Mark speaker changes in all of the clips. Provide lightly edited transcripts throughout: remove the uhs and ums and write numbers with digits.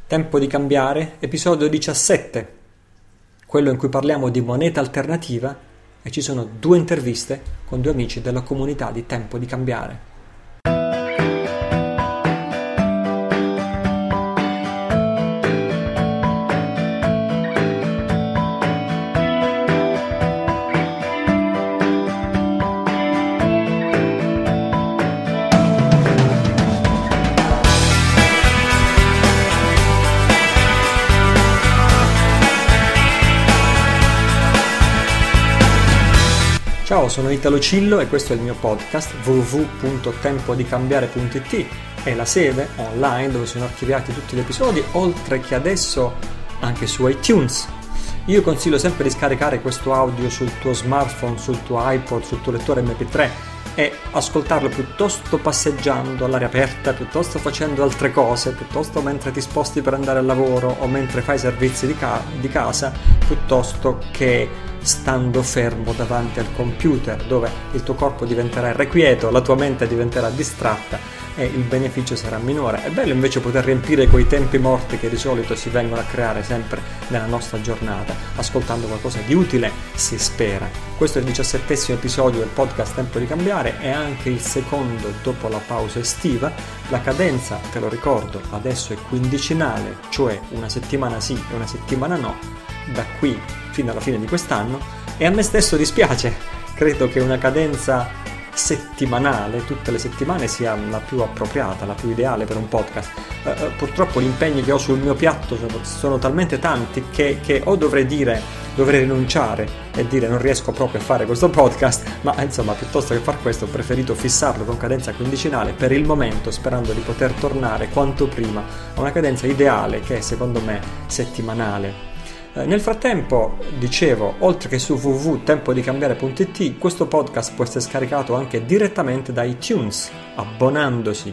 Speaker 1: Tempo di cambiare, episodio 17, quello in cui parliamo di moneta alternativa e ci sono 2 interviste con 2 amici della comunità di Tempo di Cambiare. Ciao, sono Italo Cillo e questo è il mio podcast www.tempodicambiare.it, è la sede online dove sono archiviati tutti gli episodi, oltre che adesso anche su iTunes. Io consiglio sempre di scaricare questo audio sul tuo smartphone, sul tuo iPod, sul tuo lettore MP3 e ascoltarlo piuttosto passeggiando all'aria aperta, piuttosto facendo altre cose, piuttosto mentre ti sposti per andare al lavoro o mentre fai servizi di casa, piuttosto che stando fermo davanti al computer, dove il tuo corpo diventerà irrequieto, la tua mente diventerà distratta e il beneficio sarà minore. È bello invece poter riempire quei tempi morti che di solito si vengono a creare sempre nella nostra giornata, ascoltando qualcosa di utile, si spera. Questo è il 17° episodio del podcast Tempo di Cambiare e anche il secondo dopo la pausa estiva. La cadenza, te lo ricordo, adesso è quindicinale, cioè una settimana sì e una settimana no, da qui fino alla fine di quest'anno, e a me stesso dispiace. Credo che una cadenza settimanale, tutte le settimane, sia la più appropriata, la più ideale per un podcast. Purtroppo gli impegni che ho sul mio piatto sono talmente tanti che o dovrei rinunciare e dire non riesco proprio a fare questo podcast, ma insomma, piuttosto che far questo ho preferito fissarlo con cadenza quindicinale per il momento, sperando di poter tornare quanto prima a una cadenza ideale che è secondo me settimanale. Nel frattempo, dicevo, oltre che su www.tempodicambiare.it, questo podcast può essere scaricato anche direttamente da iTunes, abbonandosi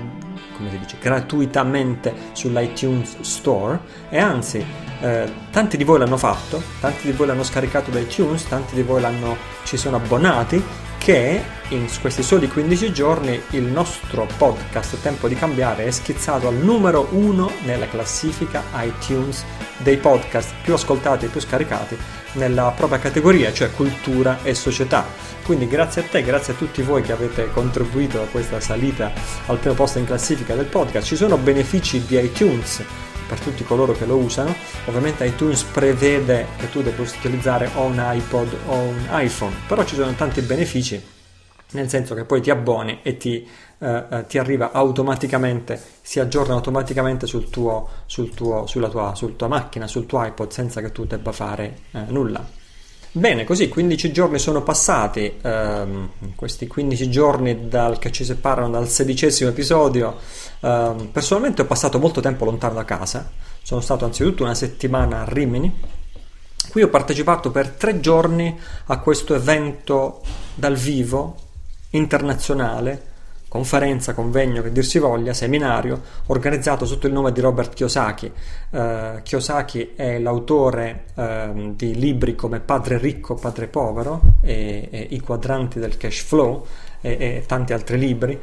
Speaker 1: gratuitamente sull'iTunes Store, e anzi, tanti di voi l'hanno fatto, tanti di voi l'hanno scaricato da iTunes, tanti di voi ci sono abbonati, che in questi soli 15 giorni il nostro podcast Tempo di Cambiare è schizzato al numero 1 nella classifica iTunes dei podcast più ascoltati e più scaricati nella propria categoria, cioè cultura e società. Quindi grazie a te, grazie a tutti voi che avete contribuito a questa salita al primo posto in classifica del podcast. Ci sono benefici di iTunes per tutti coloro che lo usano. Ovviamente iTunes prevede che tu debba utilizzare o un iPod o un iPhone, però ci sono tanti benefici, nel senso che poi ti abboni e ti arriva automaticamente, si aggiorna automaticamente sulla tua macchina, sul tuo iPod, senza che tu debba fare nulla. Bene, così 15 giorni sono passati, questi 15 giorni che ci separano dal 16° episodio. Personalmente ho passato molto tempo lontano da casa, sono stato anzitutto una settimana a Rimini. Qui ho partecipato per 3 giorni a questo evento dal vivo internazionale, conferenza, convegno, che dir si voglia, seminario, organizzato sotto il nome di Robert Kiyosaki. Kiyosaki è l'autore di libri come Padre ricco, Padre povero e I quadranti del cash flow e tanti altri libri.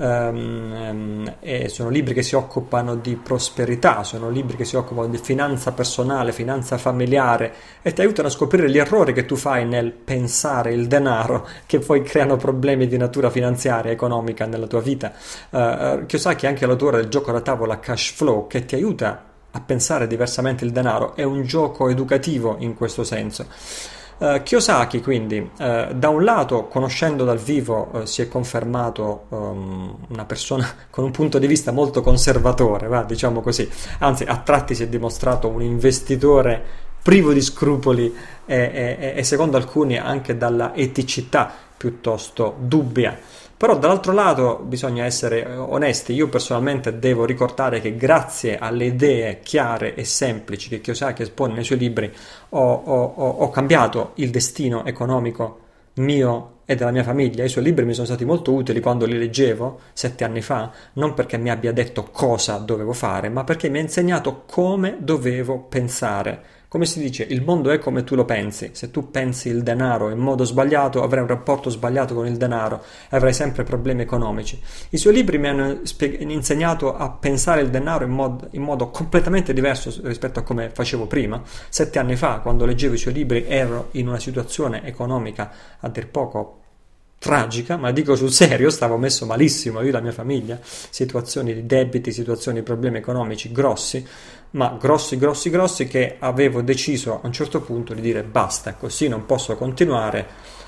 Speaker 1: E sono libri che si occupano di prosperità, sono libri che si occupano di finanza personale, finanza familiare, e ti aiutano a scoprire gli errori che tu fai nel pensare il denaro, che poi creano problemi di natura finanziaria e economica nella tua vita. Kiyosaki è anche l'autore del gioco da tavola Cash Flow, che ti aiuta a pensare diversamente il denaro. È un gioco educativo in questo senso. Kiyosaki quindi, da un lato, conoscendo dal vivo, si è confermato una persona con un punto di vista molto conservatore, diciamo così, anzi a tratti si è dimostrato un investitore privo di scrupoli e secondo alcuni anche dalla eticità piuttosto dubbia. Però dall'altro lato bisogna essere onesti. Io personalmente devo ricordare che grazie alle idee chiare e semplici che Kiyosaki espone nei suoi libri ho cambiato il destino economico mio e della mia famiglia. I suoi libri mi sono stati molto utili quando li leggevo 7 anni fa, non perché mi abbia detto cosa dovevo fare, ma perché mi ha insegnato come dovevo pensare Come si dice, il mondo è come tu lo pensi. Se tu pensi il denaro in modo sbagliato, avrai un rapporto sbagliato con il denaro e avrai sempre problemi economici. I suoi libri mi hanno insegnato a pensare il denaro in modo completamente diverso rispetto a come facevo prima. 7 anni fa, quando leggevo i suoi libri, ero in una situazione economica a dir poco tragica, ma dico sul serio, stavo messo malissimo io e la mia famiglia, situazioni di debiti, situazioni di problemi economici grossi, ma grossi, che avevo deciso a un certo punto di dire basta, così non posso continuare,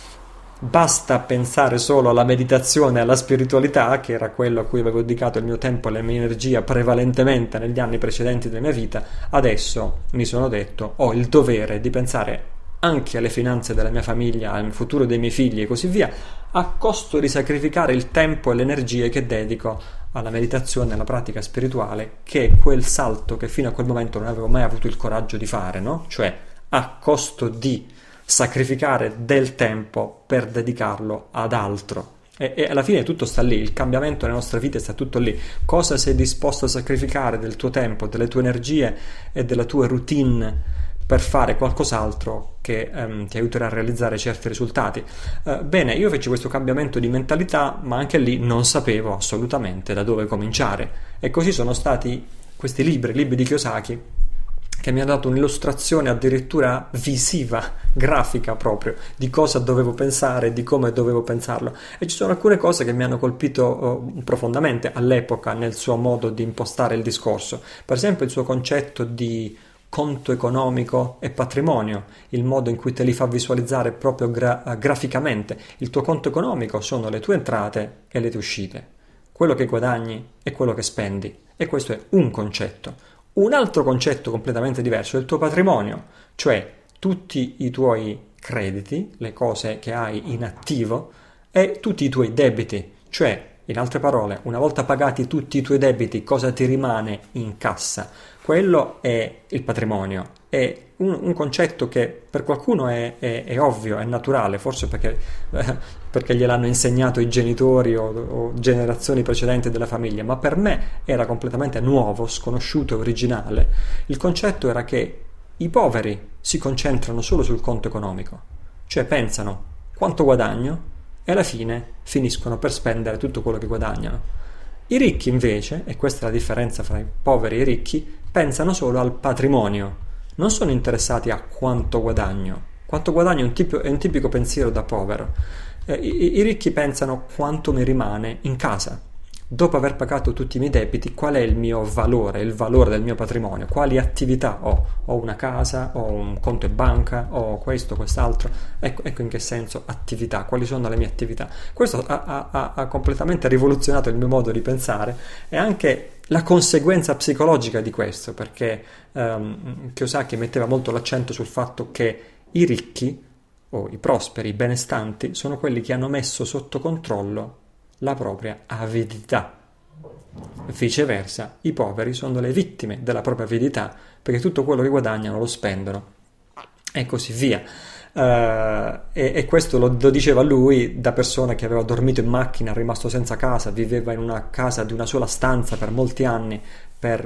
Speaker 1: basta pensare solo alla meditazione e alla spiritualità, che era quello a cui avevo dedicato il mio tempo e la mia energia prevalentemente negli anni precedenti della mia vita. Adesso mi sono detto, ho il dovere di pensare anche alle finanze della mia famiglia, al futuro dei miei figli e così via, a costo di sacrificare il tempo e le energie che dedico alla meditazione e alla pratica spirituale, che è quel salto che fino a quel momento non avevo mai avuto il coraggio di fare, no? Cioè a costo di sacrificare del tempo per dedicarlo ad altro. E alla fine tutto sta lì, il cambiamento nelle nostre vite sta tutto lì. Cosa sei disposto a sacrificare del tuo tempo, delle tue energie e della tua routine per fare qualcos'altro che ti aiuterà a realizzare certi risultati. Bene, io feci questo cambiamento di mentalità, ma anche lì non sapevo assolutamente da dove cominciare, e così sono stati questi libri di Kiyosaki, che mi hanno dato un'illustrazione addirittura visiva, grafica proprio, di cosa dovevo pensare, di come dovevo pensarlo. E ci sono alcune cose che mi hanno colpito profondamente all'epoca nel suo modo di impostare il discorso. Per esempio il suo concetto di conto economico e patrimonio, il modo in cui te li fa visualizzare proprio graficamente. Il tuo conto economico sono le tue entrate e le tue uscite, quello che guadagni e quello che spendi, e questo è un concetto. Un altro concetto completamente diverso è il tuo patrimonio, cioè tutti i tuoi crediti, le cose che hai in attivo, e tutti i tuoi debiti, cioè, in altre parole, una volta pagati tutti i tuoi debiti, cosa ti rimane in cassa? Quello è il patrimonio. È un concetto che per qualcuno è ovvio, è naturale, forse perché gliel'hanno insegnato i genitori o generazioni precedenti della famiglia, ma per me era completamente nuovo, sconosciuto, originale. Il concetto era che i poveri si concentrano solo sul conto economico, cioè pensano quanto guadagno e alla fine finiscono per spendere tutto quello che guadagnano. I ricchi invece, e questa è la differenza fra i poveri e i ricchi, pensano solo al patrimonio, non sono interessati a quanto guadagno. Quanto guadagno è un tipico pensiero da povero. I ricchi pensano quanto mi rimane in casa. Dopo aver pagato tutti i miei debiti, qual è il mio valore, il valore del mio patrimonio? Quali attività ho? Ho una casa, ho un conto in banca, ho questo, quest'altro. Ecco in che senso attività, quali sono le mie attività. Questo ha completamente rivoluzionato il mio modo di pensare e anche la conseguenza psicologica di questo, perché Kiyosaki metteva molto l'accento sul fatto che i ricchi, o i prosperi, i benestanti, sono quelli che hanno messo sotto controllo la propria avidità. Viceversa, i poveri sono le vittime della propria avidità, perché tutto quello che guadagnano lo spendono e così via. E questo lo diceva lui da persona che aveva dormito in macchina, rimasto senza casa, viveva in una casa di una sola stanza per molti anni per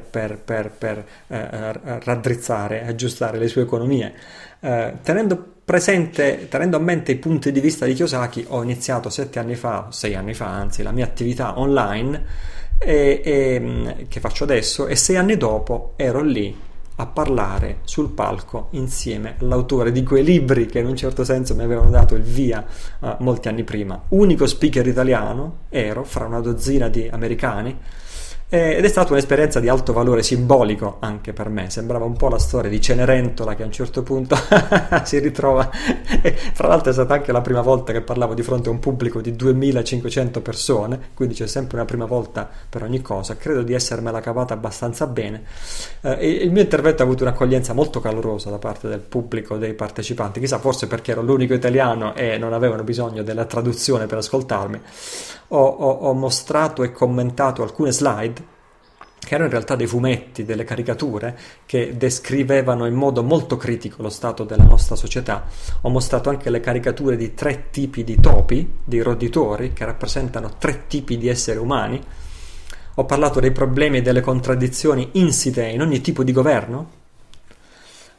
Speaker 1: raddrizzare, aggiustare le sue economie. Tenendo a mente i punti di vista di Kiyosaki, ho iniziato 6 anni fa, anzi, la mia attività online che faccio adesso, e 6 anni dopo ero lì a parlare sul palco insieme all'autore di quei libri che in un certo senso mi avevano dato il via molti anni prima. Unico speaker italiano ero fra una dozzina di americani, ed è stata un'esperienza di alto valore simbolico anche per me. Sembrava un po' la storia di Cenerentola che a un certo punto si ritrova, e fra l'altro è stata anche la prima volta che parlavo di fronte a un pubblico di 2500 persone, quindi c'è sempre una prima volta per ogni cosa. Credo di essermela cavata abbastanza bene, e il mio intervento ha avuto un'accoglienza molto calorosa da parte del pubblico, dei partecipanti, chissà, forse perché ero l'unico italiano e non avevano bisogno della traduzione per ascoltarmi. Ho mostrato e commentato alcune slide che erano in realtà dei fumetti, delle caricature che descrivevano in modo molto critico lo stato della nostra società. Ho mostrato anche le caricature di 3 tipi di topi, di roditori, che rappresentano 3 tipi di esseri umani. Ho parlato dei problemi e delle contraddizioni insite in ogni tipo di governo.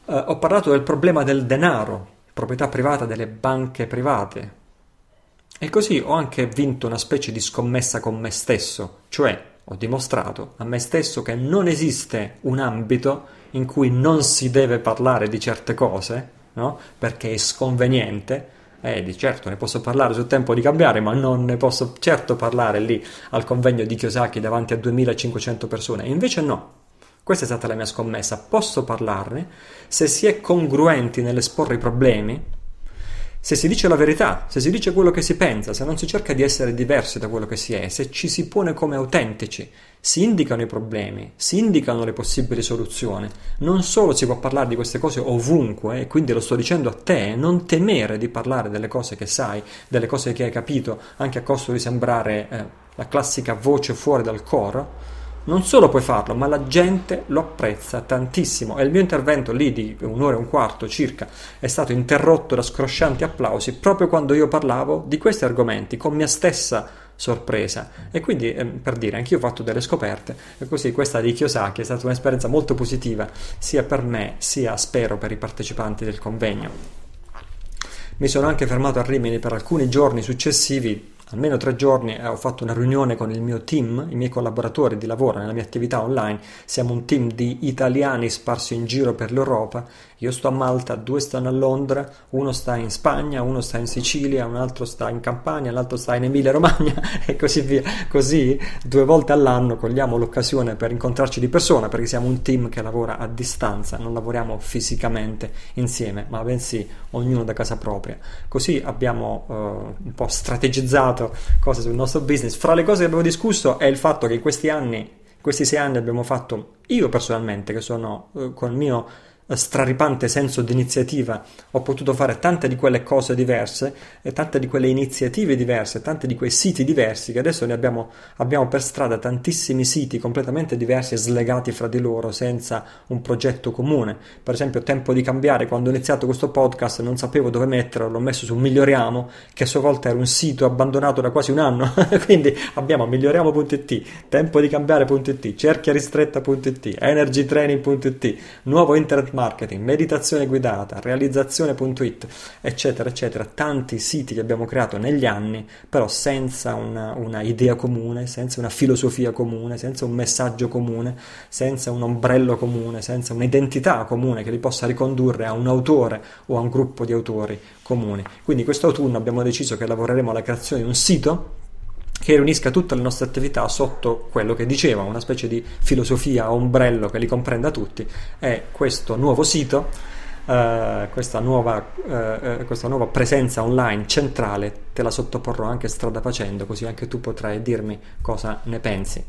Speaker 1: Ho parlato del problema del denaro, proprietà privata delle banche private. E così ho anche vinto una specie di scommessa con me stesso, cioè ho dimostrato a me stesso che non esiste un ambito in cui non si deve parlare di certe cose, no? Perché è sconveniente. Di certo ne posso parlare sul tempo di cambiare, ma non ne posso certo parlare lì al convegno di Kiyosaki davanti a 2500 persone. Invece no. Questa è stata la mia scommessa. Posso parlarne se si è congruenti nell'esporre i problemi, se si dice la verità, se si dice quello che si pensa, se non si cerca di essere diversi da quello che si è, se ci si pone come autentici, si indicano i problemi, si indicano le possibili soluzioni. Non solo si può parlare di queste cose ovunque, e quindi lo sto dicendo a te, non temere di parlare delle cose che sai, delle cose che hai capito, anche a costo di sembrare la classica voce fuori dal coro. Non solo puoi farlo, ma la gente lo apprezza tantissimo. E il mio intervento lì di 1 ora e 1/4 circa è stato interrotto da scroscianti applausi proprio quando io parlavo di questi argomenti, con mia stessa sorpresa. E quindi, per dire, anch'io ho fatto delle scoperte, e così questa di Kiyosaki è stata un'esperienza molto positiva, sia per me, sia spero per i partecipanti del convegno. Mi sono anche fermato a Rimini per alcuni giorni successivi, almeno 3 giorni, ho fatto una riunione con il mio team, i miei collaboratori di lavoro nella mia attività online. Siamo un team di italiani sparsi in giro per l'Europa. Io sto a Malta, 2 stanno a Londra, uno sta in Spagna, uno sta in Sicilia, un altro sta in Campania, l'altro sta in Emilia-Romagna e così via. Così 2 volte all'anno cogliamo l'occasione per incontrarci di persona, perché siamo un team che lavora a distanza, non lavoriamo fisicamente insieme, ma bensì ognuno da casa propria. Così abbiamo un po' strategizzato cose sul nostro business. Fra le cose che abbiamo discusso è il fatto che in questi 6 anni abbiamo fatto, io personalmente, che sono con il mio straripante senso di iniziativa, ho potuto fare tante di quelle cose diverse e tante di quelle iniziative diverse, tanti di quei siti diversi, che adesso ne abbiamo per strada tantissimi siti completamente diversi e slegati fra di loro, senza un progetto comune. Per esempio, Tempo di Cambiare, quando ho iniziato questo podcast non sapevo dove metterlo, l'ho messo su Miglioriamo, che a sua volta era un sito abbandonato da quasi un anno. Quindi abbiamo miglioriamo.it, tempodicambiare.it, cerchiaristretta.it, energytraining.it, nuovo internet marketing, meditazione guidata, realizzazione.it, eccetera eccetera. Tanti siti che abbiamo creato negli anni, però senza una idea comune, senza una filosofia comune, senza un messaggio comune, senza un ombrello comune, senza un'identità comune che li possa ricondurre a un autore o a un gruppo di autori comuni. Quindi quest'autunno abbiamo deciso che lavoreremo alla creazione di un sito che riunisca tutte le nostre attività sotto quello che diceva, una specie di filosofia ombrello che li comprenda tutti. E questo nuovo sito, questa nuova presenza online centrale, te la sottoporrò anche strada facendo, così anche tu potrai dirmi cosa ne pensi.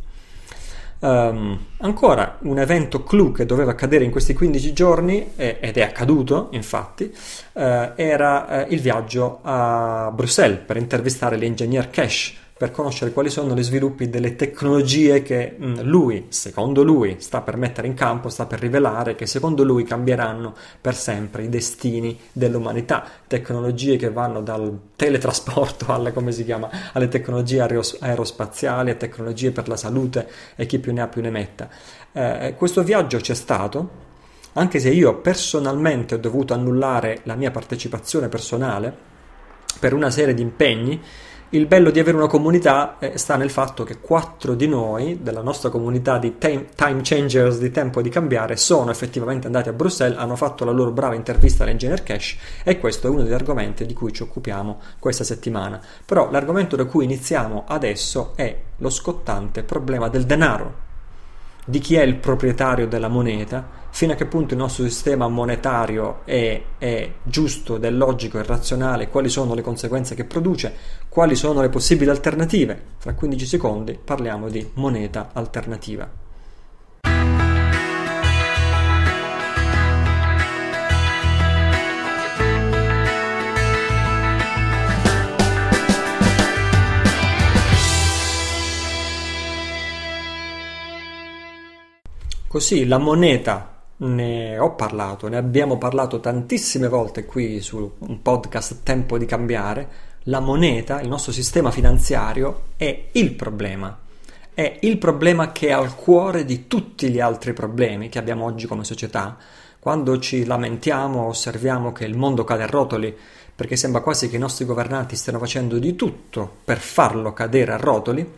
Speaker 1: Ancora un evento clou che doveva accadere in questi 15 giorni, ed è accaduto infatti, era il viaggio a Bruxelles per intervistare l'ingegner Cash, per conoscere quali sono gli sviluppi delle tecnologie che secondo lui, sta per mettere in campo, sta per rivelare, che secondo lui cambieranno per sempre i destini dell'umanità. Tecnologie che vanno dal teletrasporto alle tecnologie aerospaziali, a tecnologie per la salute, e chi più ne ha più ne metta. Questo viaggio c'è stato, anche se io personalmente ho dovuto annullare la mia partecipazione personale per una serie di impegni. Il bello di avere una comunità sta nel fatto che 4 di noi, della nostra comunità di time changers di Tempo di Cambiare, sono effettivamente andati a Bruxelles, hanno fatto la loro brava intervista all'Engineer Cash, e questo è uno degli argomenti di cui ci occupiamo questa settimana. Però l'argomento da cui iniziamo adesso è lo scottante problema del denaro. Di chi è il proprietario della moneta, fino a che punto il nostro sistema monetario è giusto ed è logico e razionale, quali sono le conseguenze che produce, quali sono le possibili alternative. Fra 15 secondi parliamo di moneta alternativa. Così la moneta, ne ho parlato, ne abbiamo parlato tantissime volte qui su un podcast Tempo di Cambiare. La moneta, il nostro sistema finanziario, è il problema, è il problema che è al cuore di tutti gli altri problemi che abbiamo oggi come società. Quando ci lamentiamo, osserviamo che il mondo cade a rotoli, perché sembra quasi che i nostri governanti stiano facendo di tutto per farlo cadere a rotoli,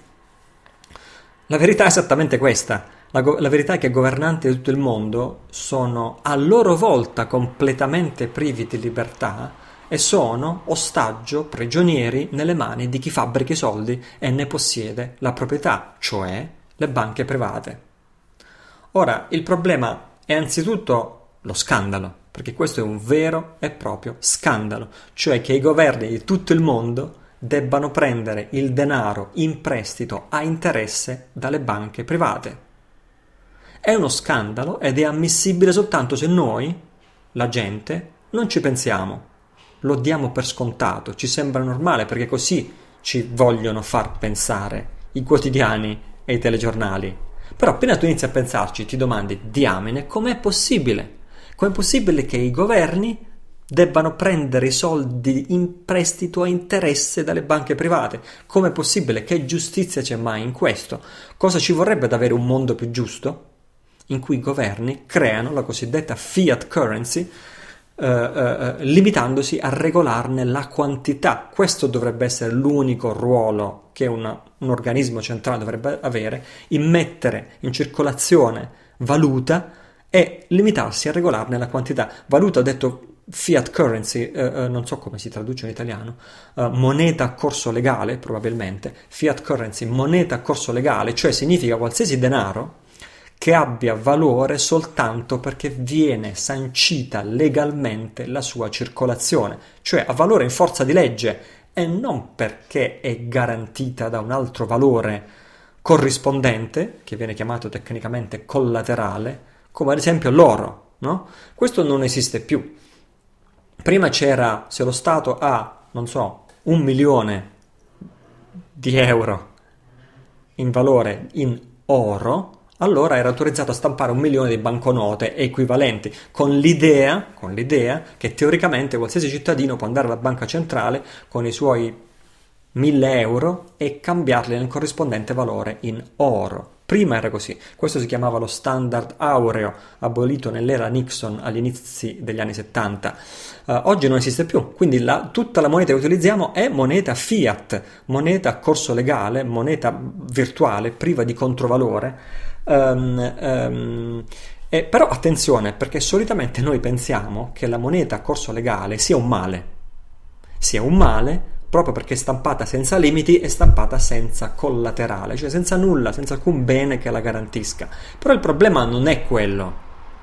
Speaker 1: la verità è esattamente questa. La verità è che i governanti di tutto il mondo sono a loro volta completamente privi di libertà e sono ostaggio, prigionieri nelle mani di chi fabbrica i soldi e ne possiede la proprietà, cioè le banche private. Ora, il problema è anzitutto lo scandalo, perché questo è un vero e proprio scandalo, cioè che i governi di tutto il mondo debbano prendere il denaro in prestito a interesse dalle banche private. È uno scandalo ed è ammissibile soltanto se noi, la gente, non ci pensiamo. Lo diamo per scontato, ci sembra normale perché così ci vogliono far pensare i quotidiani e i telegiornali. Però appena tu inizi a pensarci ti domandi, diamine, com'è possibile? Com'è possibile che i governi debbano prendere i soldi in prestito a interesse dalle banche private? Com'è possibile? Che giustizia c'è mai in questo? Cosa ci vorrebbe ad avere un mondo più giusto? In cui i governi creano la cosiddetta fiat currency, limitandosi a regolarne la quantità. Questo dovrebbe essere l'unico ruolo che un organismo centrale dovrebbe avere, immettere in circolazione valuta e limitarsi a regolarne la quantità. Valuta, detto fiat currency, non so come si traduce in italiano, moneta a corso legale probabilmente, fiat currency, moneta a corso legale, cioè significa qualsiasi denaro che abbia valore soltanto perché viene sancita legalmente la sua circolazione, cioè ha valore in forza di legge e non perché è garantita da un altro valore corrispondente, che viene chiamato tecnicamente collaterale, come ad esempio l'oro, no? Questo non esiste più. Prima c'era, se lo Stato ha, non so, 1 milione di euro in valore in oro, allora era autorizzato a stampare 1 milione di banconote equivalenti, con l'idea che teoricamente qualsiasi cittadino può andare alla banca centrale con i suoi 1.000 euro e cambiarli nel corrispondente valore in oro. Prima era così, questo si chiamava lo standard aureo, abolito nell'era Nixon agli inizi degli anni 70. Oggi non esiste più, quindi tutta la moneta che utilizziamo è moneta fiat, moneta a corso legale, moneta virtuale, priva di controvalore. Però attenzione, perché solitamente noi pensiamo che la moneta a corso legale sia un male proprio perché è stampata senza limiti e stampata senza collaterale, cioè senza nulla, senza alcun bene che la garantisca. Però il problema non è quello.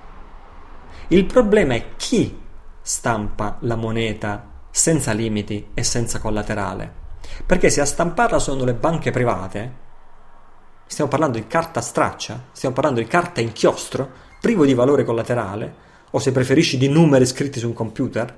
Speaker 1: Il problema è chi stampa la moneta senza limiti e senza collaterale. Perché se a stamparla sono le banche private, stiamo parlando di carta straccia, stiamo parlando di carta inchiostro, privo di valore collaterale, o se preferisci di numeri scritti su un computer.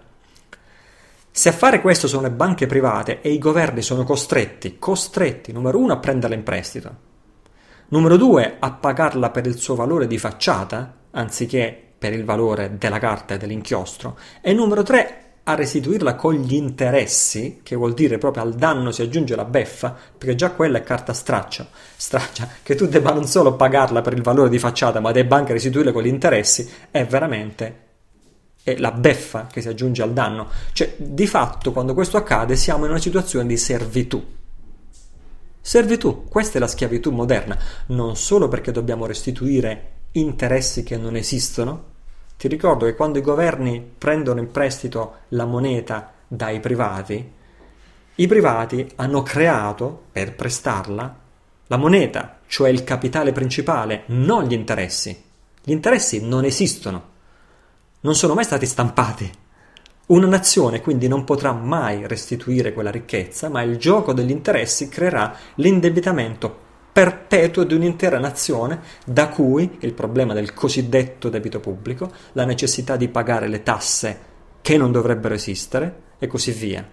Speaker 1: Se a fare questo sono le banche private e i governi sono costretti, numero 1, a prenderla in prestito, numero 2, a pagarla per il suo valore di facciata, anziché per il valore della carta e dell'inchiostro, e numero 3, a restituirla con gli interessi, che vuol dire proprio al danno si aggiunge la beffa, perché già quella è carta straccia, che tu debba non solo pagarla per il valore di facciata, ma debba anche restituirla con gli interessi, è veramente la beffa che si aggiunge al danno. Cioè, di fatto, quando questo accade, siamo in una situazione di servitù. Servitù, questa è la schiavitù moderna, non solo perché dobbiamo restituire interessi che non esistono. Ti ricordo che quando i governi prendono in prestito la moneta dai privati, i privati hanno creato, per prestarla, la moneta, cioè il capitale principale, non gli interessi. Gli interessi non esistono, non sono mai stati stampati. Una nazione quindi non potrà mai restituire quella ricchezza, ma il gioco degli interessi creerà l'indebitamento perpetuo di un'intera nazione, da cui il problema del cosiddetto debito pubblico, la necessità di pagare le tasse che non dovrebbero esistere e così via.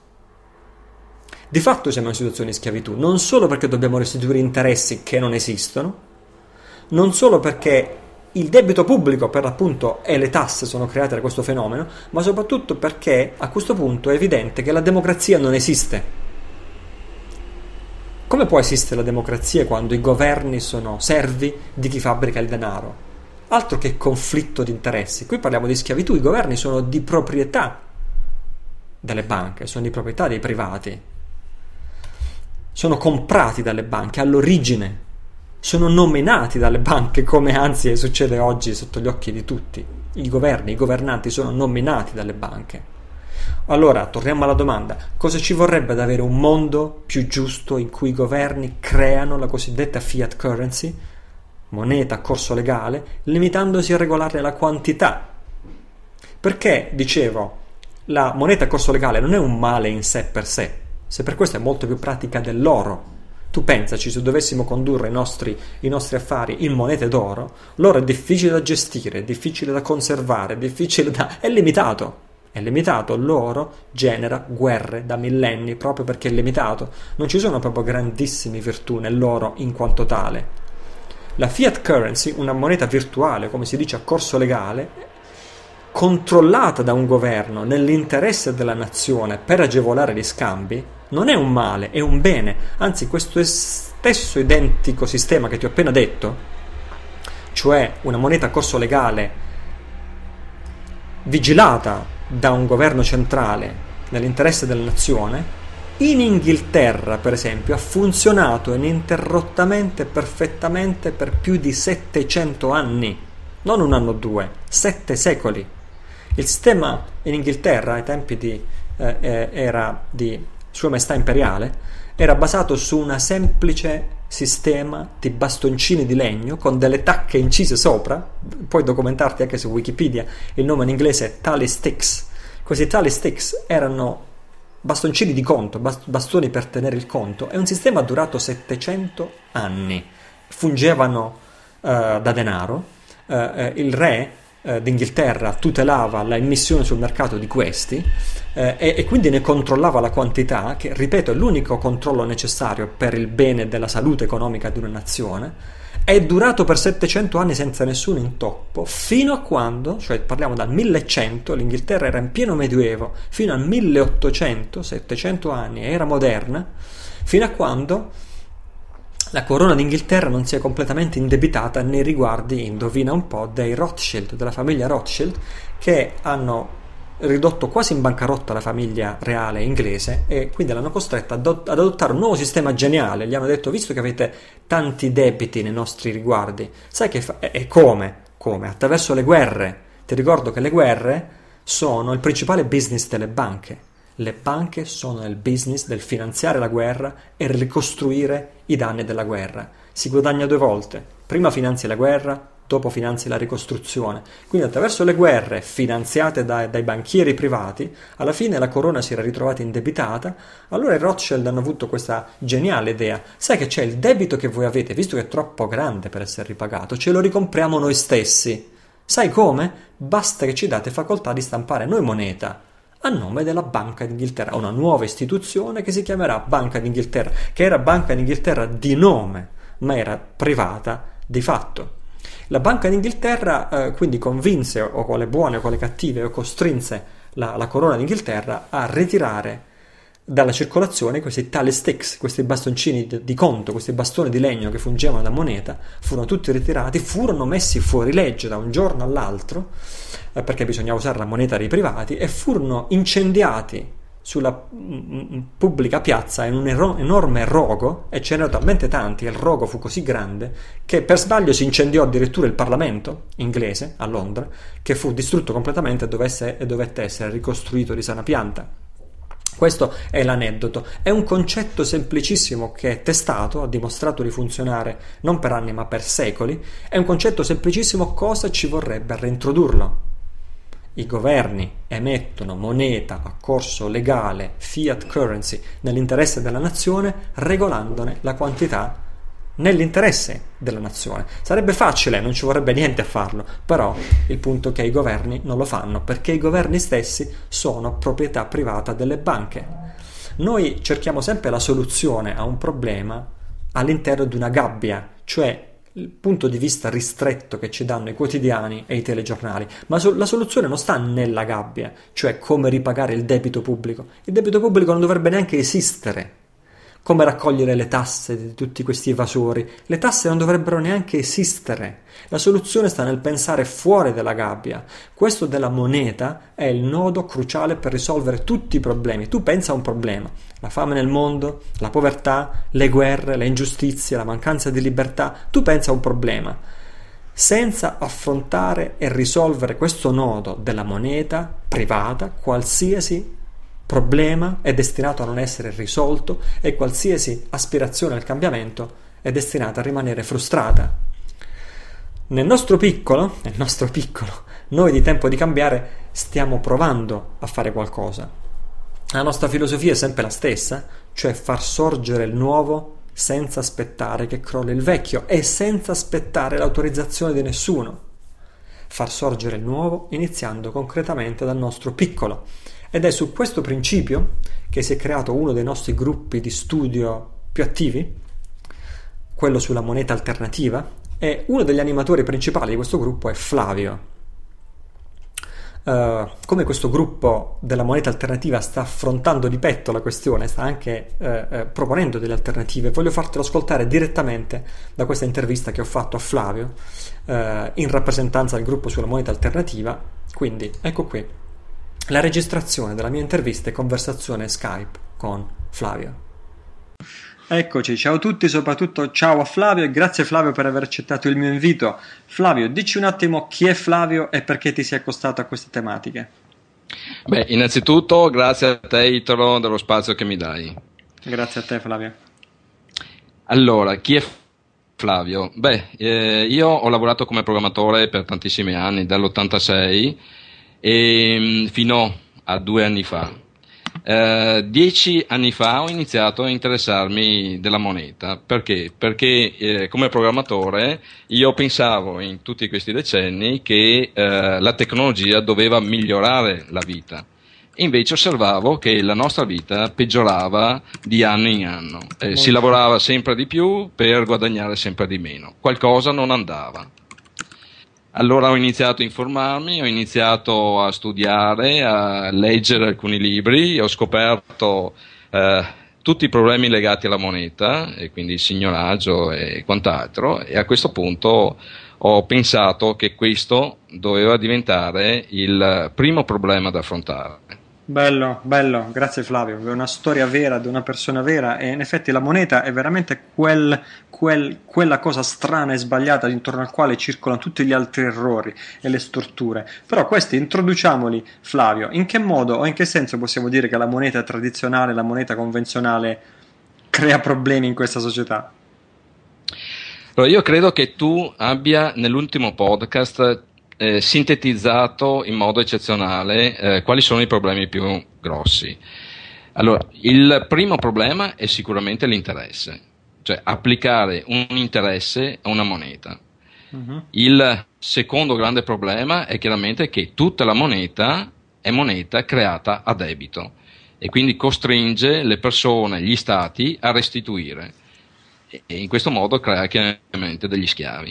Speaker 1: Di fatto siamo in una situazione di schiavitù, non solo perché dobbiamo restituire interessi che non esistono, non solo perché il debito pubblico per l'appunto e le tasse sono create da questo fenomeno, ma soprattutto perché a questo punto è evidente che la democrazia non esiste. Come può esistere la democrazia quando i governi sono servi di chi fabbrica il denaro? Altro che conflitto di interessi. Qui parliamo di schiavitù, i governi sono di proprietà delle banche, sono di proprietà dei privati. Sono comprati dalle banche all'origine, sono nominati dalle banche, come anzi succede oggi sotto gli occhi di tutti. I governi, i governanti sono nominati dalle banche. Allora, torniamo alla domanda: cosa ci vorrebbe ad avere un mondo più giusto in cui i governi creano la cosiddetta fiat currency, moneta a corso legale, limitandosi a regolarne la quantità? Perché, dicevo, la moneta a corso legale non è un male in sé per sé, se per questo è molto più pratica dell'oro. Tu pensaci, se dovessimo condurre i nostri affari in monete d'oro, l'oro è difficile da gestire, è difficile da conservare, è limitato. È limitato, l'oro genera guerre da millenni proprio perché è limitato. Non ci sono proprio grandissime virtù nell'oro in quanto tale. La fiat currency, una moneta virtuale, come si dice a corso legale, controllata da un governo nell'interesse della nazione per agevolare gli scambi, non è un male, è un bene. Anzi, questo stesso identico sistema che ti ho appena detto, cioè una moneta a corso legale vigilata da un governo centrale nell'interesse della nazione, in Inghilterra, per esempio, ha funzionato ininterrottamente, perfettamente per più di 700 anni, non un anno o due, 7 secoli. Il sistema in Inghilterra, ai tempi era di Sua Maestà Imperiale, era basato su un semplice sistema di bastoncini di legno con delle tacche incise sopra. Puoi documentarti anche su Wikipedia, il nome in inglese è tally sticks. Questi tally sticks erano bastoncini di conto, bastoni per tenere il conto, e un sistema durato 700 anni. Fungevano da denaro. Il re d'Inghilterra tutelava la immissione sul mercato di questi e quindi ne controllava la quantità, che, ripeto, è l'unico controllo necessario per il bene della salute economica di una nazione. È durato per 700 anni senza nessun intoppo, fino a quando, cioè parliamo dal 1100, l'Inghilterra era in pieno medioevo, fino al 1800, 700 anni, era moderna, fino a quando la corona d'Inghilterra non si è completamente indebitata nei riguardi, indovina un po', dei Rothschild, della famiglia Rothschild, che hanno ridotto quasi in bancarotta la famiglia reale inglese e quindi l'hanno costretta ad adottare un nuovo sistema geniale. Gli hanno detto: visto che avete tanti debiti nei nostri riguardi, sai che e come? Attraverso le guerre. Ti ricordo che le guerre sono il principale business delle banche. Le banche sono nel business del finanziare la guerra e ricostruire i danni della guerra. Si guadagna due volte: prima finanzi la guerra, dopo finanzi la ricostruzione. Quindi attraverso le guerre finanziate dai banchieri privati, alla fine la corona si era ritrovata indebitata. Allora i Rothschild hanno avuto questa geniale idea: sai che c'è il debito che voi avete, visto che è troppo grande per essere ripagato, ce lo ricompriamo noi stessi. Sai come? Basta che ci date facoltà di stampare noi moneta a nome della Banca d'Inghilterra, una nuova istituzione che si chiamerà Banca d'Inghilterra, che era Banca d'Inghilterra di nome, ma era privata di fatto. La Banca d'Inghilterra quindi convinse, o con le buone o con le cattive, o costrinse la corona d'Inghilterra a ritirare dalla circolazione questi tally sticks, questi bastoncini di conto, questi bastoni di legno che fungevano da moneta. Furono tutti ritirati, furono messi fuori legge da un giorno all'altro, perché bisognava usare la moneta dei privati, e furono incendiati sulla pubblica piazza in un enorme rogo, e ce n'erano talmente tanti, e il rogo fu così grande che per sbaglio si incendiò addirittura il Parlamento inglese a Londra, che fu distrutto completamente e dovette essere ricostruito di sana pianta. Questo è l'aneddoto. È un concetto semplicissimo che è testato, ha dimostrato di funzionare non per anni ma per secoli. È un concetto semplicissimo. Cosa ci vorrebbe a reintrodurlo? I governi emettono moneta a corso legale, fiat currency, nell'interesse della nazione, regolandone la quantità nell'interesse della nazione. Sarebbe facile, non ci vorrebbe niente a farlo, però il punto è che i governi non lo fanno, perché i governi stessi sono proprietà privata delle banche. Noi cerchiamo sempre la soluzione a un problema all'interno di una gabbia, cioè il punto di vista ristretto che ci danno i quotidiani e i telegiornali, ma la soluzione non sta nella gabbia, cioè come ripagare il debito pubblico. Il debito pubblico non dovrebbe neanche esistere. come raccogliere le tasse di tutti questi evasori. Le tasse non dovrebbero neanche esistere. La soluzione sta nel pensare fuori dalla gabbia. Questo della moneta è il nodo cruciale per risolvere tutti i problemi. Tu pensa a un problema, la fame nel mondo, la povertà, le guerre, le ingiustizie, la mancanza di libertà. Tu pensa a un problema. Senza affrontare e risolvere questo nodo della moneta privata, qualsiasi problema è destinato a non essere risolto e qualsiasi aspirazione al cambiamento è destinata a rimanere frustrata. Nel nostro piccolo, noi di Tempo di Cambiare stiamo provando a fare qualcosa. La nostra filosofia è sempre la stessa, cioè far sorgere il nuovo senza aspettare che crolli il vecchio e senza aspettare l'autorizzazione di nessuno. Far sorgere il nuovo iniziando concretamente dal nostro piccolo. Ed è su questo principio che si è creato uno dei nostri gruppi di studio più attivi, quello sulla moneta alternativa, e uno degli animatori principali di questo gruppo è Flavio. Come questo gruppo della moneta alternativa sta affrontando di petto la questione, sta anche proponendo delle alternative, voglio fartelo ascoltare direttamente da questa intervista che ho fatto a Flavio in rappresentanza del gruppo sulla moneta alternativa. Quindi ecco qui la registrazione della mia intervista e conversazione Skype con Flavio. Eccoci, ciao a tutti, soprattutto ciao a Flavio e grazie Flavio per aver accettato il mio invito. Flavio, dici un attimo chi è Flavio e perché ti sei accostato a queste tematiche.
Speaker 2: Beh, innanzitutto grazie a te Italo dello spazio che mi dai.
Speaker 1: Grazie a te Flavio.
Speaker 2: Allora, chi è Flavio? Beh, io ho lavorato come programmatore per tantissimi anni, dall'86 e fino a 2 anni fa. 10 anni fa ho iniziato a interessarmi della moneta. Perché? Perché come programmatore io pensavo in tutti questi decenni che la tecnologia doveva migliorare la vita. Invece osservavo che la nostra vita peggiorava di anno in anno. Si lavorava sempre di più per guadagnare sempre di meno. Qualcosa non andava. Allora ho iniziato a informarmi, ho iniziato a studiare, a leggere alcuni libri, ho scoperto tutti i problemi legati alla moneta, e quindi il signoraggio e quant'altro, e a questo punto ho pensato che questo doveva diventare il primo problema da affrontare.
Speaker 1: Bello, grazie Flavio, è una storia vera di una persona vera e in effetti la moneta è veramente quella cosa strana e sbagliata intorno al quale circolano tutti gli altri errori e le storture. Però questi introduciamoli Flavio, in che modo o in che senso possiamo dire che la moneta tradizionale, la moneta convenzionale crea problemi in questa società?
Speaker 2: Allora, io credo che tu abbia nell'ultimo podcast sintetizzato in modo eccezionale quali sono i problemi più grossi. Allora, il primo problema è sicuramente l'interesse, cioè applicare un interesse a una moneta. Il secondo grande problema è chiaramente che tutta la moneta è moneta creata a debito e quindi costringe le persone, gli stati a restituire e in questo modo crea chiaramente degli schiavi.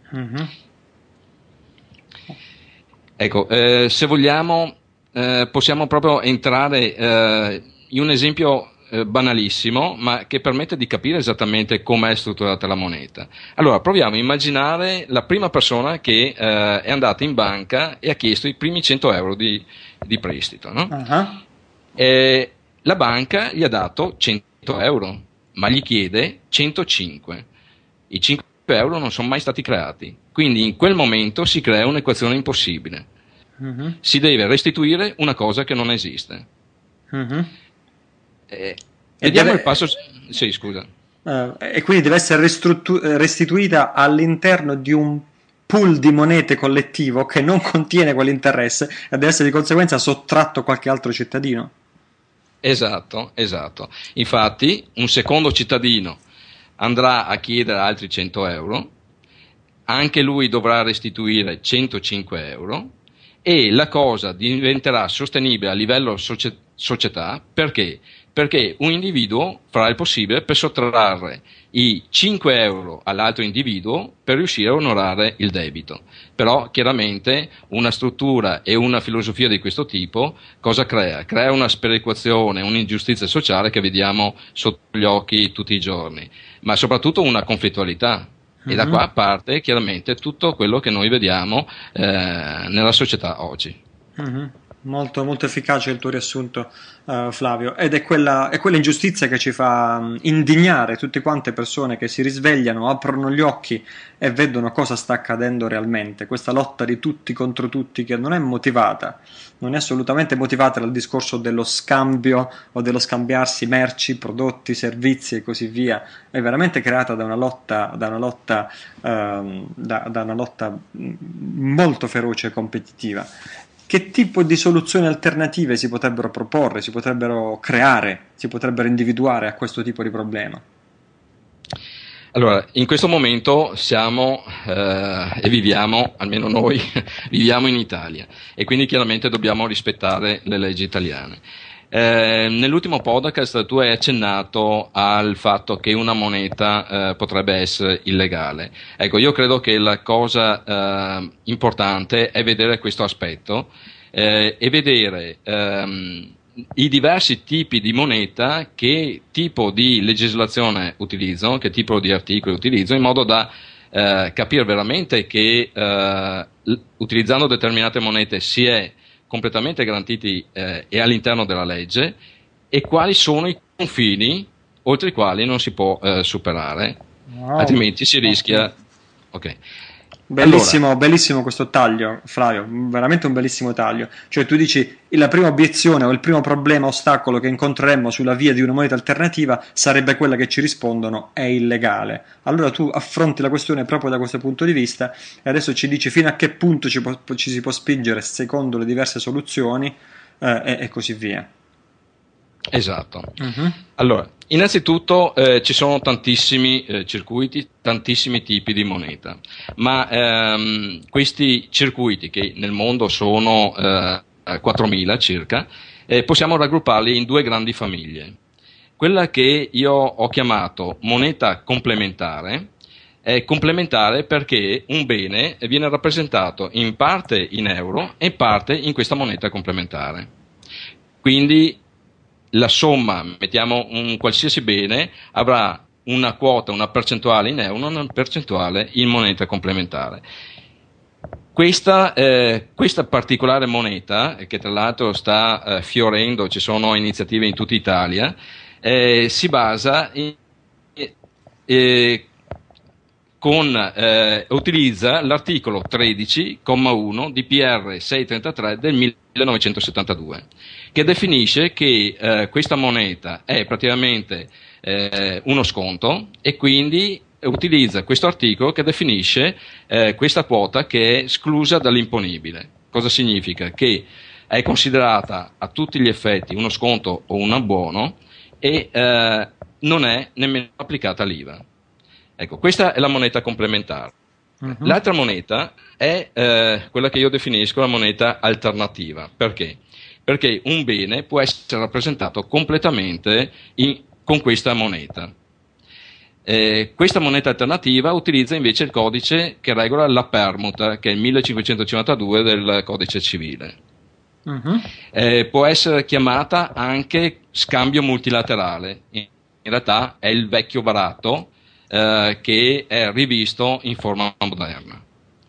Speaker 2: Ecco, se vogliamo possiamo proprio entrare in un esempio banalissimo, ma che permette di capire esattamente com'è strutturata la moneta. Allora, proviamo a immaginare la prima persona che è andata in banca e ha chiesto i primi 100 euro di prestito, no? La banca gli ha dato 100 euro, ma gli chiede 105. I 5 euro non sono mai stati creati. Quindi in quel momento si crea un'equazione impossibile. Si deve restituire una cosa che non esiste. Vediamo il passo. Sì, scusa.
Speaker 1: E quindi deve essere restituita all'interno di un pool di monete collettivo che non contiene quell'interesse e deve essere di conseguenza sottratto a qualche altro cittadino.
Speaker 2: Esatto. Infatti, un secondo cittadino andrà a chiedere altri 100 euro. Anche lui dovrà restituire 105 euro e la cosa diventerà sostenibile a livello società perché perché un individuo farà il possibile per sottrarre i 5 euro all'altro individuo per riuscire a onorare il debito. Però chiaramente una struttura e una filosofia di questo tipo cosa crea? Crea una sperequazione, un'ingiustizia sociale che vediamo sotto gli occhi tutti i giorni, ma soprattutto una conflittualità. E da qua parte chiaramente tutto quello che noi vediamo nella società oggi.
Speaker 1: Molto, molto efficace il tuo riassunto, Flavio, ed è quella ingiustizia che ci fa indignare tutte quante persone che si risvegliano, aprono gli occhi e vedono cosa sta accadendo realmente. Questa lotta di tutti contro tutti che non è motivata, non è assolutamente motivata dal discorso dello scambio o dello scambiarsi merci, prodotti, servizi e così via. È veramente creata da una lotta molto feroce e competitiva. Che tipo di soluzioni alternative si potrebbero proporre, si potrebbero creare, si potrebbero individuare a questo tipo di problema?
Speaker 2: Allora, in questo momento siamo e viviamo, almeno noi, viviamo in Italia e quindi chiaramente dobbiamo rispettare le leggi italiane. Nell'ultimo podcast tu hai accennato al fatto che una moneta potrebbe essere illegale. Ecco, io credo che la cosa importante è vedere questo aspetto e vedere i diversi tipi di moneta, che tipo di legislazione utilizzano, che tipo di articoli utilizzano, in modo da capire veramente che utilizzando determinate monete si è completamente garantiti e all'interno della legge, e quali sono i confini oltre i quali non si può superare, altrimenti si rischia. Ok.
Speaker 1: Bellissimo, allora, bellissimo questo taglio, Flavio, veramente un bellissimo taglio. Cioè tu dici la prima obiezione o il primo problema, ostacolo che incontreremmo sulla via di una moneta alternativa sarebbe quella che ci rispondono è illegale. Allora tu affronti la questione proprio da questo punto di vista e adesso ci dici fino a che punto ci si può spingere secondo le diverse soluzioni e così via.
Speaker 2: Esatto. Allora, innanzitutto ci sono tantissimi circuiti, tantissimi tipi di moneta, ma questi circuiti, che nel mondo sono 4.000 circa, possiamo raggrupparli in due grandi famiglie. Quella che io ho chiamato moneta complementare è complementare perché un bene viene rappresentato in parte in euro e in parte in questa moneta complementare. Quindi la somma, mettiamo un qualsiasi bene, avrà una quota, una percentuale in euro, una percentuale in moneta complementare. Questa particolare moneta, che tra l'altro sta fiorendo, ci sono iniziative in tutta Italia, si basa utilizza l'articolo 13,1 di PR 633 del 1972, che definisce che questa moneta è praticamente uno sconto, e quindi utilizza questo articolo che definisce questa quota che è esclusa dall'imponibile. Cosa significa? Che è considerata a tutti gli effetti uno sconto o un abbuono e non è nemmeno applicata l'IVA. Ecco, questa è la moneta complementare. L'altra moneta è quella che io definisco la moneta alternativa. Perché? Perché un bene può essere rappresentato completamente con questa moneta. Questa moneta alternativa utilizza invece il codice che regola la permuta, che è il 1552 del codice civile. Può essere chiamata anche scambio multilaterale. In realtà è il vecchio baratto che è rivisto in forma moderna.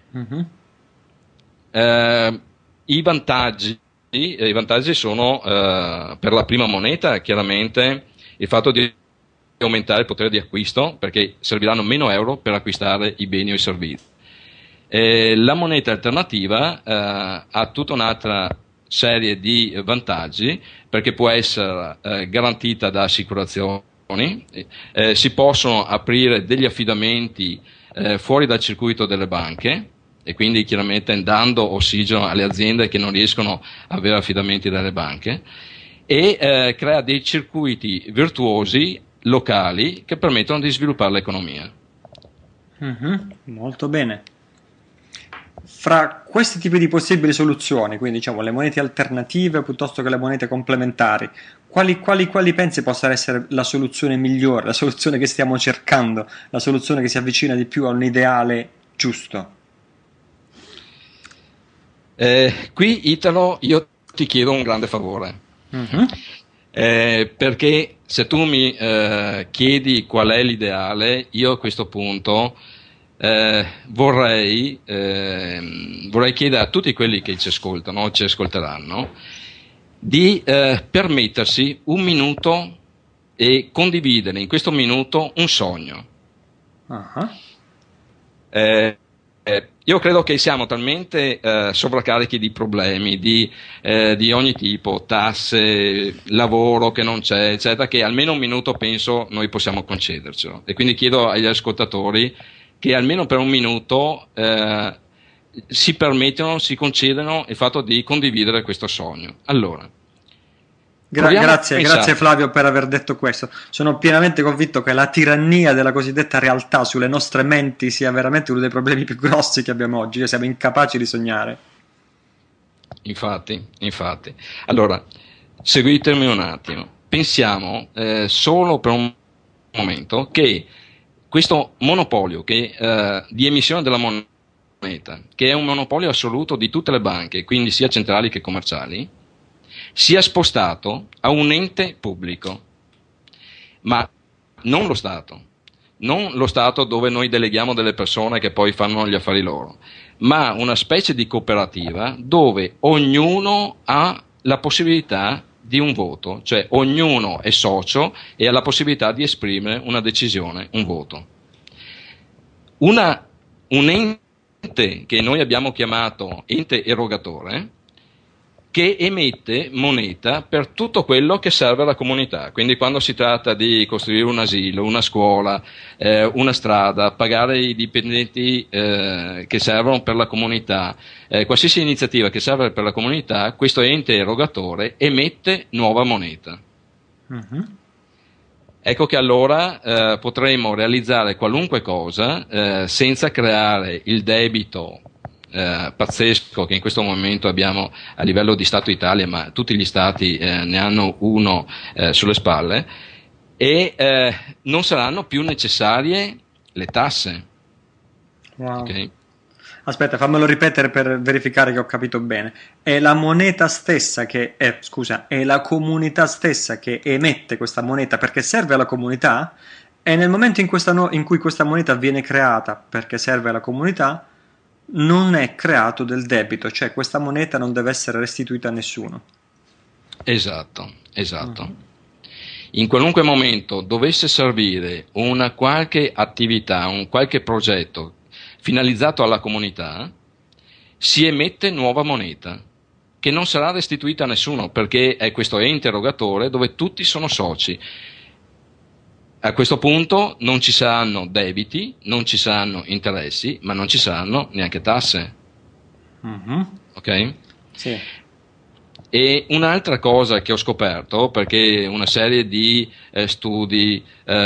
Speaker 2: I vantaggi sono per la prima moneta chiaramente il fatto di aumentare il potere di acquisto, perché serviranno meno euro per acquistare i beni o i servizi. La moneta alternativa ha tutta un'altra serie di vantaggi, perché può essere garantita da assicurazioni, si possono aprire degli affidamenti fuori dal circuito delle banche, e quindi chiaramente dando ossigeno alle aziende che non riescono a avere affidamenti dalle banche, e crea dei circuiti virtuosi locali che permettono di sviluppare l'economia.
Speaker 1: Molto bene. fra questi tipi di possibili soluzioni, quindi diciamo le monete alternative piuttosto che le monete complementari, quali pensi possa essere la soluzione migliore, la soluzione che stiamo cercando, la soluzione che si avvicina di più a un ideale giusto?
Speaker 2: Qui Italo, io ti chiedo un grande favore, perché se tu mi chiedi qual è l'ideale, io a questo punto vorrei chiedere a tutti quelli che ci ascoltano, ci ascolteranno, di permettersi un minuto e condividere in questo minuto un sogno. Io credo che siamo talmente sovraccarichi di problemi di ogni tipo, tasse, lavoro che non c'è, eccetera, che almeno un minuto penso noi possiamo concedercelo. E quindi chiedo agli ascoltatori che almeno per un minuto si permettono, si concedono il fatto di condividere questo sogno. Allora,
Speaker 1: grazie Flavio per aver detto questo. Sono pienamente convinto che la tirannia della cosiddetta realtà sulle nostre menti sia veramente uno dei problemi più grossi che abbiamo oggi, siamo incapaci di sognare.
Speaker 2: Infatti. Allora, seguitemi un attimo. Pensiamo solo per un momento che questo monopolio di emissione della moneta, che è un monopolio assoluto di tutte le banche, quindi sia centrali che commerciali, sia spostato a un ente pubblico, ma non lo Stato dove noi deleghiamo delle persone che poi fanno gli affari loro, ma una specie di cooperativa dove ognuno ha la possibilità di un voto, cioè ognuno è socio e ha la possibilità di esprimere una decisione, un voto. Un ente che noi abbiamo chiamato ente erogatore, che emette moneta per tutto quello che serve alla comunità. Quindi quando si tratta di costruire un asilo, una scuola, una strada, pagare i dipendenti che servono per la comunità, qualsiasi iniziativa che serve per la comunità, questo ente erogatore emette nuova moneta. Ecco che allora potremo realizzare qualunque cosa senza creare il debito pazzesco che in questo momento abbiamo a livello di Stato Italia, ma tutti gli Stati ne hanno uno sulle spalle, e non saranno più necessarie le tasse.
Speaker 1: Wow.
Speaker 2: Okay?
Speaker 1: Aspetta, fammelo ripetere per verificare che ho capito bene. È la moneta stessa che è la comunità stessa che emette questa moneta perché serve alla comunità, e nel momento in cui questa moneta viene creata perché serve alla comunità, non è creato del debito, cioè questa moneta non deve essere restituita a nessuno.
Speaker 2: Esatto. In qualunque momento dovesse servire una qualche attività, un qualche progetto finalizzato alla comunità, si emette nuova moneta che non sarà restituita a nessuno perché è questo ente erogatore dove tutti sono soci. A questo punto non ci saranno debiti, non ci saranno interessi, ma non ci saranno neanche tasse. Ok?
Speaker 1: Sì.
Speaker 2: E un'altra cosa che ho scoperto, perché una serie di studi,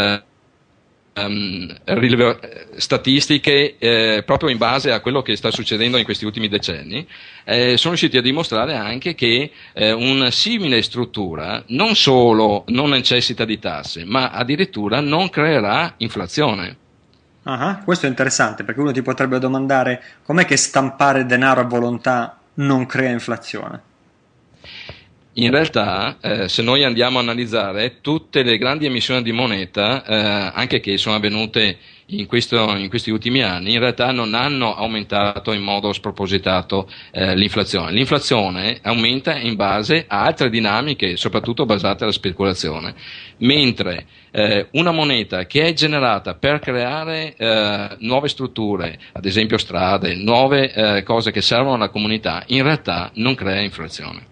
Speaker 2: statistiche, proprio in base a quello che sta succedendo in questi ultimi decenni, sono riusciti a dimostrare anche che una simile struttura non solo non necessita di tasse, ma addirittura non creerà inflazione.
Speaker 1: Questo è interessante, perché uno ti potrebbe domandare com'è che stampare denaro a volontà non crea inflazione?
Speaker 2: In realtà, se noi andiamo a analizzare tutte le grandi emissioni di moneta, anche che sono avvenute in questi ultimi anni, in realtà non hanno aumentato in modo spropositato l'inflazione. L'inflazione aumenta in base a altre dinamiche, soprattutto basate alla speculazione, mentre una moneta che è generata per creare nuove strutture, ad esempio strade, nuove cose che servono alla comunità, in realtà non crea inflazione.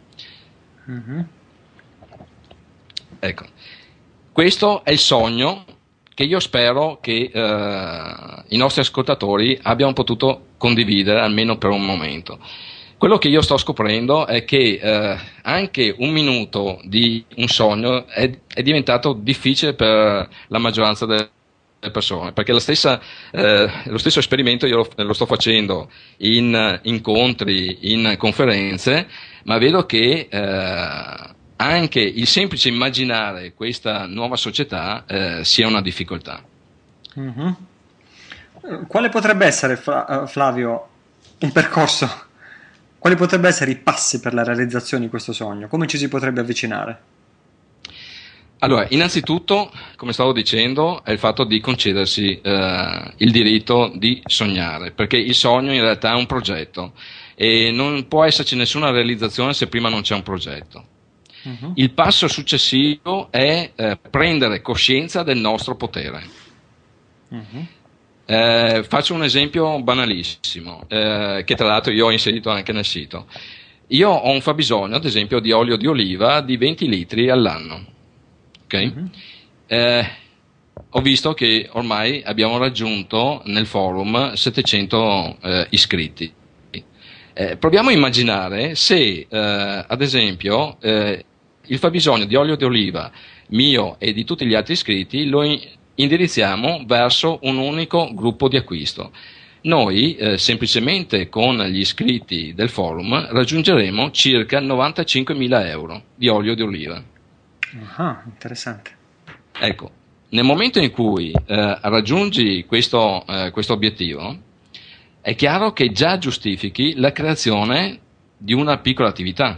Speaker 2: Ecco, questo è il sogno che io spero che i nostri ascoltatori abbiano potuto condividere almeno per un momento. Quello che io sto scoprendo è che anche un minuto di un sogno è diventato difficile per la maggioranza delle persone, perché lo stesso esperimento io lo sto facendo in incontri, in conferenze, ma vedo che anche il semplice immaginare questa nuova società sia una difficoltà.
Speaker 1: Mm-hmm. Quale potrebbe essere, Flavio, un percorso? Quali potrebbero essere i passi per la realizzazione di questo sogno? Come ci si potrebbe avvicinare?
Speaker 2: Allora, innanzitutto, come stavo dicendo, è il fatto di concedersi il diritto di sognare, perché il sogno in realtà è un progetto e non può esserci nessuna realizzazione se prima non c'è un progetto. Uh-huh. Il passo successivo è prendere coscienza del nostro potere. Uh-huh. Faccio un esempio banalissimo, che tra l'altro io ho inserito anche nel sito. Io ho un fabbisogno, ad esempio, di olio di oliva di 20 litri all'anno. Okay? Uh-huh. Ho visto che ormai abbiamo raggiunto nel forum 700 iscritti. Proviamo a immaginare se, ad esempio, il fabbisogno di olio di oliva mio e di tutti gli altri iscritti lo indirizziamo verso un unico gruppo di acquisto. Noi semplicemente con gli iscritti del forum raggiungeremo circa 95.000 euro di olio di oliva.
Speaker 1: Ah, interessante.
Speaker 2: Ecco, nel momento in cui raggiungi questo obiettivo, è chiaro che già giustifichi la creazione di una piccola attività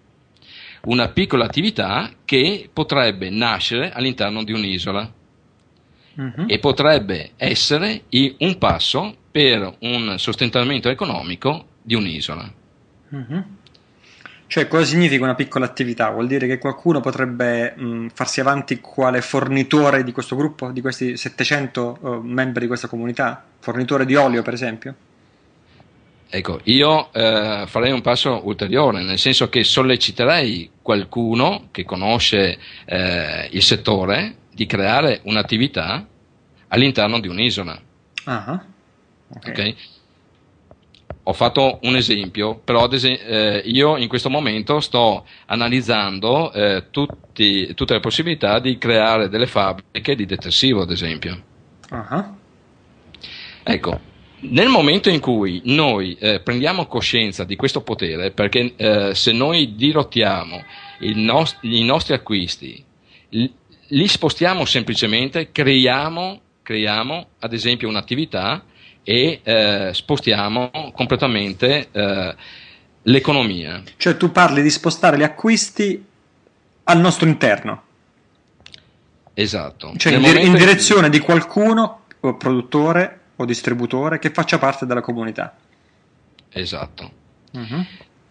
Speaker 2: che potrebbe nascere all'interno di un'isola. Uh-huh. E potrebbe essere un passo per un sostentamento economico di un'isola.
Speaker 1: Uh-huh. Cioè, cosa significa una piccola attività? Vuol dire che qualcuno potrebbe farsi avanti quale fornitore di questo gruppo, di questi 700 membri di questa comunità? Fornitore di olio, per esempio?
Speaker 2: Ecco, io farei un passo ulteriore, nel senso che solleciterei qualcuno che conosce il settore di creare un'attività all'interno di un'isola. Uh-huh. Okay. Ho fatto un esempio, però io in questo momento sto analizzando tutte le possibilità di creare delle fabbriche di detersivo, ad esempio. Uh-huh. Ecco, nel momento in cui noi prendiamo coscienza di questo potere, perché se noi dirottiamo i nostri acquisti, li spostiamo semplicemente, creiamo ad esempio un'attività e spostiamo completamente l'economia.
Speaker 1: Cioè tu parli di spostare gli acquisti al nostro interno.
Speaker 2: Esatto.
Speaker 1: Cioè in direzione di qualcuno, o produttore o distributore, che faccia parte della comunità.
Speaker 2: Esatto. Uh-huh.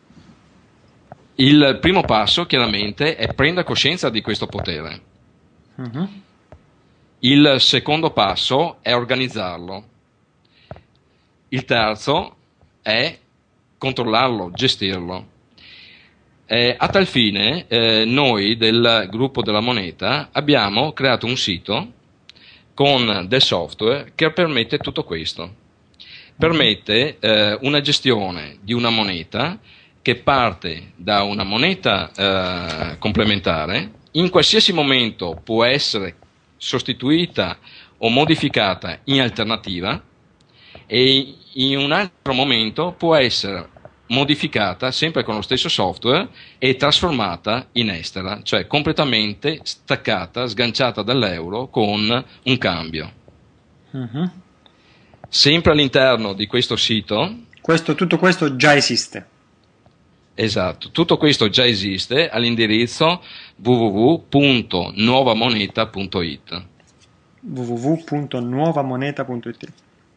Speaker 2: Il primo passo chiaramente è prendere coscienza di questo potere. Uh-huh. Il secondo passo è organizzarlo. Il terzo è controllarlo, gestirlo. A tal fine noi del gruppo della moneta abbiamo creato un sito con del software che permette tutto questo. Permette una gestione di una moneta che parte da una moneta complementare, in qualsiasi momento può essere sostituita o modificata in alternativa e in un altro momento può essere modificata sempre con lo stesso software e trasformata in estera, cioè completamente staccata, sganciata dall'euro con un cambio. Uh-huh. Sempre all'interno di questo sito.
Speaker 1: Tutto questo già esiste.
Speaker 2: Esatto, tutto questo già esiste all'indirizzo www.nuovamoneta.it.
Speaker 1: www.nuovamoneta.it.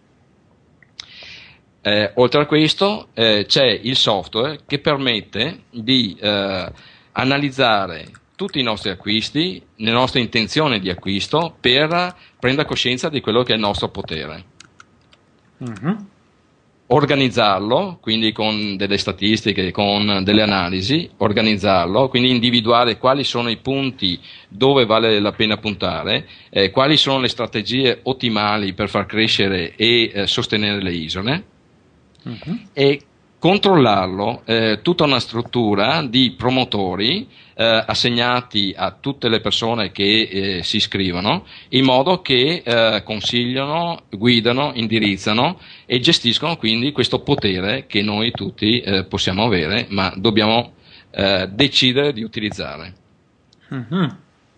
Speaker 2: Oltre a questo c'è il software che permette di analizzare tutti i nostri acquisti, le nostre intenzioni di acquisto per prendere coscienza di quello che è il nostro potere. Uh-huh. Organizzarlo, quindi con delle statistiche, con delle analisi, organizzarlo, quindi individuare quali sono i punti dove vale la pena puntare, quali sono le strategie ottimali per far crescere e sostenere le isole. Uh-huh. E controllarlo, tutta una struttura di promotori assegnati a tutte le persone che si iscrivono, in modo che consigliano, guidano, indirizzano e gestiscono quindi questo potere che noi tutti possiamo avere, ma dobbiamo decidere di utilizzare.
Speaker 1: Mm-hmm.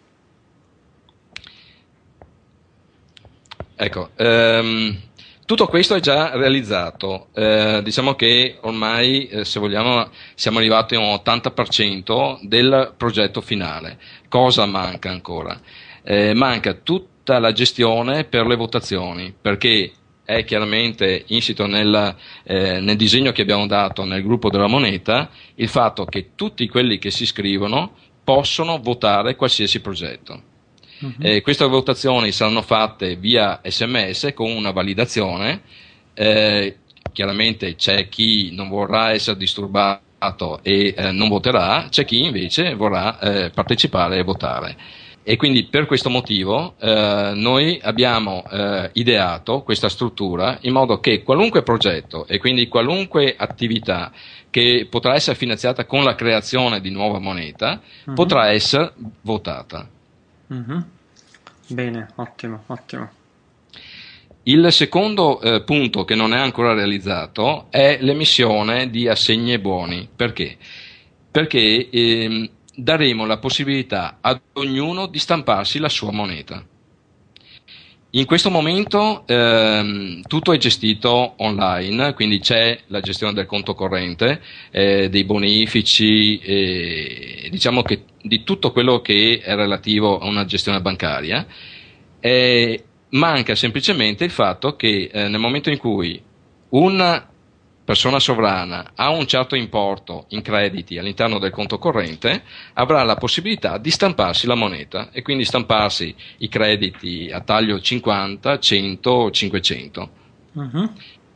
Speaker 2: Ecco, tutto questo è già realizzato, diciamo che ormai, se vogliamo, siamo arrivati a un 80% del progetto finale. Cosa manca ancora? Manca tutta la gestione per le votazioni, perché è chiaramente insito nel disegno che abbiamo dato nel gruppo della moneta il fatto che tutti quelli che si iscrivono possono votare qualsiasi progetto. Queste votazioni saranno fatte via SMS con una validazione. Chiaramente c'è chi non vorrà essere disturbato e non voterà, c'è chi invece vorrà partecipare e votare. E quindi per questo motivo noi abbiamo ideato questa struttura in modo che qualunque progetto e quindi qualunque attività che potrà essere finanziata con la creazione di nuova moneta potrà essere votata.
Speaker 1: Mm-hmm. Bene, ottimo.
Speaker 2: Il secondo punto che non è ancora realizzato è l'emissione di assegni e buoni. Perché? Perché daremo la possibilità ad ognuno di stamparsi la sua moneta. In questo momento tutto è gestito online, quindi c'è la gestione del conto corrente, dei bonifici, diciamo che di tutto quello che è relativo a una gestione bancaria. Manca semplicemente il fatto che nel momento in cui una persona sovrana ha un certo importo in crediti all'interno del conto corrente, avrà la possibilità di stamparsi la moneta e quindi stamparsi i crediti a taglio 50, 100, 500.
Speaker 1: Uh-huh.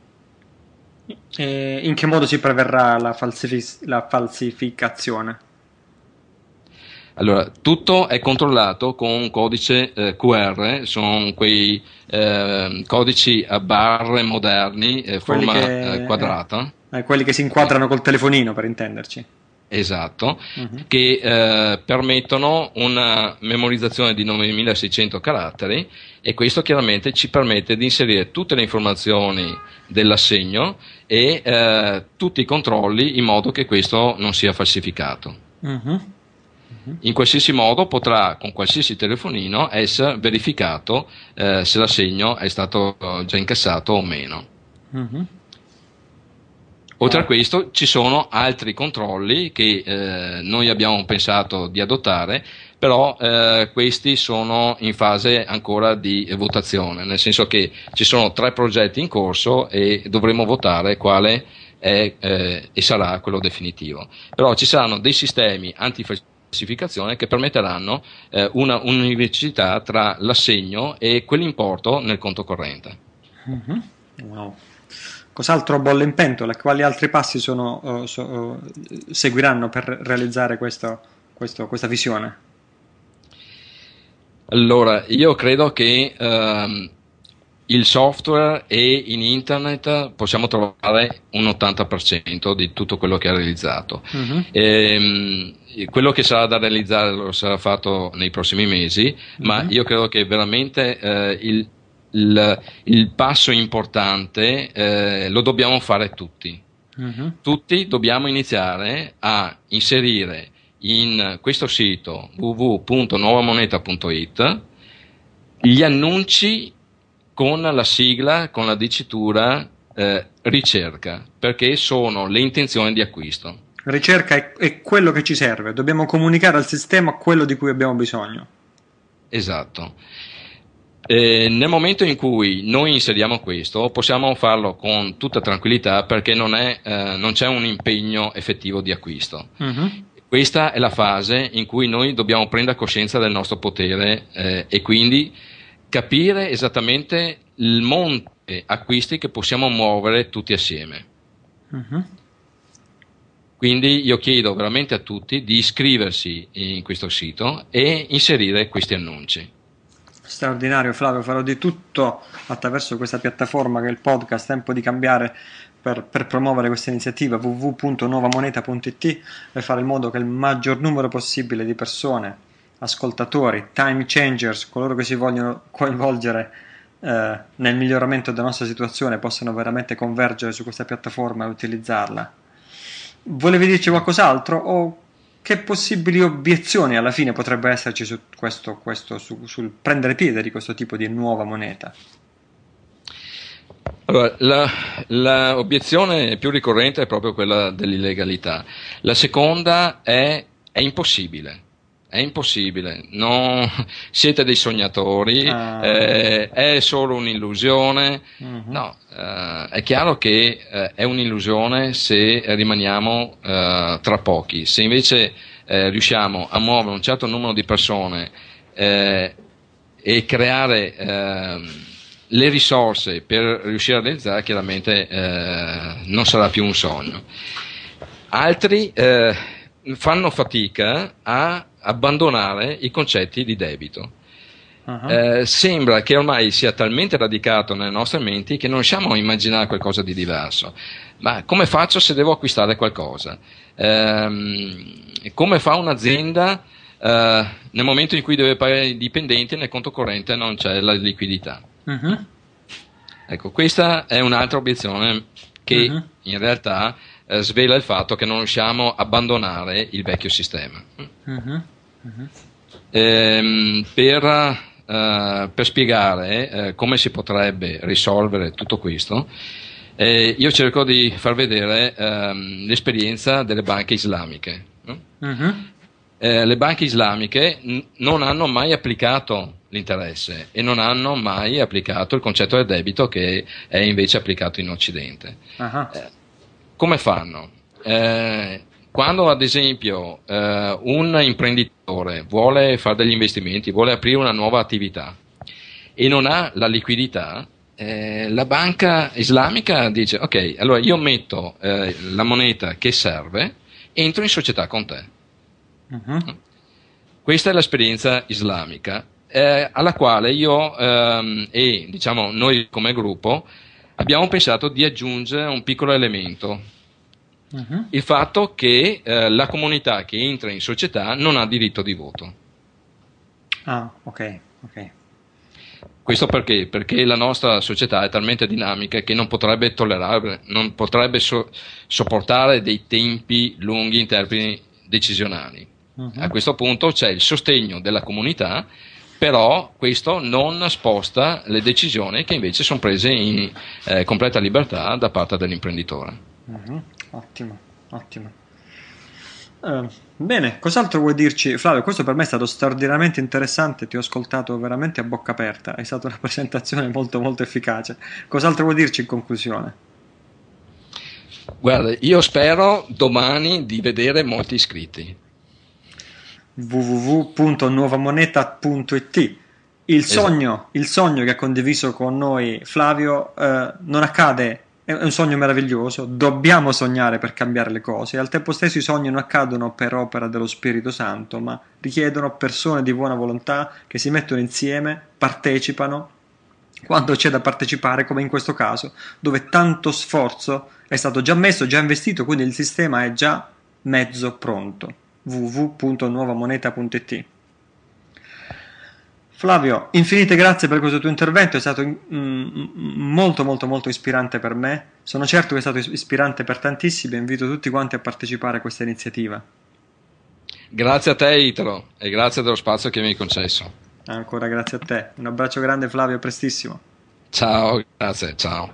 Speaker 1: E in che modo si preverrà la falsificazione?
Speaker 2: Allora, tutto è controllato con un codice QR, sono quei codici a barre moderni, forma quadrata.
Speaker 1: Quelli che si inquadrano col telefonino, per intenderci.
Speaker 2: Esatto, che permettono una memorizzazione di 9600 caratteri e questo chiaramente ci permette di inserire tutte le informazioni dell'assegno e tutti i controlli in modo che questo non sia falsificato. In qualsiasi modo potrà con qualsiasi telefonino essere verificato se l'assegno è stato già incassato o meno. Oltre a questo ci sono altri controlli che noi abbiamo pensato di adottare, però questi sono in fase ancora di votazione, nel senso che ci sono 3 progetti in corso e dovremo votare quale è e sarà quello definitivo. Però ci saranno dei sistemi antifalsificazione che permetteranno una univocità tra l'assegno e quell'importo nel conto corrente.
Speaker 1: Wow. Cos'altro bolle in pentola? Quali altri passi seguiranno per realizzare questa visione?
Speaker 2: Allora, io credo che il software e in internet possiamo trovare un 80% di tutto quello che è realizzato. Quello che sarà da realizzare lo sarà fatto nei prossimi mesi, ma io credo che veramente il passo importante lo dobbiamo fare tutti. Tutti dobbiamo iniziare a inserire in questo sito www.nuovamoneta.it gli annunci con la sigla, con la dicitura ricerca, perché sono le intenzioni di acquisto.
Speaker 1: Ricerca è quello che ci serve, dobbiamo comunicare al sistema quello di cui abbiamo bisogno.
Speaker 2: Esatto. Nel momento in cui noi inseriamo questo, possiamo farlo con tutta tranquillità perché non c'è un impegno effettivo di acquisto. Questa è la fase in cui noi dobbiamo prendere coscienza del nostro potere e quindi capire esattamente il monte acquisti che possiamo muovere tutti assieme. Quindi io chiedo veramente a tutti di iscriversi in questo sito e inserire questi annunci.
Speaker 1: Straordinario Flavio, farò di tutto attraverso questa piattaforma che è il podcast Tempo di Cambiare per promuovere questa iniziativa, www.nuovamoneta.it, per fare in modo che il maggior numero possibile di persone, ascoltatori, time changers, coloro che si vogliono coinvolgere nel miglioramento della nostra situazione, possano veramente convergere su questa piattaforma e utilizzarla. Volevi dirci qualcos'altro, o che possibili obiezioni alla fine potrebbe esserci su sul prendere piede di questo tipo di nuova moneta?
Speaker 2: Allora, la obiezione più ricorrente è proprio quella dell'illegalità. La seconda è impossibile. È impossibile, no, siete dei sognatori, è solo un'illusione. No, è chiaro che è un'illusione se rimaniamo tra pochi. Se invece riusciamo a muovere un certo numero di persone e creare le risorse per riuscire a realizzare, chiaramente non sarà più un sogno. Altri fanno fatica a abbandonare i concetti di debito. Sembra che ormai sia talmente radicato nelle nostre menti che non riusciamo a immaginare qualcosa di diverso. Ma come faccio se devo acquistare qualcosa? Come fa un'azienda nel momento in cui deve pagare i dipendenti, nel conto corrente non c'è la liquidità? Ecco, questa è un'altra obiezione che in realtà svela il fatto che non riusciamo a abbandonare il vecchio sistema. Per spiegare come si potrebbe risolvere tutto questo, io cerco di far vedere l'esperienza delle banche islamiche. Le banche islamiche non hanno mai applicato l'interesse e non hanno mai applicato il concetto del debito, che è invece applicato in Occidente. Come fanno? Quando ad esempio un imprenditore vuole fare degli investimenti, vuole aprire una nuova attività e non ha la liquidità, la banca islamica dice: ok, allora io metto la moneta che serve, entro in società con te. Questa è l'esperienza islamica, alla quale io e diciamo noi come gruppo abbiamo pensato di aggiungere un piccolo elemento. Il fatto che la comunità che entra in società non ha diritto di voto.
Speaker 1: Ok.
Speaker 2: Questo perché? Perché la nostra società è talmente dinamica che non potrebbe tollerare, non potrebbe sopportare dei tempi lunghi in termini decisionali. A questo punto c'è il sostegno della comunità, però questo non sposta le decisioni che invece sono prese in completa libertà da parte dell'imprenditore.
Speaker 1: Ottimo. Bene, cos'altro vuoi dirci, Flavio? Questo per me è stato straordinariamente interessante, ti ho ascoltato veramente a bocca aperta, è stata una presentazione molto molto efficace. Cos'altro vuoi dirci in conclusione?
Speaker 2: Guarda, io spero domani di vedere molti iscritti.
Speaker 1: www.nuovamoneta.it. Il sogno che ha condiviso con noi Flavio non accade. È un sogno meraviglioso, dobbiamo sognare per cambiare le cose, e al tempo stesso i sogni non accadono per opera dello Spirito Santo, ma richiedono persone di buona volontà che si mettono insieme, partecipano quando c'è da partecipare, come in questo caso, dove tanto sforzo è stato già messo, già investito, quindi il sistema è già mezzo pronto. www.nuovamoneta.it. Flavio, infinite grazie per questo tuo intervento, è stato molto molto molto ispirante per me, sono certo che è stato ispirante per tantissimi, e invito tutti quanti a partecipare a questa iniziativa.
Speaker 2: Grazie a te Italo, e grazie dello spazio che mi hai concesso.
Speaker 1: Ancora grazie a te, un abbraccio grande Flavio, a prestissimo.
Speaker 2: Ciao, grazie, ciao.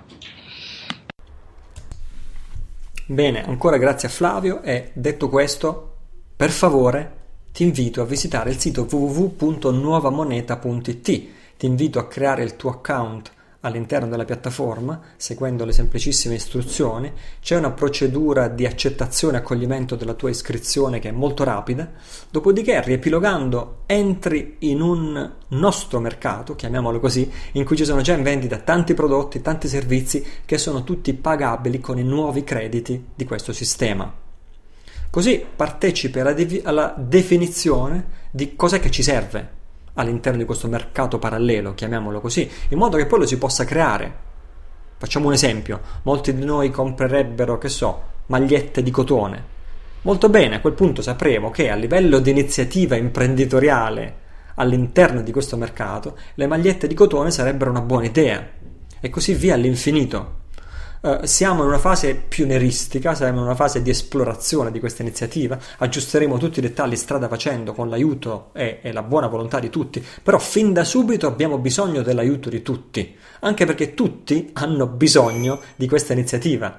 Speaker 1: Bene, ancora grazie a Flavio, e detto questo, per favore ti invito a visitare il sito www.nuovamoneta.it. Ti invito a creare il tuo account all'interno della piattaforma seguendo le semplicissime istruzioni. C'è una procedura di accettazione e accoglimento della tua iscrizione che è molto rapida, dopodiché, riepilogando, entri in un nostro mercato, chiamiamolo così, in cui ci sono già in vendita tanti prodotti, tanti servizi che sono tutti pagabili con i nuovi crediti di questo sistema. Così partecipi alla definizione di cos'è che ci serve all'interno di questo mercato parallelo, chiamiamolo così, in modo che poi lo si possa creare. Facciamo un esempio: molti di noi comprerebbero, che so, magliette di cotone. Molto bene, a quel punto sapremo che a livello di iniziativa imprenditoriale all'interno di questo mercato le magliette di cotone sarebbero una buona idea, e così via all'infinito. Siamo in una fase pionieristica, siamo in una fase di esplorazione di questa iniziativa, aggiusteremo tutti i dettagli strada facendo con l'aiuto e la buona volontà di tutti, però fin da subito abbiamo bisogno dell'aiuto di tutti, anche perché tutti hanno bisogno di questa iniziativa.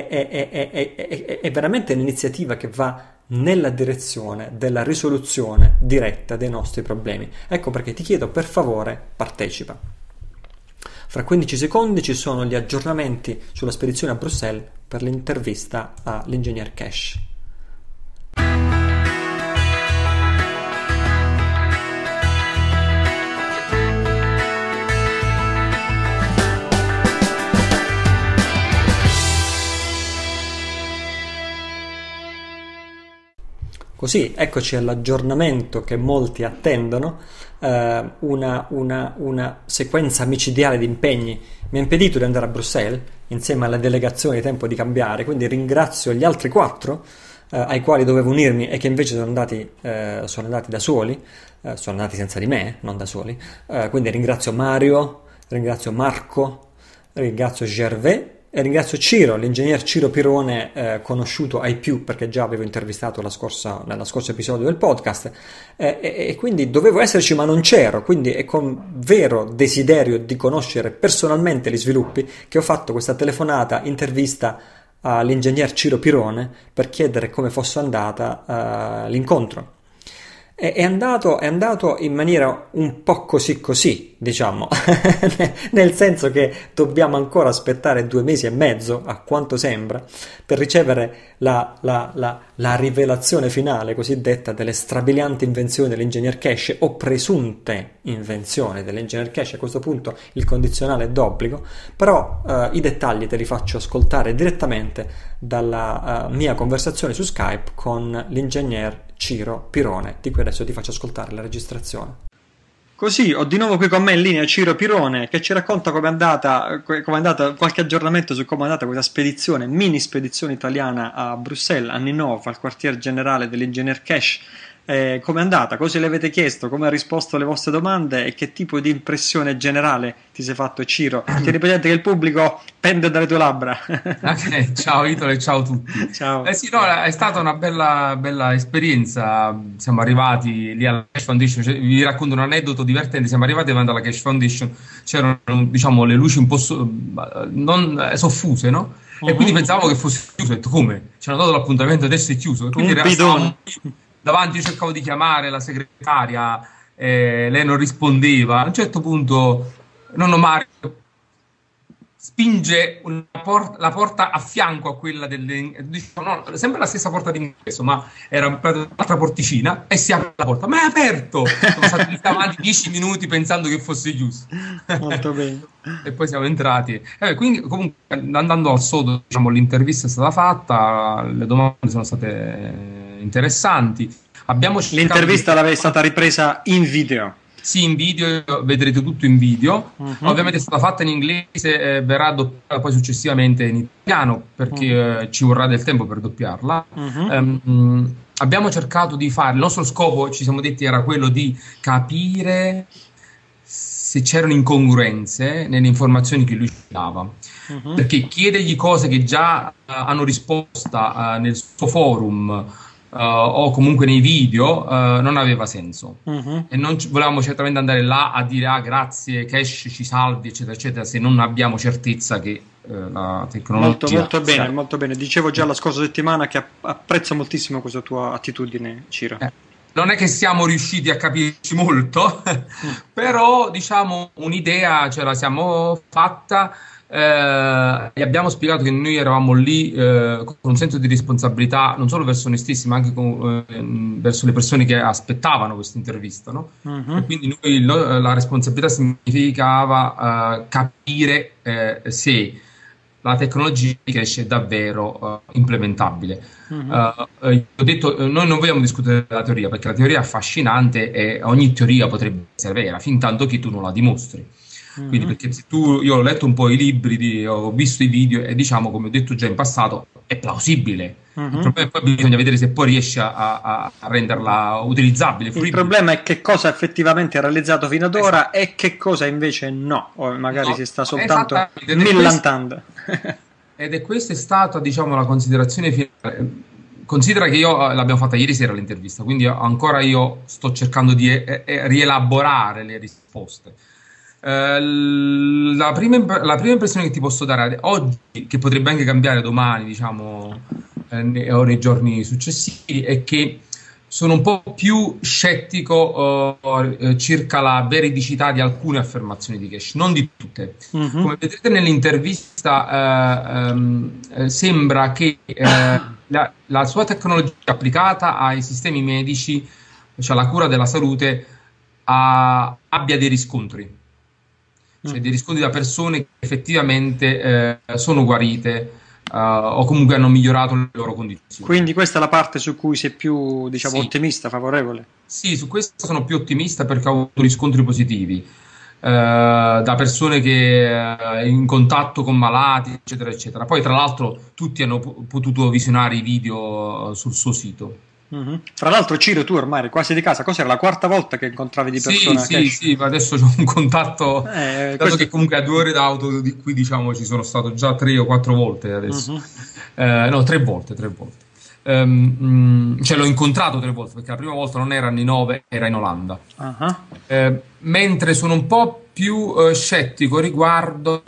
Speaker 1: È veramente un'iniziativa che va nella direzione della risoluzione diretta dei nostri problemi. Ecco perché ti chiedo, per favore, partecipa. Fra 15 secondi ci sono gli aggiornamenti sulla spedizione a Bruxelles per l'intervista all'ingegner Cash. Così, eccoci all'aggiornamento che molti attendono. Una sequenza micidiale di impegni mi ha impedito di andare a Bruxelles insieme alla delegazione di Tempo di Cambiare, quindi ringrazio gli altri 4 ai quali dovevo unirmi e che invece sono andati da soli, sono andati senza di me, non da soli. Quindi ringrazio Mario, ringrazio Marco, ringrazio Gervais e ringrazio Ciro, l'ingegner Ciro Pirone, conosciuto ai più perché già avevo intervistato nello scorso episodio del podcast, e quindi dovevo esserci ma non c'ero, quindi è con vero desiderio di conoscere personalmente gli sviluppi che ho fatto questa telefonata intervista all'ingegner Ciro Pirone per chiedere come fosse andata l'incontro. È andato in maniera un po' così, diciamo, nel senso che dobbiamo ancora aspettare 2 mesi e mezzo, a quanto sembra, per ricevere la rivelazione finale cosiddetta delle strabilianti invenzioni dell'ingegner Cash, o presunte invenzioni dell'ingegner Cash. A questo punto il condizionale è d'obbligo, però i dettagli te li faccio ascoltare direttamente dalla mia conversazione su Skype con l'ingegner Ciro Pirone, di cui adesso ti faccio ascoltare la registrazione. Così, ho di nuovo qui con me in linea Ciro Pirone, che ci racconta com'è andata, qualche aggiornamento su com'è andata questa spedizione, mini spedizione italiana a Bruxelles, a Ninove, al quartier generale dell'ingegner Cash. Com'è andata? Cosa le avete chiesto? Come ha risposto alle vostre domande? E che tipo di impressione generale ti sei fatto, Ciro? Tieni presente che il pubblico pende dalle tue labbra.
Speaker 3: Okay, ciao Italo e ciao a tutti.
Speaker 1: Ciao.
Speaker 3: Sì, no, è stata una bella esperienza. Siamo arrivati lì alla Cash Foundation, vi racconto un aneddoto divertente. Siamo arrivati davanti alla Cash Foundation, c'erano, diciamo, le luci un po' non soffuse, no? E quindi pensavo che fosse chiuso. Ho detto, come? Ci hanno dato l'appuntamento, adesso è chiuso. E quindi davanti, io cercavo di chiamare la segretaria, lei non rispondeva. A un certo punto nonno Mario spinge la porta a fianco a quella diciamo, no, sempre la stessa porta d'ingresso, ma era un'altra porticina, e si apre la porta, ma è aperto! Siamo stati lì davanti 10 minuti pensando che fosse chiuso.
Speaker 1: Molto bene.
Speaker 3: E poi siamo entrati. Quindi comunque, andando al sodo, diciamo, l'intervista è stata fatta, le domande sono state interessanti.
Speaker 1: L'intervista l'aveva stata ripresa in video.
Speaker 3: Sì, in video, vedrete tutto in video. Ovviamente è stata fatta in inglese, verrà doppiata poi successivamente in italiano, perché ci vorrà del tempo per doppiarla. Abbiamo cercato di fare, il nostro scopo, ci siamo detti, era quello di capire se c'erano incongruenze nelle informazioni che lui ci dava, perché chiedergli cose che già hanno risposta nel suo forum o comunque nei video non aveva senso, e non volevamo certamente andare là a dire grazie Cash, ci salvi, eccetera eccetera, se non abbiamo certezza che la tecnologia
Speaker 1: molto bene. Dicevo già la scorsa settimana che apprezzo moltissimo questa tua attitudine, Ciro.
Speaker 3: Non è che siamo riusciti a capirci molto, però diciamo un'idea ce la siamo fatta. E abbiamo spiegato che noi eravamo lì con un senso di responsabilità non solo verso noi stessi, ma anche verso le persone che aspettavano questa intervista, no? E quindi noi la responsabilità significava capire se la tecnologia è davvero implementabile. Ho detto, noi non vogliamo discutere della teoria, perché la teoria è affascinante e ogni teoria potrebbe essere vera fin tanto che tu non la dimostri. Quindi, perché se io ho letto un po' i libri, ho visto i video e diciamo, come ho detto già in passato, è plausibile. Il problema è poi bisogna vedere se poi riesce a renderla utilizzabile, fruibile.
Speaker 1: Il problema è che cosa effettivamente è realizzato fino ad ora e che cosa invece no, o magari si sta soltanto millantando.
Speaker 3: Ed questa è stata, diciamo, la considerazione finale. Considera che l'abbiamo fatta ieri sera l'intervista, quindi ancora io sto cercando di rielaborare le risposte. La prima impressione che ti posso dare oggi, che potrebbe anche cambiare domani, diciamo, o nei giorni successivi, è che sono un po' più scettico circa la veridicità di alcune affermazioni di Cash, non di tutte. Come vedrete nell'intervista, sembra che la sua tecnologia applicata ai sistemi medici, cioè alla cura della salute, abbia dei riscontri. Cioè dei riscontri da persone che effettivamente sono guarite o comunque hanno migliorato le loro condizioni.
Speaker 1: Quindi questa è la parte su cui sei più, diciamo, ottimista, favorevole?
Speaker 3: Sì, su questo sono più ottimista perché ho avuto riscontri positivi da persone che in contatto con malati, eccetera, eccetera. Poi tra l'altro tutti hanno potuto visionare i video sul suo sito.
Speaker 1: Tra l'altro, Ciro, tu ormai eri quasi di casa. Cos'era la quarta volta che incontravi di persona?
Speaker 3: Sì, ma adesso c'ho un contatto, dato che comunque a 2 ore d'auto, di cui diciamo ci sono stato già 3 o 4 volte adesso. No, 3 volte. Cioè l'ho incontrato 3 volte, perché la prima volta non era anni 9, era in Olanda. Mentre sono un po' più scettico riguardo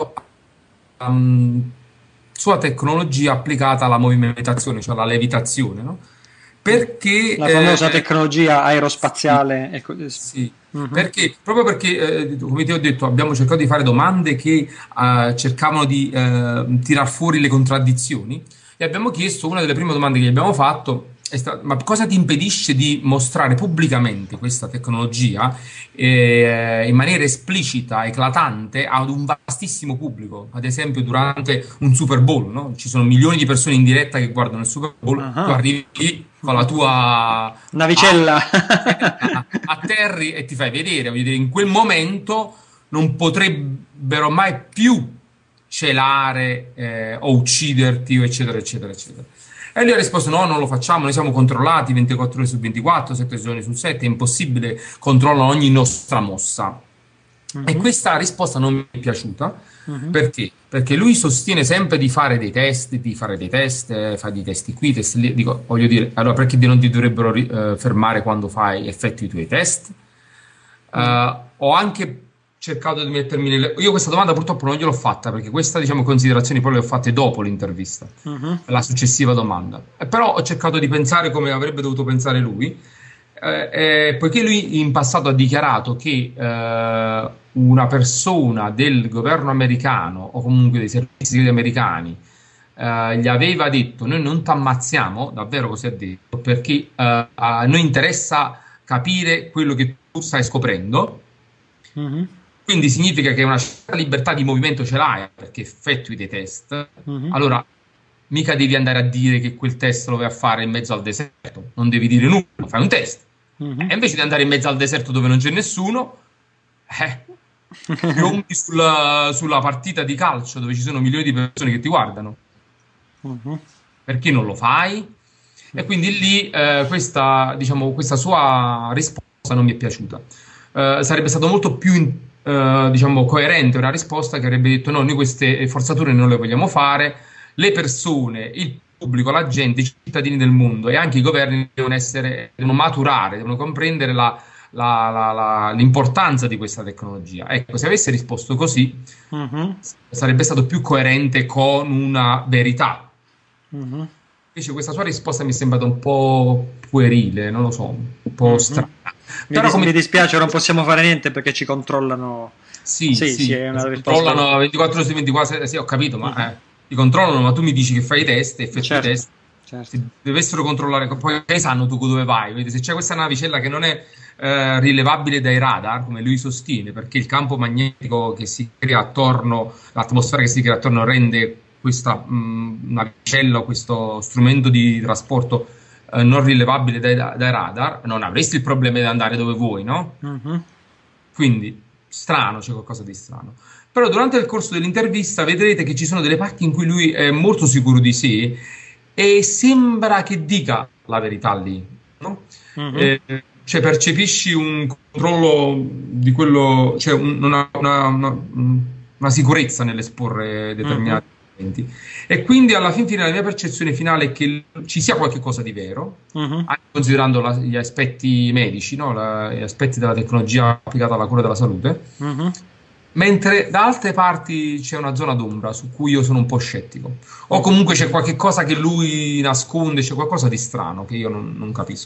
Speaker 3: sua tecnologia applicata alla movimentazione, cioè alla levitazione, no? Perché
Speaker 1: la famosa tecnologia aerospaziale.
Speaker 3: Sì, perché, proprio perché, come ti ho detto, abbiamo cercato di fare domande che cercavano di tirar fuori le contraddizioni, e abbiamo chiesto, una delle prime domande che gli abbiamo fatto è stata: ma cosa ti impedisce di mostrare pubblicamente questa tecnologia in maniera esplicita, eclatante, ad un vastissimo pubblico? Ad esempio durante un Super Bowl, no? Ci sono milioni di persone in diretta che guardano il Super Bowl, tu arrivi lì con la tua
Speaker 1: navicella,
Speaker 3: atterri e ti fai vedere. In quel momento non potrebbero mai più celare o ucciderti, eccetera, eccetera, eccetera. E lui ha risposto: no, non lo facciamo, noi siamo controllati 24 ore su 24, 7 giorni su 7, è impossibile, controllano ogni nostra mossa. E questa risposta non mi è piaciuta. Perché? Perché lui sostiene sempre di fare dei test, fa dei test qui, test lì. Dico, voglio dire, allora perché non ti dovrebbero fermare quando effettui i tuoi test? Ho anche cercato di mettermi io questa domanda purtroppo non gliel'ho fatta, perché questa, diciamo, considerazioni poi le ho fatte dopo l'intervista, la successiva domanda. Però ho cercato di pensare come avrebbe dovuto pensare lui, poiché lui in passato ha dichiarato che una persona del governo americano o comunque dei servizi americani gli aveva detto: noi non ti ammazziamo, davvero così ha detto, perché a noi interessa capire quello che tu stai scoprendo. Quindi significa che una certa libertà di movimento ce l'hai perché effettui dei test. Allora mica devi andare a dire che quel test lo vai a fare in mezzo al deserto, non devi dire nulla, fai un test. E invece di andare in mezzo al deserto dove non c'è nessuno, piombi sulla partita di calcio dove ci sono milioni di persone che ti guardano. Perché non lo fai? E quindi lì questa sua risposta non mi è piaciuta. Sarebbe stato molto più coerente una risposta che avrebbe detto: no, noi queste forzature non le vogliamo fare, le persone, il pubblico, la gente, i cittadini del mondo e anche i governi devono maturare, devono comprendere l'importanza di questa tecnologia. Ecco, se avesse risposto così sarebbe stato più coerente con una verità. Invece questa sua risposta mi è sembrata un po' puerile, non lo so, un po' strana.
Speaker 1: Mi dispiace, non possiamo fare niente perché ci controllano. Sì, è una
Speaker 3: controllano 24 ore su 24, sì, ho capito, ma ti controllano, ma tu mi dici che fai i test, effettui i test. Se dovessero controllare, poi sanno tu dove vai. Vedi, se c'è questa navicella che non è rilevabile dai radar, come lui sostiene, perché il campo magnetico che si crea attorno, l'atmosfera che si crea attorno rende questa navicella o questo strumento di trasporto non rilevabile dai radar, non avresti il problema di andare dove vuoi, no? Quindi strano, c'è qualcosa di strano. Però durante il corso dell'intervista vedrete che ci sono delle parti in cui lui è molto sicuro di sé e sembra che dica la verità lì, no? Cioè percepisci un controllo di quello, cioè una sicurezza nell'esporre determinati elementi. E quindi alla fine la mia percezione finale è che ci sia qualche cosa di vero, anche considerando gli aspetti medici, no? Gli aspetti della tecnologia applicata alla cura della salute. Mentre da altre parti c'è una zona d'ombra su cui io sono un po' scettico, o comunque c'è qualche cosa che lui nasconde, c'è qualcosa di strano che io non capisco.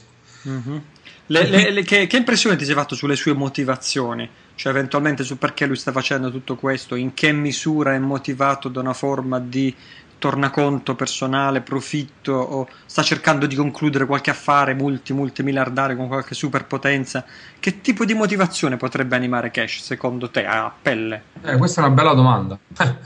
Speaker 1: Che impressione ti sei fatto sulle sue motivazioni? Cioè eventualmente su perché lui sta facendo tutto questo, in che misura è motivato da una forma di tornaconto personale, profitto, o sta cercando di concludere qualche affare multimiliardario con qualche superpotenza? Che tipo di motivazione potrebbe animare Cash secondo te a pelle?
Speaker 3: Questa è una bella domanda.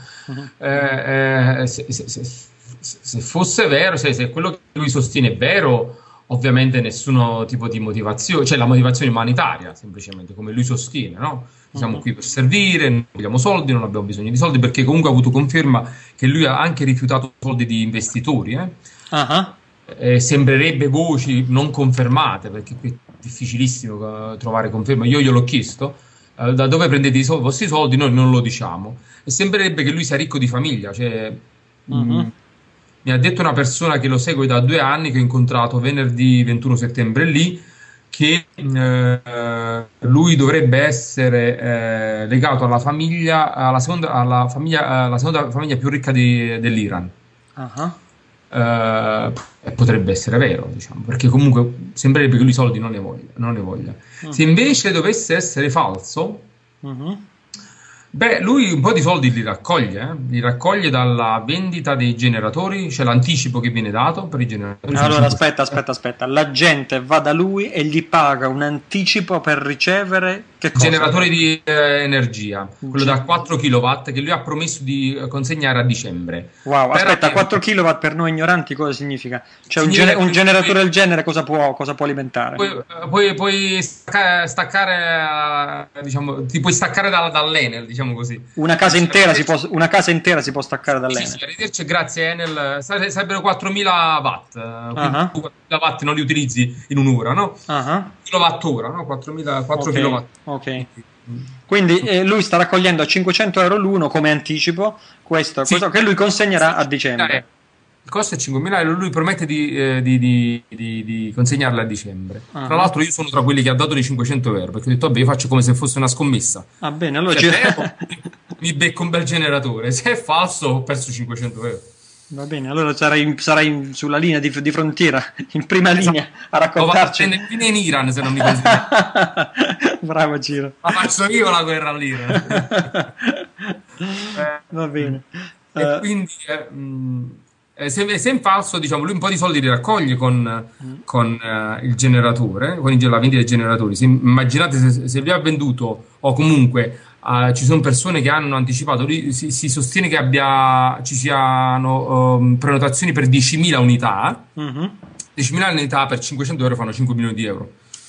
Speaker 3: Se fosse vero, se quello che lui sostiene è vero, ovviamente nessun tipo di motivazione, cioè la motivazione umanitaria, semplicemente come lui sostiene, no? Siamo qui per servire, non vogliamo soldi, non abbiamo bisogno di soldi, perché comunque ha avuto conferma che lui ha anche rifiutato soldi di investitori. Sembrerebbe voci non confermate, perché qui è difficilissimo trovare conferma. Io gliel'ho chiesto, da dove prendete i vostri soldi? Noi non lo diciamo. E sembrerebbe che lui sia ricco di famiglia, cioè... Mi ha detto una persona che lo segue da 2 anni, che ho incontrato venerdì 21 settembre lì, che lui dovrebbe essere legato alla famiglia, alla seconda famiglia più ricca dell'Iran. Potrebbe essere vero, diciamo, perché comunque sembrerebbe che lui i soldi non ne voglia. Se invece dovesse essere falso, lui un po' di soldi li raccoglie dalla vendita dei generatori, c'è l'anticipo che viene dato per i generatori.
Speaker 1: Allora aspetta, la gente va da lui e gli paga un anticipo per ricevere che cosa?
Speaker 3: Generatori di energia, quello da 4 kW che lui ha promesso di consegnare a dicembre.
Speaker 1: Wow, aspetta, 4 kW per noi ignoranti cosa significa? Cioè un generatore del genere cosa può alimentare?
Speaker 3: Puoi staccare, diciamo, ti puoi staccare dall'Enel, diciamo così.
Speaker 1: Una casa intera si può staccare dall'Enel.
Speaker 3: Sì, arrivederci, grazie Enel, sarebbero 4000 watt. 4000 watt non li utilizzi in un'ora, no? Kilowattora, no? 4 kW.
Speaker 1: Ok. Quindi lui sta raccogliendo a 500 euro l'uno come anticipo questo che lui consegnerà a dicembre.
Speaker 3: Il costo è 5.000 euro, lui promette di consegnarla a dicembre. Tra l'altro io sono tra quelli che ha dato i 500 euro, perché ho detto vabbè, io faccio come se fosse una scommessa.
Speaker 1: Bene, allora
Speaker 3: mi becco un bel generatore, se è falso ho perso 500 euro.
Speaker 1: Va bene, allora sarai sulla linea di frontiera, in prima linea, a raccontarci.
Speaker 3: Vieni in Iran se non mi consigli.
Speaker 1: Bravo Ciro.
Speaker 3: La faccio io la guerra all'Iran.
Speaker 1: Va bene.
Speaker 3: E quindi se è falso, diciamo, lui un po' di soldi li raccoglie con il generatore, con la vendita dei generatori. Immaginate se lui ha venduto, o comunque ci sono persone che hanno anticipato, lui si sostiene che ci siano prenotazioni per 10.000 unità. 10.000 unità per 500 euro fanno 5 milioni di euro.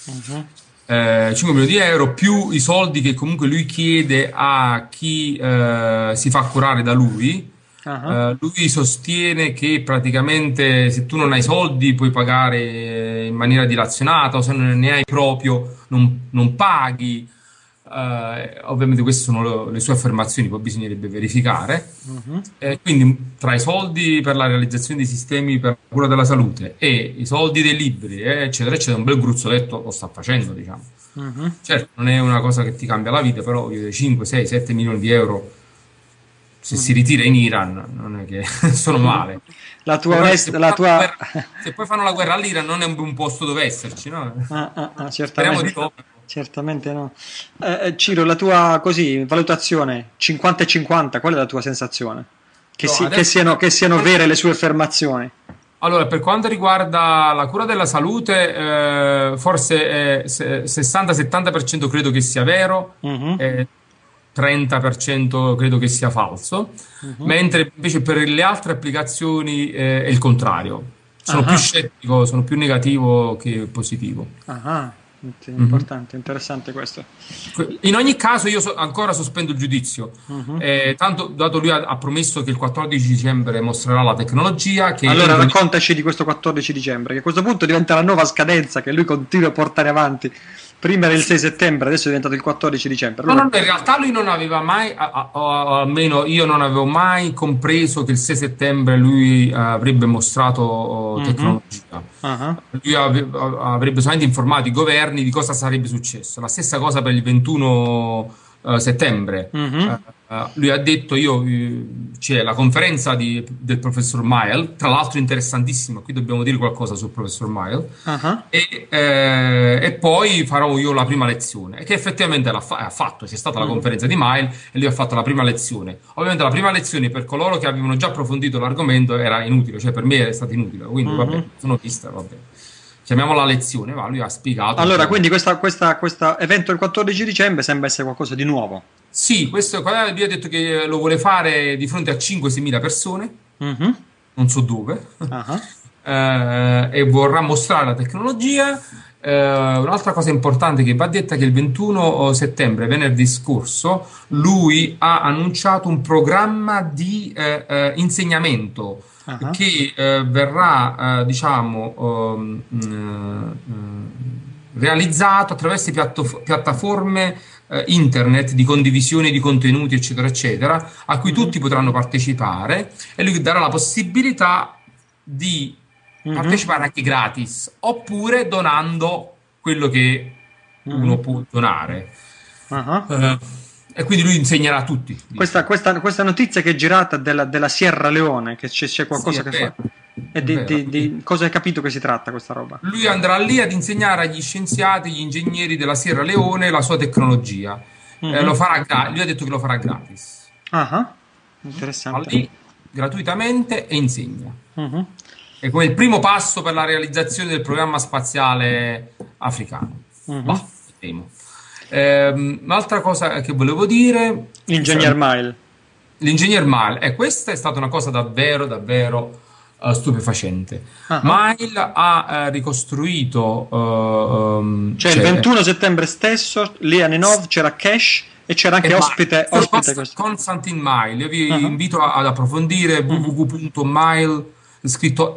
Speaker 3: 5 milioni di euro più i soldi che comunque lui chiede a chi si fa curare da lui. Lui sostiene che praticamente se tu non hai soldi puoi pagare in maniera dilazionata, o se non ne hai proprio non paghi. Ovviamente queste sono le sue affermazioni, poi bisognerebbe verificare. Quindi tra i soldi per la realizzazione di sistemi per la cura della salute e i soldi dei libri, eccetera eccetera, un bel gruzzoletto lo sta facendo, diciamo. Certo, non è una cosa che ti cambia la vita, però 5, 6, 7 milioni di euro se si ritira in Iran non è che sono male. Se poi fanno la guerra all'Iran non è un buon posto dove esserci, no? Speriamo di no.
Speaker 1: Certamente no. Ciro, la tua valutazione 50-50, qual è la tua sensazione? Che siano vere le sue affermazioni?
Speaker 3: Allora, per quanto riguarda la cura della salute, forse 60-70% credo che sia vero, 30% credo che sia falso, mentre invece per le altre applicazioni è il contrario. Sono più scettico, sono più negativo che positivo.
Speaker 1: Importante, interessante questo.
Speaker 3: In ogni caso io ancora sospendo il giudizio, tanto dato lui ha promesso che il 14 dicembre mostrerà la tecnologia.
Speaker 1: Allora raccontaci di questo 14 dicembre, che a questo punto diventa la nuova scadenza che lui continua a portare avanti. Prima era il 6 settembre, adesso è diventato il 14 dicembre.
Speaker 3: No, in realtà lui non aveva mai, almeno io non avevo mai compreso che il 6 settembre lui avrebbe mostrato tecnologia. Lui avrebbe solamente informato i governi di cosa sarebbe successo. La stessa cosa per il 21 settembre. Lui ha detto, c'è la conferenza del professor Mile, tra l'altro interessantissima, qui dobbiamo dire qualcosa sul professor Mile, e poi farò io la prima lezione, e che effettivamente ha fatto, c'è stata la conferenza di Mile e lui ha fatto la prima lezione. Ovviamente la prima lezione per coloro che avevano già approfondito l'argomento era inutile, cioè per me è stata inutile, quindi vabbè, sono vista, vabbè. Chiamiamola lezione, lui ha spiegato.
Speaker 1: Allora, quindi questo evento del 14 dicembre sembra essere qualcosa di nuovo.
Speaker 3: Sì, lui ha detto che lo vuole fare di fronte a 5-6 mila persone, non so dove, e vorrà mostrare la tecnologia. Un'altra cosa importante che va detta è che il 21 settembre, venerdì scorso, lui ha annunciato un programma di insegnamento che verrà, realizzato attraverso piattaforme internet di condivisione di contenuti, eccetera, eccetera, a cui tutti potranno partecipare, e lui darà la possibilità di partecipare anche gratis, oppure donando quello che uno può donare. E quindi lui insegnerà a tutti.
Speaker 1: Questa notizia che è girata della Sierra Leone, che c'è qualcosa che fa. E di cosa hai capito che si tratta questa roba?
Speaker 3: Lui andrà lì ad insegnare agli scienziati, agli ingegneri della Sierra Leone la sua tecnologia. Lui ha detto che lo farà gratis.
Speaker 1: Interessante.
Speaker 3: Va lì gratuitamente e insegna. È come il primo passo per la realizzazione del programma spaziale africano. Vedremo. Un'altra cosa che volevo dire,
Speaker 1: l'ingegner Mile.
Speaker 3: L'ingegner Mile, questa è stata una cosa davvero davvero stupefacente. Mile ha ricostruito,
Speaker 1: cioè il 21 settembre stesso lì a Nenov c'era Cash e c'era anche ospite
Speaker 3: Konstantin Mile. Io vi invito ad approfondire www.mile, scritto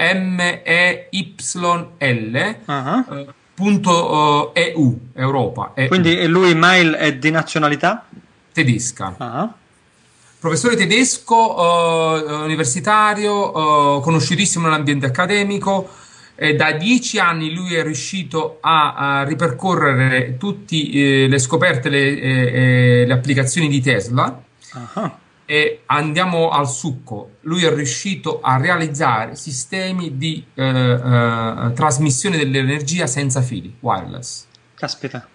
Speaker 3: MEYL.eu, Europa.
Speaker 1: Quindi lui Mile è di nazionalità?
Speaker 3: Tedesca. Professore tedesco, universitario, conosciutissimo nell'ambiente accademico. Da 10 anni lui è riuscito a ripercorrere tutte le scoperte, le applicazioni di Tesla. E andiamo al succo. Lui è riuscito a realizzare sistemi di trasmissione dell'energia senza fili, wireless.
Speaker 1: Caspita.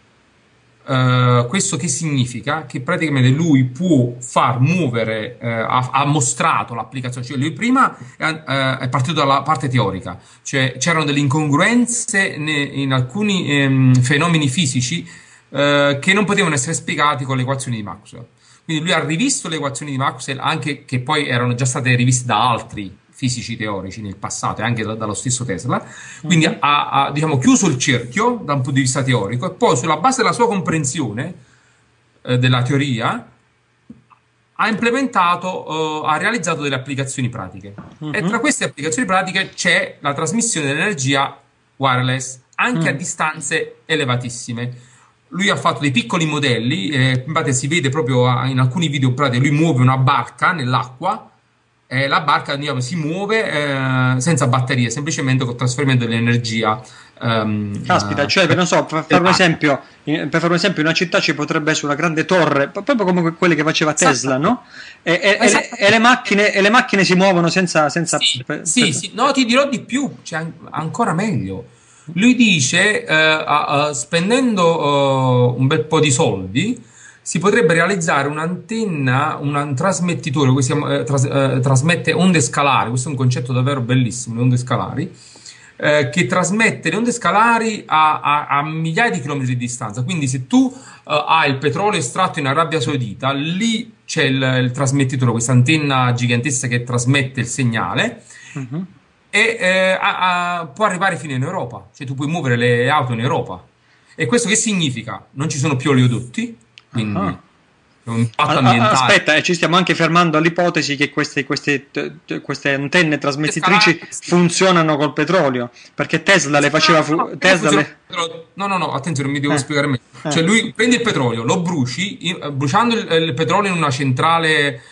Speaker 3: Questo che significa? Che praticamente lui può far muovere, ha mostrato l'applicazione, cioè lui prima è partito dalla parte teorica, cioè c'erano delle incongruenze in alcuni fenomeni fisici che non potevano essere spiegati con le equazioni di Maxwell. Quindi lui ha rivisto le equazioni di Maxwell, anche che poi erano già state riviste da altri fisici teorici nel passato e anche dallo stesso Tesla. Quindi ha chiuso il cerchio da un punto di vista teorico, e poi sulla base della sua comprensione della teoria ha implementato, ha realizzato delle applicazioni pratiche. E tra queste applicazioni pratiche c'è la trasmissione dell'energia wireless anche a distanze elevatissime. Lui ha fatto dei piccoli modelli, si vede proprio in alcuni video, lui muove una barca nell'acqua, e la barca si muove senza batterie, semplicemente con il trasferimento dell'energia.
Speaker 1: Caspita, cioè per fare un esempio, in una città ci potrebbe essere una grande torre, proprio come quelle che faceva Tesla, no? E le macchine si muovono senza
Speaker 3: sì. No, ti dirò di più, c'è ancora meglio. Lui dice, spendendo un bel po' di soldi, si potrebbe realizzare un'antenna, un trasmettitore che trasmette onde scalari. Questo è un concetto davvero bellissimo, le onde scalari, che trasmette le onde scalari a migliaia di chilometri di distanza. Quindi se tu hai il petrolio estratto in Arabia Saudita, lì c'è il trasmettitore, questa antenna gigantesca che trasmette il segnale, e può arrivare fino in Europa, cioè tu puoi muovere le auto in Europa. E questo che significa? Non ci sono più oleodotti, quindi un impatto ambientale.
Speaker 1: Aspetta, ci stiamo anche fermando all'ipotesi che queste antenne trasmettitrici funzionano col petrolio, perché Tesla le faceva
Speaker 3: No, attenzione, mi devo spiegare meglio. Cioè lui prende il petrolio, lo bruciando il petrolio in una centrale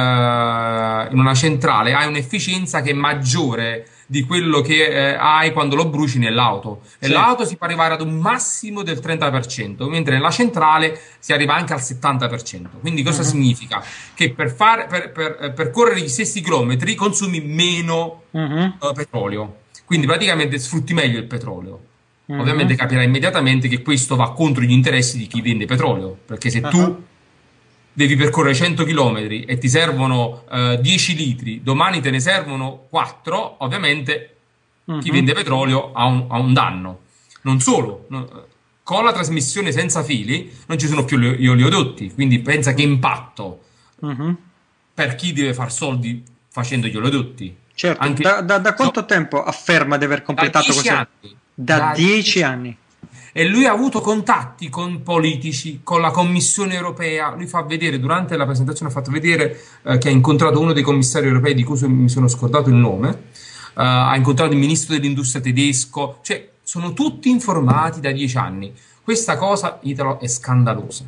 Speaker 3: hai un'efficienza che è maggiore di quello che hai quando lo bruci nell'auto. E l'auto si può arrivare ad un massimo del 30%, mentre nella centrale si arriva anche al 70%. Quindi cosa significa? Che per correre gli stessi chilometri consumi meno petrolio. Quindi praticamente sfrutti meglio il petrolio. Ovviamente capirà immediatamente che questo va contro gli interessi di chi vende petrolio, perché se tu devi percorrere 100 km e ti servono 10 litri, domani te ne servono 4, ovviamente chi vende petrolio ha un danno. Non solo, con la trasmissione senza fili non ci sono più gli oleodotti, quindi pensa che impatto per chi deve far soldi facendo gli oleodotti.
Speaker 1: Certo, anche, da quanto tempo afferma di aver completato questo?
Speaker 3: Anni.
Speaker 1: Da 10 anni.
Speaker 3: E lui ha avuto contatti con politici, con la Commissione europea. Lui fa vedere, durante la presentazione ha fatto vedere che ha incontrato uno dei commissari europei di cui mi sono scordato il nome, ha incontrato il ministro dell'industria tedesco, cioè sono tutti informati da 10 anni. Questa cosa, Italo, è scandalosa.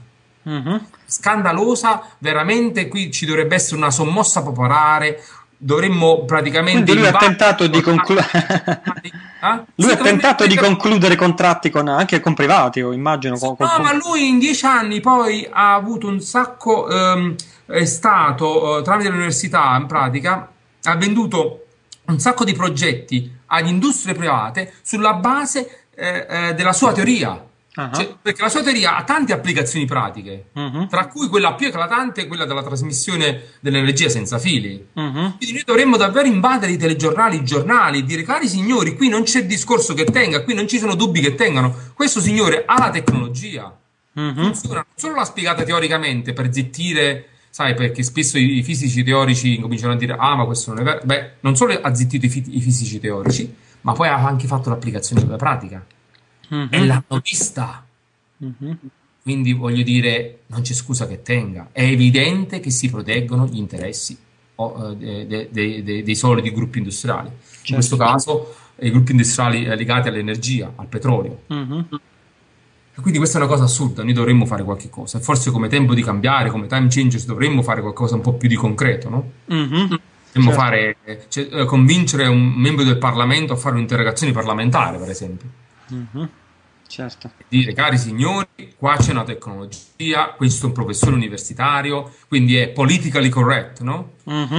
Speaker 3: Scandalosa, veramente qui ci dovrebbe essere una sommossa popolare. Dovremmo praticamente.
Speaker 1: Quindi lui ha tentato di concludere. Lui ha tentato di concludere contratti anche con privati, o immagino.
Speaker 3: Ma lui in 10 anni poi ha avuto un sacco. È stato tramite l'università, in pratica, ha venduto un sacco di progetti ad industrie private sulla base della sua teoria. Cioè, perché la sua teoria ha tante applicazioni pratiche, tra cui quella più eclatante è quella della trasmissione dell'energia senza fili. Quindi noi dovremmo davvero invadere i telegiornali, i giornali, e dire: cari signori, qui non c'è discorso che tenga, qui non ci sono dubbi che tengano. Questo signore ha la tecnologia, funziona, non solo l'ha spiegata teoricamente per zittire, sai, perché spesso i fisici teorici cominciano a dire: ah, ma questo non è vero. Beh, non solo ha zittito i fisici teorici, ma poi ha anche fatto l'applicazione pratica. E l'hanno vista. Quindi voglio dire, non c'è scusa che tenga. È evidente che si proteggono gli interessi dei soliti gruppi industriali. In questo caso i gruppi industriali legati all'energia, al petrolio. E quindi questa è una cosa assurda. Noi dovremmo fare qualche cosa. Forse come tempo di cambiare, come time changers, dovremmo fare qualcosa un po' più di concreto, no? Dovremmo fare, convincere un membro del Parlamento a fare un'interrogazione parlamentare, per esempio.
Speaker 1: Certo.
Speaker 3: Dire: cari signori, qua c'è una tecnologia, questo è un professore universitario, quindi è politically correct, no?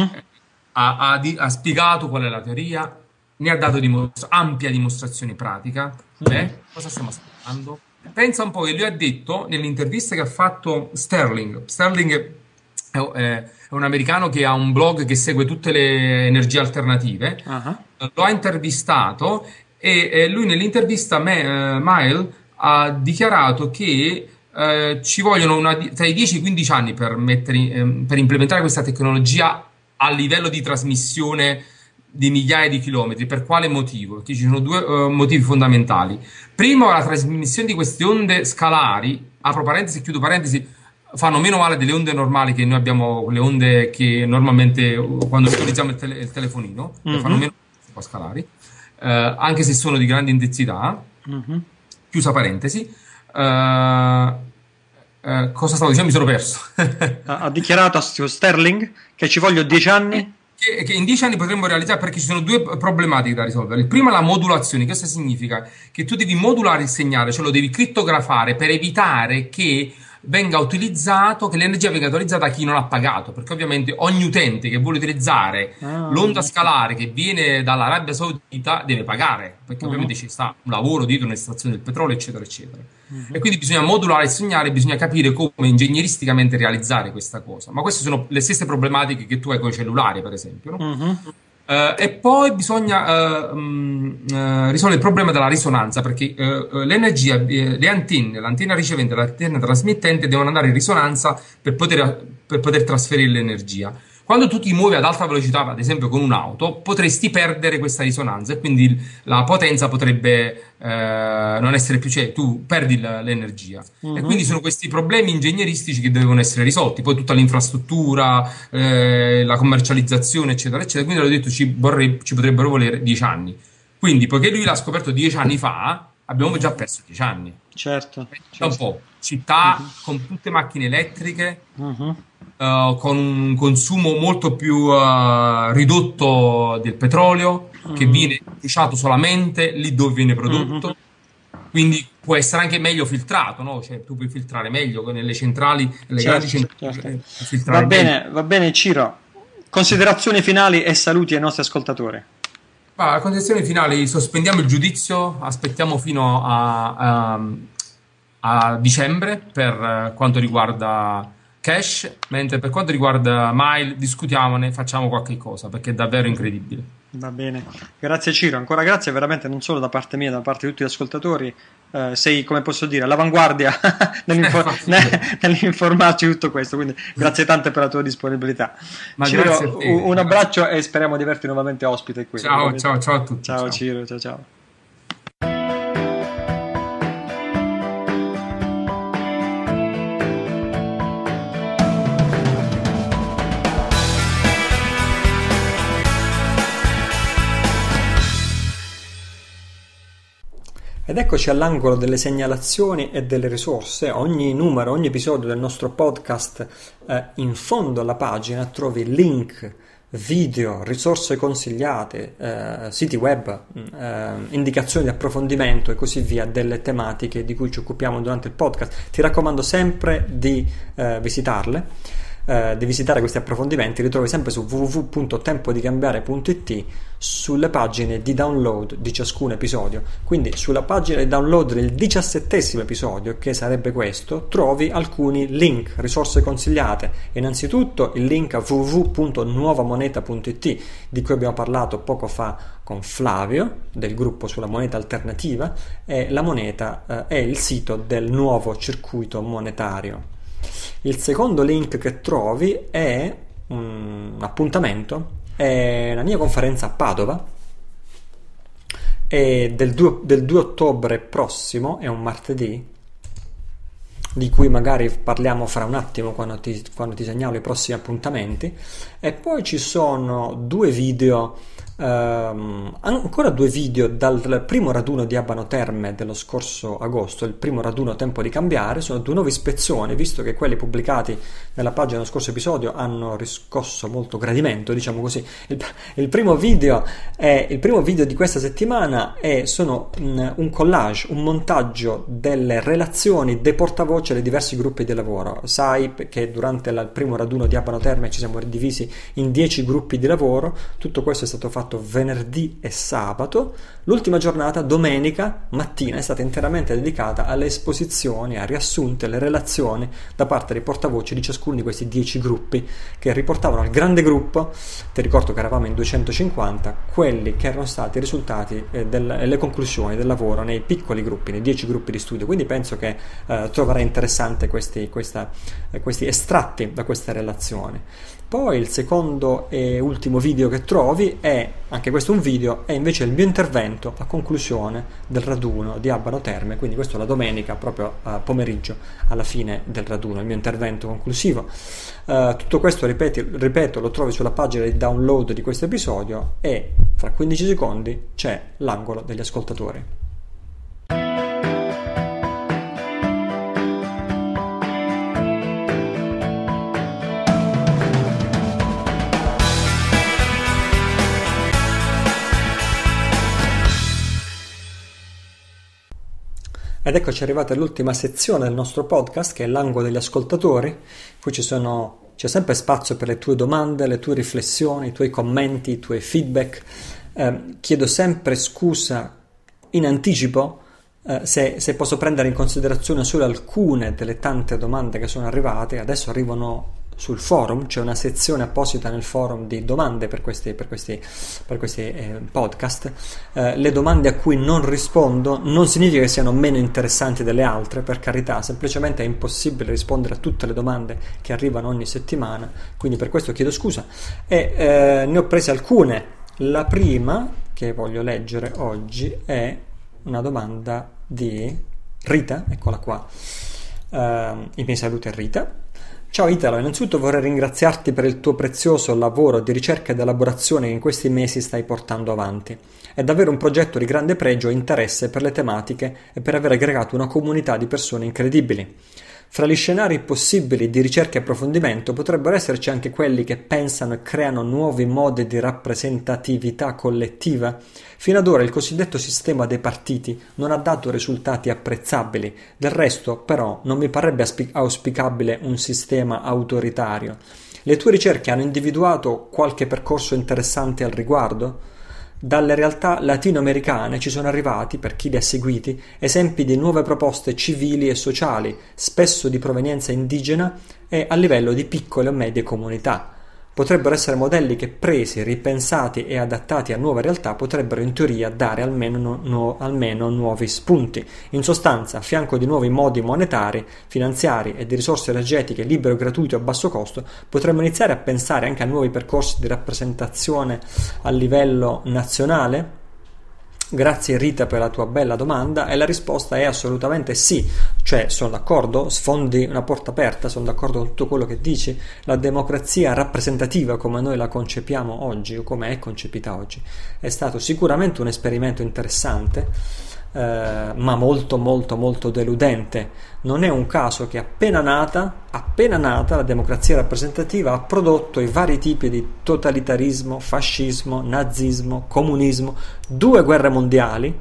Speaker 3: Ha spiegato qual è la teoria, ne ha dato ampia dimostrazione pratica. Cosa stiamo aspettando? Pensa un po' che lui ha detto nell'intervista che ha fatto Sterling è un americano che ha un blog che segue tutte le energie alternative. Lo ha intervistato e lui nell'intervista Mile ha dichiarato che ci vogliono tra i 10 e i 15 anni per implementare questa tecnologia a livello di trasmissione di migliaia di chilometri. Per quale motivo? Perché ci sono due motivi fondamentali. Primo, la trasmissione di queste onde scalari, apro parentesi e chiudo parentesi, fanno meno male delle onde normali che noi abbiamo, le onde che normalmente quando utilizziamo il telefonino, che fanno meno scalari. Anche se sono di grande intensità. Chiusa parentesi. Cosa stavo dicendo? Mi sono perso.
Speaker 1: Ha dichiarato Sterling che ci vogliono 10 anni?
Speaker 3: Che in 10 anni potremmo realizzare, perché ci sono due problematiche da risolvere. Il primo è la modulazione. Cosa significa? Che tu devi modulare il segnale, cioè lo devi crittografare per evitare che venga utilizzato, che l'energia venga utilizzata da chi non ha pagato, perché ovviamente ogni utente che vuole utilizzare l'onda scalare che viene dall'Arabia Saudita deve pagare, perché ovviamente ci sta un lavoro dietro un'estrazione del petrolio, eccetera eccetera. E quindi bisogna modulare il segnale, bisogna capire come ingegneristicamente realizzare questa cosa. Ma queste sono le stesse problematiche che tu hai con i cellulari, per esempio, no? E poi bisogna risolvere il problema della risonanza, perché l'energia, le antenne, l'antenna ricevente e l'antenna trasmettente devono andare in risonanza per poter trasferire l'energia. Quando tu ti muovi ad alta velocità, ad esempio con un'auto, potresti perdere questa risonanza e quindi la potenza potrebbe non essere più, cioè tu perdi l'energia. E quindi sono questi problemi ingegneristici che devono essere risolti. Poi tutta l'infrastruttura, la commercializzazione, eccetera, eccetera. Quindi l'ho detto, ci potrebbero volere 10 anni. Quindi, poiché lui l'ha scoperto 10 anni fa, abbiamo già perso 10 anni.
Speaker 1: Certo.
Speaker 3: Un po'. Città con tutte macchine elettriche, con un consumo molto più ridotto del petrolio, che viene bruciato solamente lì dove viene prodotto. Quindi può essere anche meglio filtrato, no? Cioè, tu puoi filtrare meglio nelle centrali, nelle grandi centrali.
Speaker 1: Va bene, Ciro. Considerazioni finali e saluti ai nostri ascoltatori.
Speaker 3: A condizioni finali, sospendiamo il giudizio, aspettiamo fino a dicembre per quanto riguarda Cash, mentre per quanto riguarda Mile discutiamone, facciamo qualche cosa perché è davvero incredibile.
Speaker 1: Va bene, grazie Ciro, ancora grazie veramente non solo da parte mia, da parte di tutti gli ascoltatori. Sei, come posso dire, all'avanguardia nell'informarci tutto questo, quindi grazie tante per la tua disponibilità.
Speaker 3: Ma
Speaker 1: Ciro, un abbraccio e speriamo di averti nuovamente ospite qui.
Speaker 3: Ciao a tutti.
Speaker 1: Ciao Ciro, ciao. Ed eccoci all'angolo delle segnalazioni e delle risorse. Ogni numero, ogni episodio del nostro podcast, in fondo alla pagina trovi link, video, risorse consigliate, siti web, indicazioni di approfondimento e così via delle tematiche di cui ci occupiamo durante il podcast. Ti raccomando sempre di visitarle. Di visitare questi approfondimenti, li trovi sempre su www.tempodigrambiare.it sulle pagine di download di ciascun episodio. Quindi sulla pagina di download del 17° episodio, che sarebbe questo, trovi alcuni link, risorse consigliate. Innanzitutto il link a www.nuovamoneta.it, di cui abbiamo parlato poco fa con Flavio del gruppo sulla moneta alternativa, e la moneta è il sito del nuovo circuito monetario. Il secondo link che trovi è un appuntamento, è la mia conferenza a Padova, è del 2 ottobre prossimo, è un martedì, di cui magari parliamo fra un attimo quando ti segnalo i prossimi appuntamenti. E poi ci sono ancora due video dal primo raduno di Abano Terme dello scorso agosto, il primo raduno Tempo di Cambiare. Sono due nuovi spezzoni, visto che quelli pubblicati nella pagina dello scorso episodio hanno riscosso molto gradimento, diciamo così. Il primo video di questa settimana sono un collage, un montaggio delle relazioni dei portavoce dei diversi gruppi di lavoro. Sai che durante il primo raduno di Abano Terme ci siamo divisi in 10 gruppi di lavoro. Tutto questo è stato fatto venerdì e sabato. L'ultima giornata, domenica mattina, è stata interamente dedicata alle esposizioni, ai riassunti, alle relazioni da parte dei portavoce di ciascuno di questi 10 gruppi, che riportavano al grande gruppo, ti ricordo che eravamo in 250, quelli che erano stati i risultati e le conclusioni del lavoro nei piccoli gruppi, nei 10 gruppi di studio. Quindi penso che troverai interessante questi estratti da queste relazioni. Poi il secondo e ultimo video che trovi è, anche questo un video, è invece il mio intervento a conclusione del raduno di Abano Terme, quindi questo la domenica, proprio a pomeriggio, alla fine del raduno, il mio intervento conclusivo. Tutto questo, ripeto, lo trovi sulla pagina di download di questo episodio, e fra 15 secondi c'è l'angolo degli ascoltatori. Ed eccoci arrivati all'ultima sezione del nostro podcast, che è l'angolo degli ascoltatori. Qui c'è sempre spazio per le tue domande, le tue riflessioni, i tuoi commenti, i tuoi feedback. Chiedo sempre scusa in anticipo se posso prendere in considerazione solo alcune delle tante domande che sono arrivate. Adesso arrivano sul forum, c'è una sezione apposita nel forum di domande per questi podcast. Le domande a cui non rispondo non significa che siano meno interessanti delle altre, per carità, semplicemente è impossibile rispondere a tutte le domande che arrivano ogni settimana, quindi per questo chiedo scusa. E ne ho prese alcune. La prima che voglio leggere oggi è una domanda di Rita, eccola qua. I miei saluti a Rita. Ciao Italo, innanzitutto vorrei ringraziarti per il tuo prezioso lavoro di ricerca ed elaborazione che in questi mesi stai portando avanti. È davvero un progetto di grande pregio e interesse per le tematiche e per aver aggregato una comunità di persone incredibili. Fra gli scenari possibili di ricerca e approfondimento potrebbero esserci anche quelli che pensano e creano nuovi modi di rappresentatività collettiva. Fino ad ora il cosiddetto sistema dei partiti non ha dato risultati apprezzabili, del resto però non mi parebbe auspicabile un sistema autoritario. Le tue ricerche hanno individuato qualche percorso interessante al riguardo? Dalle realtà latinoamericane ci sono arrivati, per chi li ha seguiti, esempi di nuove proposte civili e sociali, spesso di provenienza indigena e a livello di piccole o medie comunità. Potrebbero essere modelli che, presi, ripensati e adattati a nuove realtà, potrebbero in teoria dare almeno nuovi spunti. In sostanza, a fianco di nuovi modi monetari, finanziari e di risorse energetiche libero, gratuito e a basso costo, potremmo iniziare a pensare anche a nuovi percorsi di rappresentazione a livello nazionale? Grazie Rita per la tua bella domanda, e la risposta è assolutamente sì. Cioè, sono d'accordo, sfondi una porta aperta, sono d'accordo con tutto quello che dici. La democrazia rappresentativa, come noi la concepiamo oggi, o come è concepita oggi, è stato sicuramente un esperimento interessante, ma molto molto molto deludente. Non è un caso che appena nata la democrazia rappresentativa ha prodotto i vari tipi di totalitarismo, fascismo, nazismo, comunismo, 2 guerre mondiali.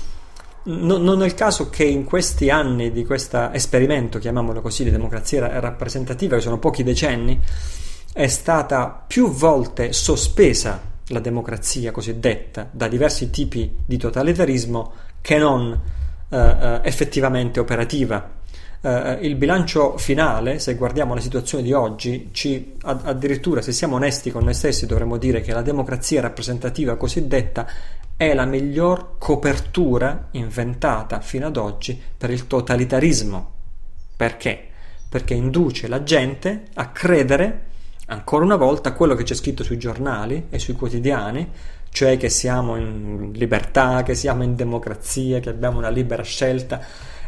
Speaker 1: Non è il caso che in questi anni di questo esperimento, chiamiamolo così, di democrazia rappresentativa, che sono pochi decenni, è stata più volte sospesa la democrazia cosiddetta da diversi tipi di totalitarismo che non effettivamente operativa. Il bilancio finale, se guardiamo la situazione di oggi, addirittura, se siamo onesti con noi stessi, dovremmo dire che la democrazia rappresentativa cosiddetta è la miglior copertura inventata fino ad oggi per il totalitarismo. Perché? Perché induce la gente a credere ancora una volta quello che c'è scritto sui giornali e sui quotidiani, cioè che siamo in libertà, che siamo in democrazia, che abbiamo una libera scelta,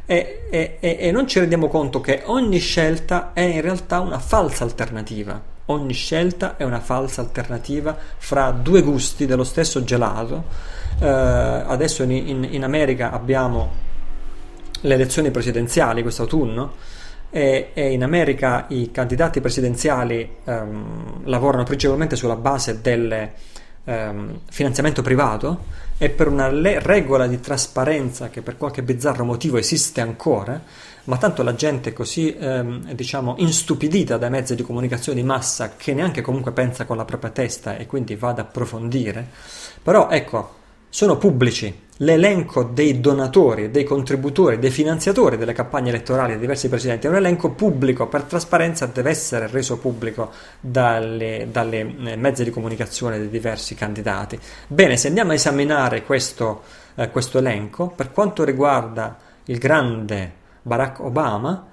Speaker 1: e non ci rendiamo conto che ogni scelta è in realtà una falsa alternativa. Ogni scelta è una falsa alternativa fra 2 gusti dello stesso gelato. Adesso in America abbiamo le elezioni presidenziali quest'autunno, e in America i candidati presidenziali lavorano principalmente sulla base del finanziamento privato, e per una regola di trasparenza che per qualche bizzarro motivo esiste ancora, ma tanto la gente è così instupidita dai mezzi di comunicazione di massa che neanche comunque pensa con la propria testa e quindi va ad approfondire. Però ecco, sono pubblici. L'elenco dei donatori, dei contributori, dei finanziatori delle campagne elettorali di diversi presidenti è un elenco pubblico, per trasparenza deve essere reso pubblico dalle mezzi di comunicazione dei diversi candidati. Bene, se andiamo a esaminare questo elenco, per quanto riguarda il grande Barack Obama,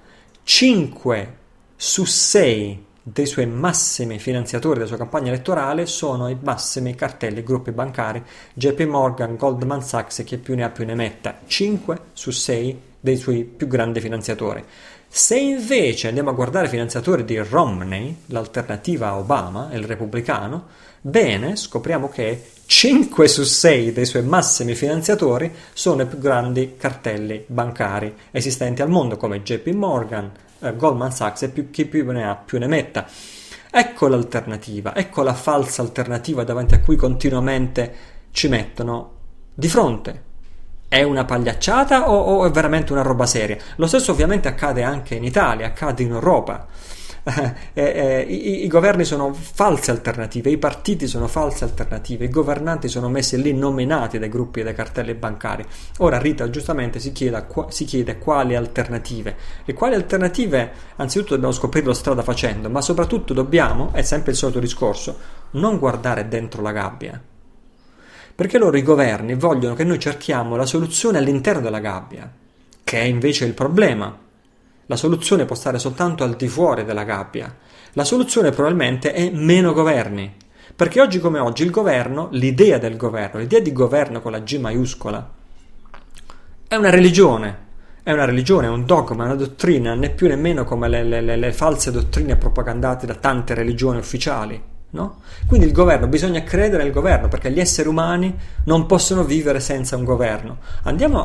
Speaker 1: 5 su 6 dei suoi massimi finanziatori della sua campagna elettorale sono i massimi cartelli, gruppi bancari, JP Morgan, Goldman Sachs e chi più ne ha più ne metta. 5 su 6 dei suoi più grandi finanziatori. Se invece andiamo a guardare i finanziatori di Romney, l'alternativa a Obama, il repubblicano, bene, scopriamo che 5 su 6 dei suoi massimi finanziatori sono i più grandi cartelli bancari esistenti al mondo, come JP Morgan, Goldman Sachs e chi più ne ha più ne metta. Ecco l'alternativa, ecco la falsa alternativa davanti a cui continuamente ci mettono di fronte. È una pagliacciata o è veramente una roba seria? Lo stesso ovviamente accade anche in Italia, accade in Europa. I governi sono false alternative, i partiti sono false alternative, i governanti sono messi lì nominati dai gruppi e dai cartelli bancari. Ora Rita giustamente si chiede quali alternative, e quali alternative anzitutto dobbiamo scoprirlo strada facendo, ma soprattutto dobbiamo, è sempre il solito discorso, non guardare dentro la gabbia, perché loro, i governi, vogliono che noi cerchiamo la soluzione all'interno della gabbia, che è invece il problema. La soluzione può stare soltanto al di fuori della gabbia. La soluzione probabilmente è meno governi, perché oggi come oggi il governo, l'idea di governo con la G maiuscola, è una religione, è un dogma, una dottrina, né più né meno come le false dottrine propagandate da tante religioni ufficiali. No? Quindi il governo, bisogna credere nel governo, perché gli esseri umani non possono vivere senza un governo. Andiamo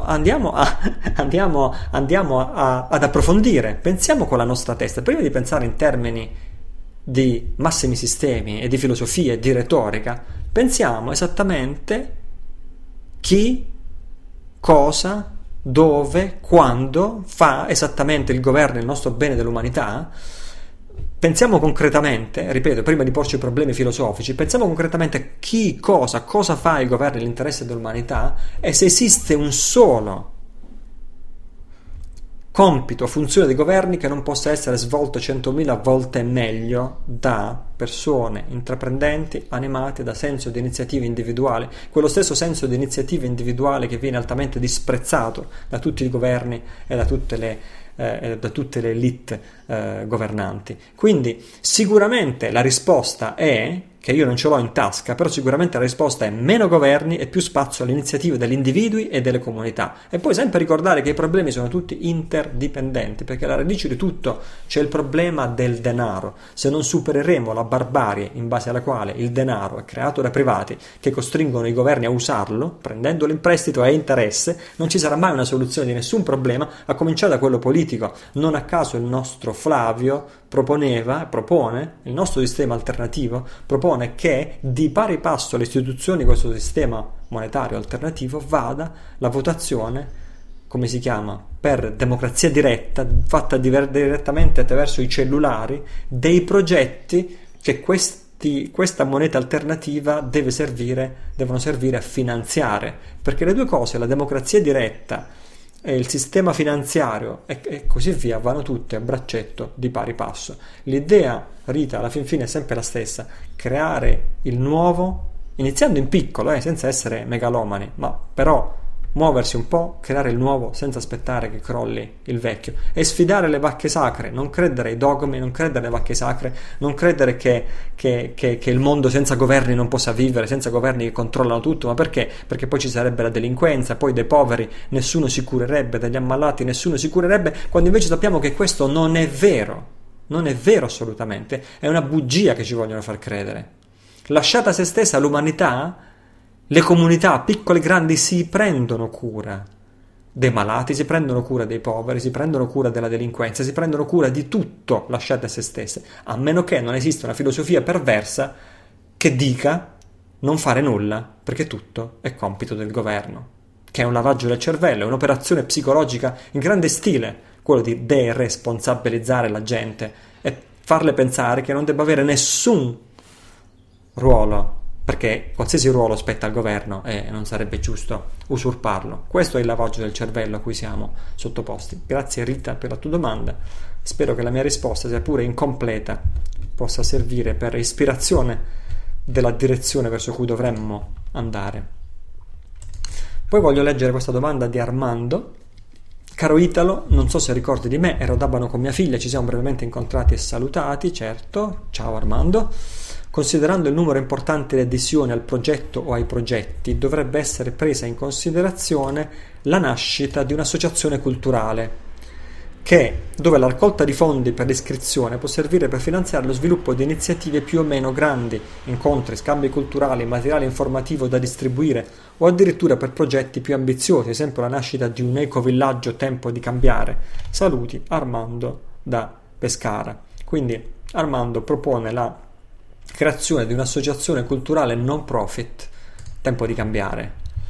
Speaker 1: ad approfondire, pensiamo con la nostra testa, prima di pensare in termini di massimi sistemi e di filosofia e di retorica, pensiamo esattamente chi, cosa, dove, quando fa esattamente il governo il nostro bene dell'umanità. Pensiamo concretamente, ripeto, prima di porci problemi filosofici, pensiamo concretamente chi, cosa fa il governo nell'interesse dell'umanità, e se esiste un solo compito, funzione dei governi che non possa essere svolto 100.000 volte meglio da persone intraprendenti, animate da senso di iniziativa individuale, quello stesso senso di iniziativa individuale che viene altamente disprezzato da tutti i governi e da tutte le elite governanti. Quindi sicuramente la risposta è, che io non ce l'ho in tasca, però sicuramente la risposta è meno governi e più spazio all'iniziativa degli individui e delle comunità. E poi sempre ricordare che i problemi sono tutti interdipendenti, perché alla radice di tutto c'è il problema del denaro. Se non supereremo la barbarie in base alla quale il denaro è creato da privati che costringono i governi a usarlo, prendendolo in prestito a interesse, non ci sarà mai una soluzione di nessun problema, a cominciare da quello politico. Non a caso il nostro Flavio propone, il nostro sistema alternativo propone che di pari passo alle istituzioni di questo sistema monetario alternativo vada la votazione, come si chiama, per democrazia diretta, fatta direttamente attraverso i cellulari, dei progetti che questa moneta alternativa devono servire a finanziare, perché le due cose, la democrazia diretta e il sistema finanziario e così via, vanno tutte a braccetto di pari passo. L'idea, Rita, alla fin fine è sempre la stessa: creare il nuovo, iniziando in piccolo, senza essere megalomani, ma però muoversi un po', creare il nuovo senza aspettare che crolli il vecchio, e sfidare le vacche sacre, non credere ai dogmi, non credere alle vacche sacre, non credere che il mondo senza governi non possa vivere, senza governi che controllano tutto. Ma perché? Perché poi ci sarebbe la delinquenza, poi dei poveri nessuno si curerebbe, degli ammalati nessuno si curerebbe, quando invece sappiamo che questo non è vero assolutamente, è una bugia che ci vogliono far credere. Lasciata a se stessa l'umanità, le comunità, piccole e grandi, si prendono cura dei malati, si prendono cura dei poveri, si prendono cura della delinquenza, si prendono cura di tutto lasciate a se stesse, a meno che non esista una filosofia perversa che dica non fare nulla, perché tutto è compito del governo, che è un lavaggio del cervello, è un'operazione psicologica in grande stile, quello di deresponsabilizzare la gente e farle pensare che non debba avere nessun ruolo, perché qualsiasi ruolo spetta al governo e non sarebbe giusto usurparlo. Questo è il lavaggio del cervello a cui siamo sottoposti. Grazie Rita per la tua domanda, spero che la mia risposta, sia pure incompleta, possa servire per ispirazione della direzione verso cui dovremmo andare. Poi voglio leggere questa domanda di Armando. Caro Italo, non so se ricordi di me, ero ad Abano con mia figlia, ci siamo brevemente incontrati e salutati. Certo, ciao Armando. Considerando il numero importante di adesioni al progetto o ai progetti, dovrebbe essere presa in considerazione la nascita di un'associazione culturale dove la raccolta di fondi per l'iscrizione può servire per finanziare lo sviluppo di iniziative più o meno grandi, incontri, scambi culturali, materiale informativo da distribuire o addirittura per progetti più ambiziosi, ad esempio la nascita di un ecovillaggio Tempo di Cambiare. Saluti, Armando da Pescara. Quindi Armando propone la creazione di un'associazione culturale non profit, Tempo di Cambiare.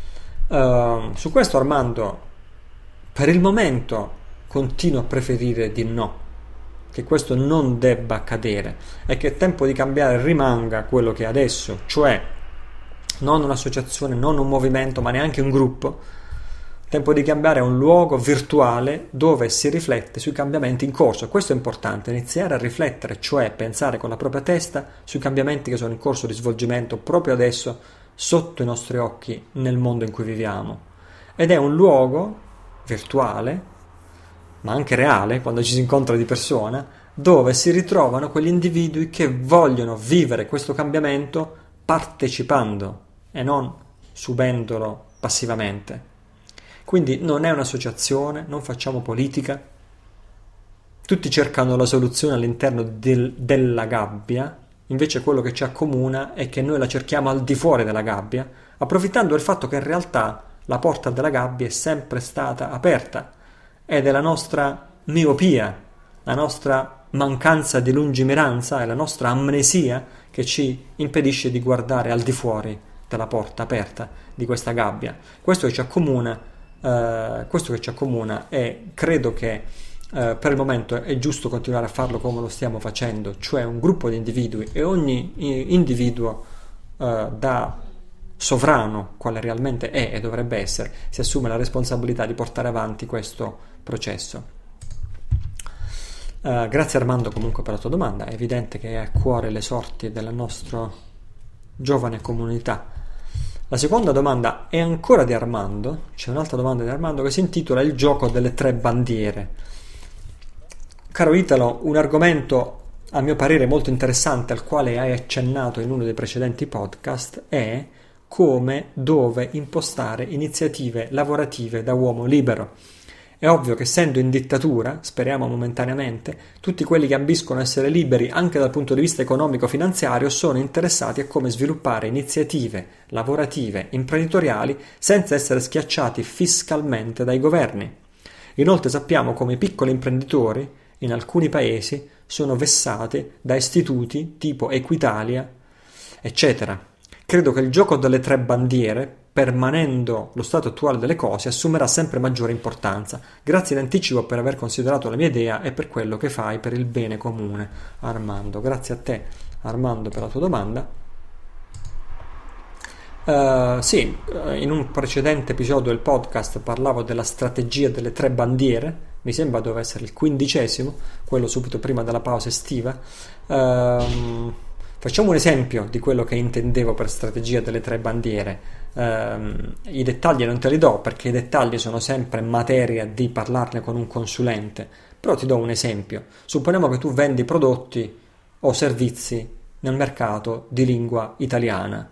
Speaker 1: Su questo Armando per il momento continuo a preferire di no, che questo non debba accadere e che è tempo di cambiare rimanga quello che è adesso, cioè non un'associazione, non un movimento, ma neanche un gruppo. Tempo di cambiare un luogo virtuale dove si riflette sui cambiamenti in corso. Questo è importante, iniziare a riflettere, cioè pensare con la propria testa sui cambiamenti che sono in corso di svolgimento proprio adesso sotto i nostri occhi nel mondo in cui viviamo. Ed è un luogo virtuale, ma anche reale, quando ci si incontra di persona, dove si ritrovano quegli individui che vogliono vivere questo cambiamento partecipando e non subendolo passivamente. Quindi non è un'associazione, non facciamo politica, tutti cercano la soluzione all'interno della gabbia, invece quello che ci accomuna è che noi la cerchiamo al di fuori della gabbia, approfittando del fatto che in realtà la porta della gabbia è sempre stata aperta ed è la nostra miopia, la nostra mancanza di lungimiranza e la nostra amnesia che ci impedisce di guardare al di fuori della porta aperta di questa gabbia. Questo che ci accomuna e credo che per il momento è giusto continuare a farlo come lo stiamo facendo, cioè un gruppo di individui e ogni individuo da sovrano, quale realmente è e dovrebbe essere, si assume la responsabilità di portare avanti questo processo. Grazie Armando comunque per la tua domanda, è evidente che hai a cuore le sorti della nostra giovane comunità. La seconda domanda è ancora di Armando, c'è un'altra domanda di Armando che si intitola Il gioco delle 3 bandiere. Caro Italo, un argomento a mio parere molto interessante al quale hai accennato in uno dei precedenti podcast è come, dove impostare iniziative lavorative da uomo libero. È ovvio che essendo in dittatura, speriamo momentaneamente, tutti quelli che ambiscono a essere liberi anche dal punto di vista economico-finanziario sono interessati a come sviluppare iniziative lavorative, imprenditoriali, senza essere schiacciati fiscalmente dai governi. Inoltre sappiamo come i piccoli imprenditori, in alcuni paesi, sono vessati da istituti tipo Equitalia, eccetera. Credo che il gioco delle 3 bandiere, permanendo lo stato attuale delle cose, assumerà sempre maggiore importanza. Grazie in anticipo per aver considerato la mia idea e per quello che fai per il bene comune, Armando. Grazie a te, Armando, per la tua domanda. Sì, in un precedente episodio del podcast parlavo della strategia delle 3 bandiere, mi sembra doveva essere il 15°, quello subito prima della pausa estiva. Facciamo un esempio di quello che intendevo per strategia delle 3 bandiere. I dettagli non te li do perché i dettagli sono sempre materia di parlarne con un consulente, però ti do un esempio. Supponiamo che tu vendi prodotti o servizi nel mercato di lingua italiana.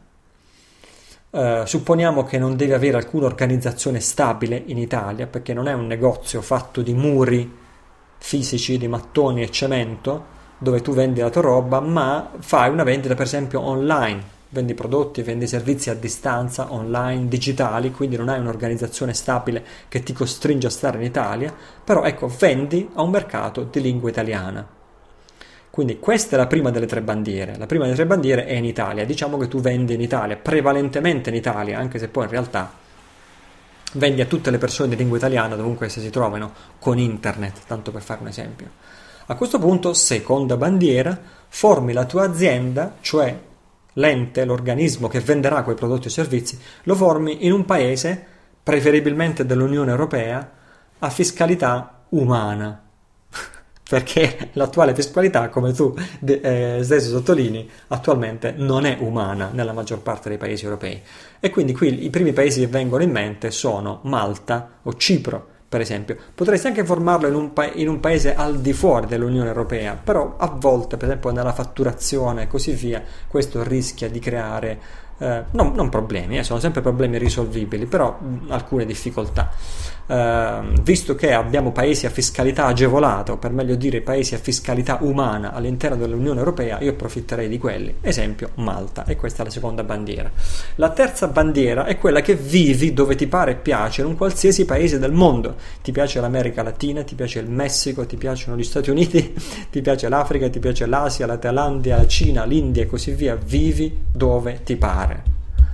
Speaker 1: Supponiamo che non devi avere alcuna organizzazione stabile in Italia perché non è un negozio fatto di muri fisici, di mattoni e cemento dove tu vendi la tua roba, ma fai una vendita per esempio online, vendi prodotti, vendi servizi a distanza, online, digitali, quindi non hai un'organizzazione stabile che ti costringe a stare in Italia, però ecco, vendi a un mercato di lingua italiana. Quindi questa è la prima delle 3 bandiere. La prima delle 3 bandiere è in Italia. Diciamo che tu vendi in Italia, prevalentemente in Italia, anche se poi in realtà vendi a tutte le persone di lingua italiana dovunque esse si trovino con internet, tanto per fare un esempio. A questo punto, seconda bandiera, formi la tua azienda, cioè l'ente, l'organismo che venderà quei prodotti o servizi, lo formi in un paese, preferibilmente dell'Unione Europea, a fiscalità umana. Perché l'attuale fiscalità, come tu stesso sottolinei, attualmente non è umana nella maggior parte dei paesi europei. E quindi qui i primi paesi che vengono in mente sono Malta o Cipro, per esempio. Potresti anche formarlo in un paese al di fuori dell'Unione Europea, però a volte, per esempio nella fatturazione e così via, questo rischia di creare non problemi, sono sempre problemi risolvibili, però alcune difficoltà. Visto che abbiamo paesi a fiscalità agevolata, o per meglio dire paesi a fiscalità umana all'interno dell'Unione Europea, io approfitterei di quelli, esempio Malta, e questa è la seconda bandiera. La terza bandiera è quella che vivi dove ti pare e piace in un qualsiasi paese del mondo. Ti piace l'America Latina, ti piace il Messico, ti piacciono gli Stati Uniti, ti piace l'Africa, ti piace l'Asia, la Thailandia, la Cina, l'India e così via, vivi dove ti pare.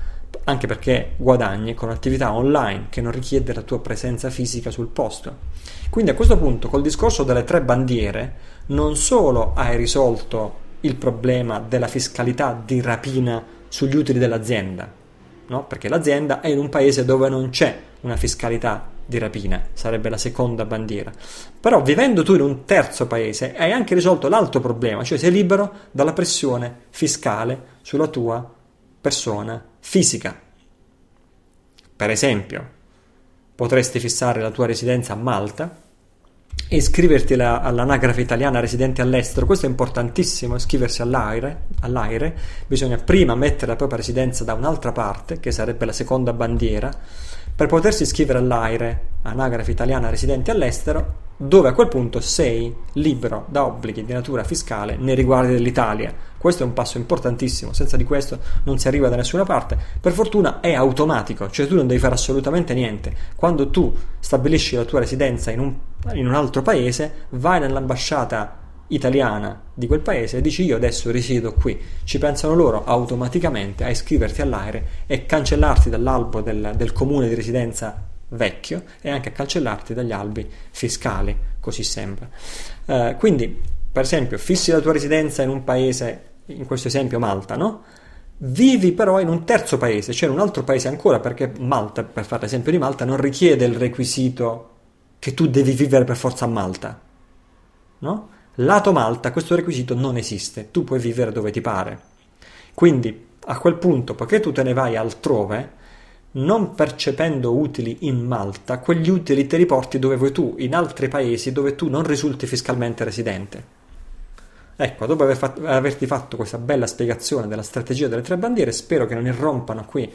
Speaker 1: anche perché guadagni con attività online che non richiede la tua presenza fisica sul posto. Quindi a questo punto, col discorso delle 3 bandiere, non solo hai risolto il problema della fiscalità di rapina sugli utili dell'azienda, no? Perché l'azienda è in un paese dove non c'è una fiscalità di rapina, sarebbe la seconda bandiera. Però vivendo tu in un terzo paese hai anche risolto l'altro problema, cioè sei libero dalla pressione fiscale sulla tua persona fisica. Per esempio, potresti fissare la tua residenza a Malta e iscriverti all'anagrafe italiana residenti all'estero. Questo è importantissimo, iscriversi all'AIRE. Bisogna prima mettere la propria residenza da un'altra parte, che sarebbe la seconda bandiera, per potersi iscrivere all'AIRE, anagrafe italiana residenti all'estero, dove a quel punto sei libero da obblighi di natura fiscale nei riguardi dell'Italia. Questo è un passo importantissimo, senza di questo non si arriva da nessuna parte. Per fortuna è automatico, cioè tu non devi fare assolutamente niente. Quando tu stabilisci la tua residenza in un altro paese, vai nell'ambasciata italiana di quel paese e dici io adesso risiedo qui, ci pensano loro automaticamente a iscriverti all'AIRE e cancellarti dall'albo del comune di residenza vecchio e anche a cancellarti dagli albi fiscali, così sembra. Quindi, per esempio, fissi la tua residenza in un paese, in questo esempio Malta, no? Vivi però in un terzo paese, cioè in un altro paese ancora, perché Malta, per fare l'esempio di Malta, non richiede il requisito che tu devi vivere per forza a Malta, no? Lato Malta questo requisito non esiste, tu puoi vivere dove ti pare. Quindi a quel punto, poiché tu te ne vai altrove, non percependo utili in Malta, quegli utili te li porti dove vuoi tu, in altri paesi dove tu non risulti fiscalmente residente. Ecco, dopo averti fatto questa bella spiegazione della strategia delle 3 bandiere, spero che non irrompano qui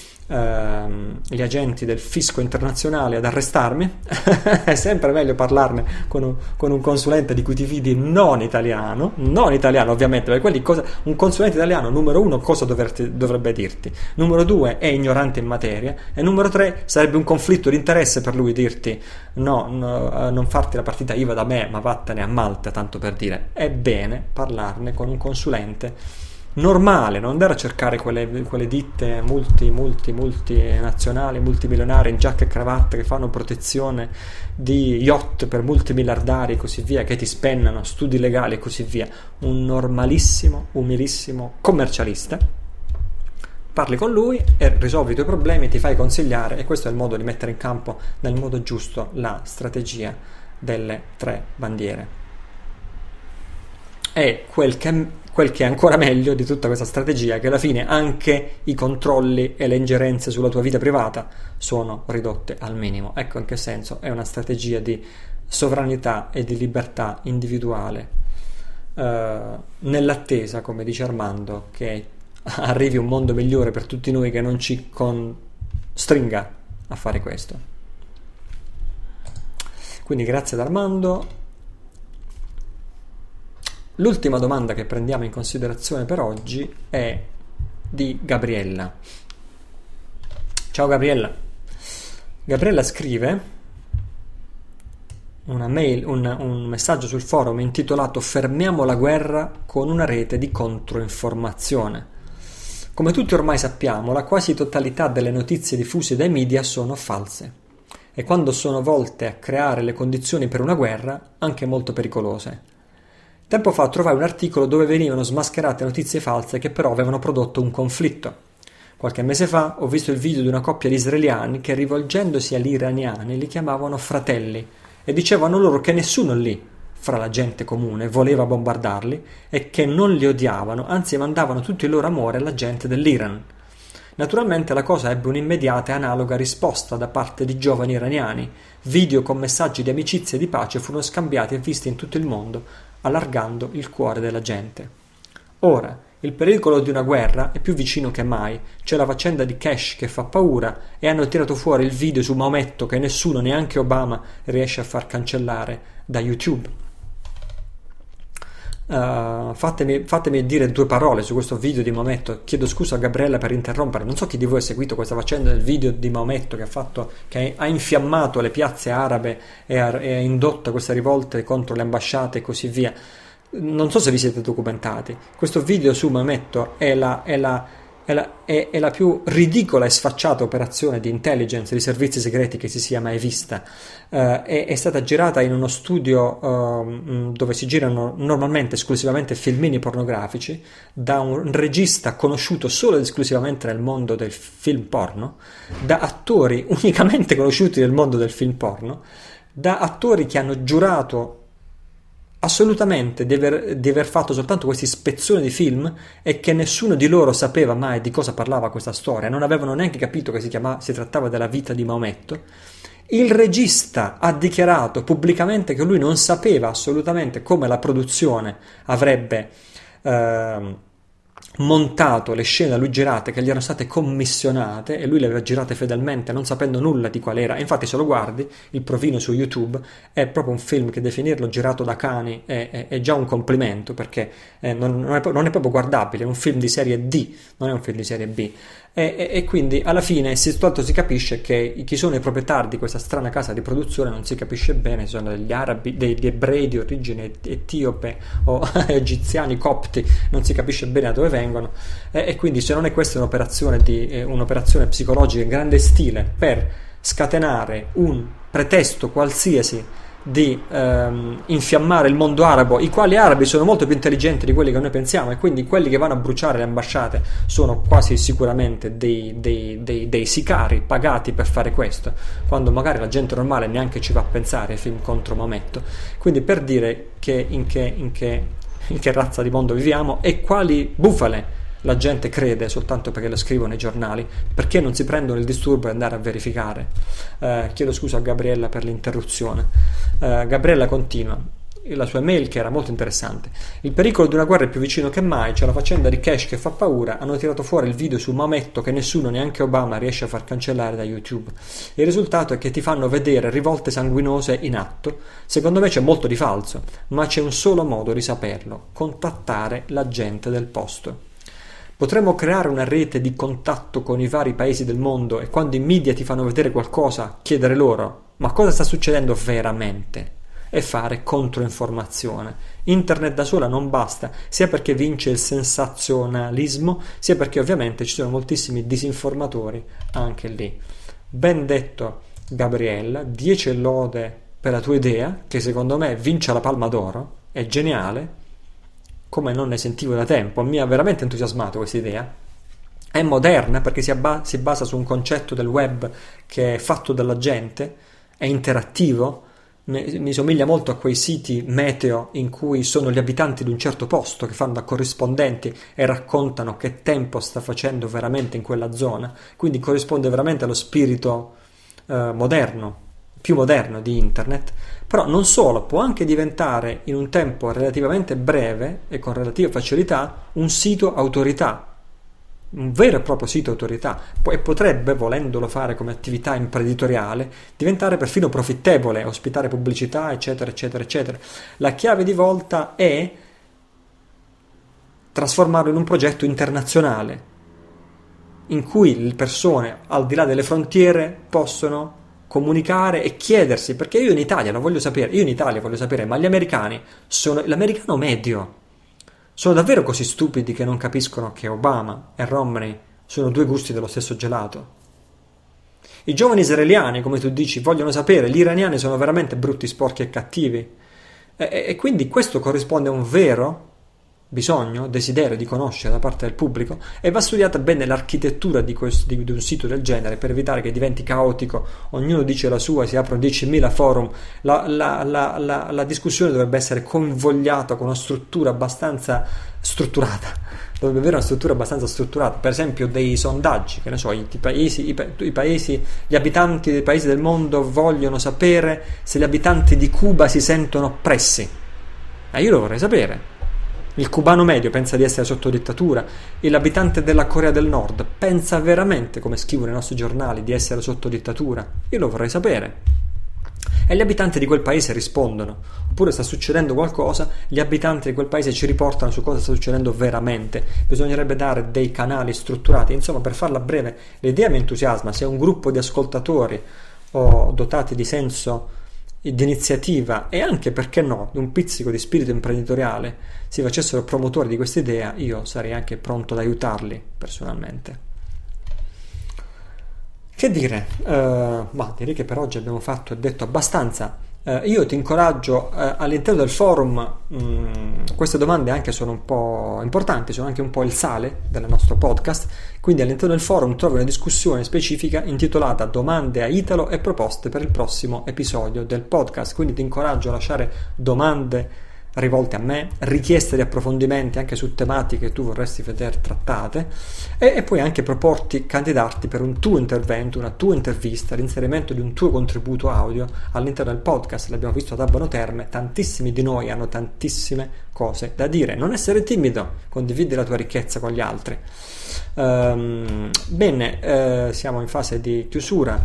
Speaker 1: gli agenti del fisco internazionale ad arrestarmi. È sempre meglio parlarne con un consulente di cui ti fidi non italiano ovviamente, perché un consulente italiano, numero 1, cosa dovrebbe dirti, numero 2 è ignorante in materia, e numero 3 sarebbe un conflitto di interesse per lui dirti no, non farti la partita IVA da me, ma vattene a Malta, tanto per dire. È bene parlarne con un consulente normale, non andare a cercare quelle ditte multinazionali, multimilionarie in giacca e cravatta che fanno protezione di yacht per multimiliardari e così via, che ti spennano studi legali e così via. Un normalissimo, umilissimo commercialista, parli con lui e risolvi i tuoi problemi, ti fai consigliare, e questo è il modo di mettere in campo nel modo giusto la strategia delle 3 bandiere. E quel che è ancora meglio di tutta questa strategia è che alla fine anche i controlli e le ingerenze sulla tua vita privata sono ridotte al minimo. Ecco in che senso è una strategia di sovranità e di libertà individuale, nell'attesa, come dice Armando, che arrivi un mondo migliore per tutti noi che non ci costringa a fare questo. Quindi grazie ad Armando. L'ultima domanda che prendiamo in considerazione per oggi è di Gabriella. Ciao Gabriella. Gabriella scrive una mail, un messaggio sul forum intitolato "Fermiamo la guerra con una rete di controinformazione". Come tutti ormai sappiamo, la quasi totalità delle notizie diffuse dai media sono false e quando sono volte a creare le condizioni per una guerra, anche molto pericolose. Tempo fa trovai un articolo dove venivano smascherate notizie false che però avevano prodotto un conflitto. Qualche mese fa ho visto il video di una coppia di israeliani che, rivolgendosi agli iraniani, li chiamavano fratelli e dicevano loro che nessuno lì, fra la gente comune, voleva bombardarli e che non li odiavano, anzi mandavano tutto il loro amore alla gente dell'Iran. Naturalmente la cosa ebbe un'immediata e analoga risposta da parte di giovani iraniani. Video con messaggi di amicizia e di pace furono scambiati e visti in tutto il mondo, allargando il cuore della gente. Ora, il pericolo di una guerra è più vicino che mai. C'è la faccenda di Kesh che fa paura e hanno tirato fuori il video su Maometto che nessuno, neanche Obama, riesce a far cancellare da YouTube. Fatemi dire 2 parole su questo video di Maometto. Chiedo scusa a Gabriella per interrompere, non so chi di voi ha seguito questa faccenda del video di Maometto che ha infiammato le piazze arabe e ha indotto queste rivolte contro le ambasciate e così via. Non so se vi siete documentati. Questo video su Maometto è è la più ridicola e sfacciata operazione di intelligence, di servizi segreti che si sia mai vista. È stata girata in uno studio dove si girano normalmente esclusivamente filmini pornografici, da un regista conosciuto solo ed esclusivamente nel mondo del film porno, da attori unicamente conosciuti nel mondo del film porno, da attori che hanno giurato assolutamente di aver fatto soltanto questi spezzoni di film e che nessuno di loro sapeva mai di cosa parlava questa storia, non avevano neanche capito che si trattava della vita di Maometto. Il regista ha dichiarato pubblicamente che lui non sapeva assolutamente come la produzione avrebbe montato le scene da lui girate, che gli erano state commissionate, e lui le aveva girate fedelmente non sapendo nulla di qual era. Infatti, se lo guardi il provino su YouTube, è proprio un film che definirlo girato da cani è già un complimento, perché non è proprio guardabile, è un film di serie D, non è un film di serie B. E quindi alla fine soltanto si capisce che chi sono i proprietari di questa strana casa di produzione non si capisce bene, sono degli arabi, degli ebrei di origine etiope o egiziani, copti, non si capisce bene da dove vengono, e quindi se non è questa un'operazione psicologica in grande stile per scatenare un pretesto qualsiasi di infiammare il mondo arabo, i quali arabi sono molto più intelligenti di quelli che noi pensiamo, e quindi quelli che vanno a bruciare le ambasciate sono quasi sicuramente dei sicari pagati per fare questo, quando magari la gente normale neanche ci va a pensare ai film contro Maometto. Quindi, per dire che in che razza di mondo viviamo e quali bufale la gente crede soltanto perché lo scrivono i giornali, perché non si prendono il disturbo e andare a verificare. Chiedo scusa a Gabriella per l'interruzione. Gabriella continua la sua mail, che era molto interessante. Il pericolo di una guerra è più vicino che mai, c'è la faccenda di Cash che fa paura, hanno tirato fuori il video su Maometto che nessuno, neanche Obama, riesce a far cancellare da YouTube. Il risultato è che ti fanno vedere rivolte sanguinose in atto. Secondo me c'è molto di falso, ma c'è un solo modo di saperlo: contattare la gente del posto. Potremmo creare una rete di contatto con i vari paesi del mondo e quando i media ti fanno vedere qualcosa, chiedere loro: ma cosa sta succedendo veramente? E fare controinformazione. Internet da sola non basta, sia perché vince il sensazionalismo, sia perché ovviamente ci sono moltissimi disinformatori anche lì. Ben detto, Gabriella, 10 lode per la tua idea, che secondo me vince la Palma d'Oro, è geniale, come non ne sentivo da tempo, mi ha veramente entusiasmato questa idea. È moderna perché si basa su un concetto del web che è fatto dalla gente, è interattivo, mi somiglia molto a quei siti meteo in cui sono gli abitanti di un certo posto che fanno da corrispondenti e raccontano che tempo sta facendo veramente in quella zona, quindi corrisponde veramente allo spirito moderno, più moderno di internet. Però non solo, può anche diventare in un tempo relativamente breve e con relativa facilità un sito autorità, un vero e proprio sito autorità, e potrebbe, volendolo fare come attività imprenditoriale, diventare perfino profittevole, ospitare pubblicità, eccetera, eccetera, eccetera. La chiave di volta è trasformarlo in un progetto internazionale, in cui le persone, al di là delle frontiere, possono comunicare e chiedersi, perché io in Italia voglio sapere, ma gli americani l'americano medio sono davvero così stupidi che non capiscono che Obama e Romney sono due gusti dello stesso gelato? I giovani israeliani, come tu dici, vogliono sapere, gli iraniani sono veramente brutti, sporchi e cattivi, e quindi questo corrisponde a un vero bisogno, desiderio di conoscere da parte del pubblico, e va studiata bene l'architettura di un sito del genere per evitare che diventi caotico, ognuno dice la sua, si aprono 10.000 forum. La discussione dovrebbe essere convogliata con una struttura abbastanza strutturata, dovrebbe avere una struttura abbastanza strutturata, per esempio dei sondaggi, che ne so, gli abitanti dei paesi del mondo vogliono sapere se gli abitanti di Cuba si sentono oppressi, io lo vorrei sapere. Il cubano medio pensa di essere sotto dittatura, e l'abitante della Corea del Nord pensa veramente, come scrivono i nostri giornali, di essere sotto dittatura? Io lo vorrei sapere. E gli abitanti di quel paese rispondono, oppure sta succedendo qualcosa, gli abitanti di quel paese ci riportano su cosa sta succedendo veramente. Bisognerebbe dare dei canali strutturati. Insomma, per farla breve, l'idea mi entusiasma. Se un gruppo di ascoltatori o dotati di senso di iniziativa e anche, perché no, di un pizzico di spirito imprenditoriale si facessero promotori di questa idea, io sarei anche pronto ad aiutarli personalmente. Che dire? Ma direi che per oggi abbiamo fatto e detto abbastanza. Io ti incoraggio all'interno del forum, queste domande anche sono un po' importanti, sono anche un po' il sale del nostro podcast, quindi all'interno del forum trovi una discussione specifica intitolata Domande a Italo e proposte per il prossimo episodio del podcast, quindi ti incoraggio a lasciare domande rivolte a me, richieste di approfondimenti anche su tematiche che tu vorresti vedere trattate e poi anche proporti, candidarti per un tuo intervento, una tua intervista, l'inserimento di un tuo contributo audio all'interno del podcast. L'abbiamo visto ad Abano Terme, tantissimi di noi hanno tantissime cose da dire. Non essere timido, condividi la tua ricchezza con gli altri. Bene, siamo in fase di chiusura.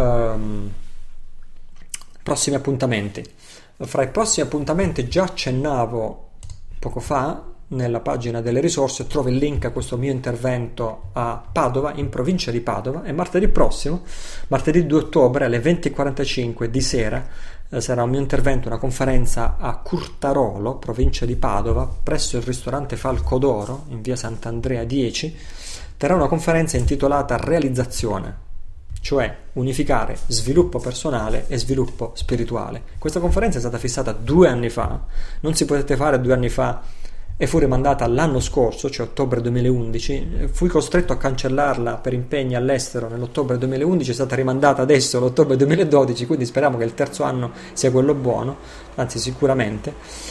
Speaker 1: Prossimi appuntamenti. Fra i prossimi appuntamenti, già accennavo poco fa, nella pagina delle risorse trovi il link a questo mio intervento a Padova, in provincia di Padova, e martedì prossimo, martedì 2 ottobre alle 20:45 di sera, sarà un mio intervento, una conferenza a Curtarolo, provincia di Padova, presso il ristorante Falco d'Oro, in via Sant'Andrea 10, terrà una conferenza intitolata Realizzazione, cioè unificare sviluppo personale e sviluppo spirituale. Questa conferenza è stata fissata 2 anni fa, non si potette fare 2 anni fa e fu rimandata l'anno scorso, cioè ottobre 2011. Fui costretto a cancellarla per impegni all'estero nell'ottobre 2011, è stata rimandata adesso all'ottobre 2012, quindi speriamo che il terzo anno sia quello buono, anzi sicuramente.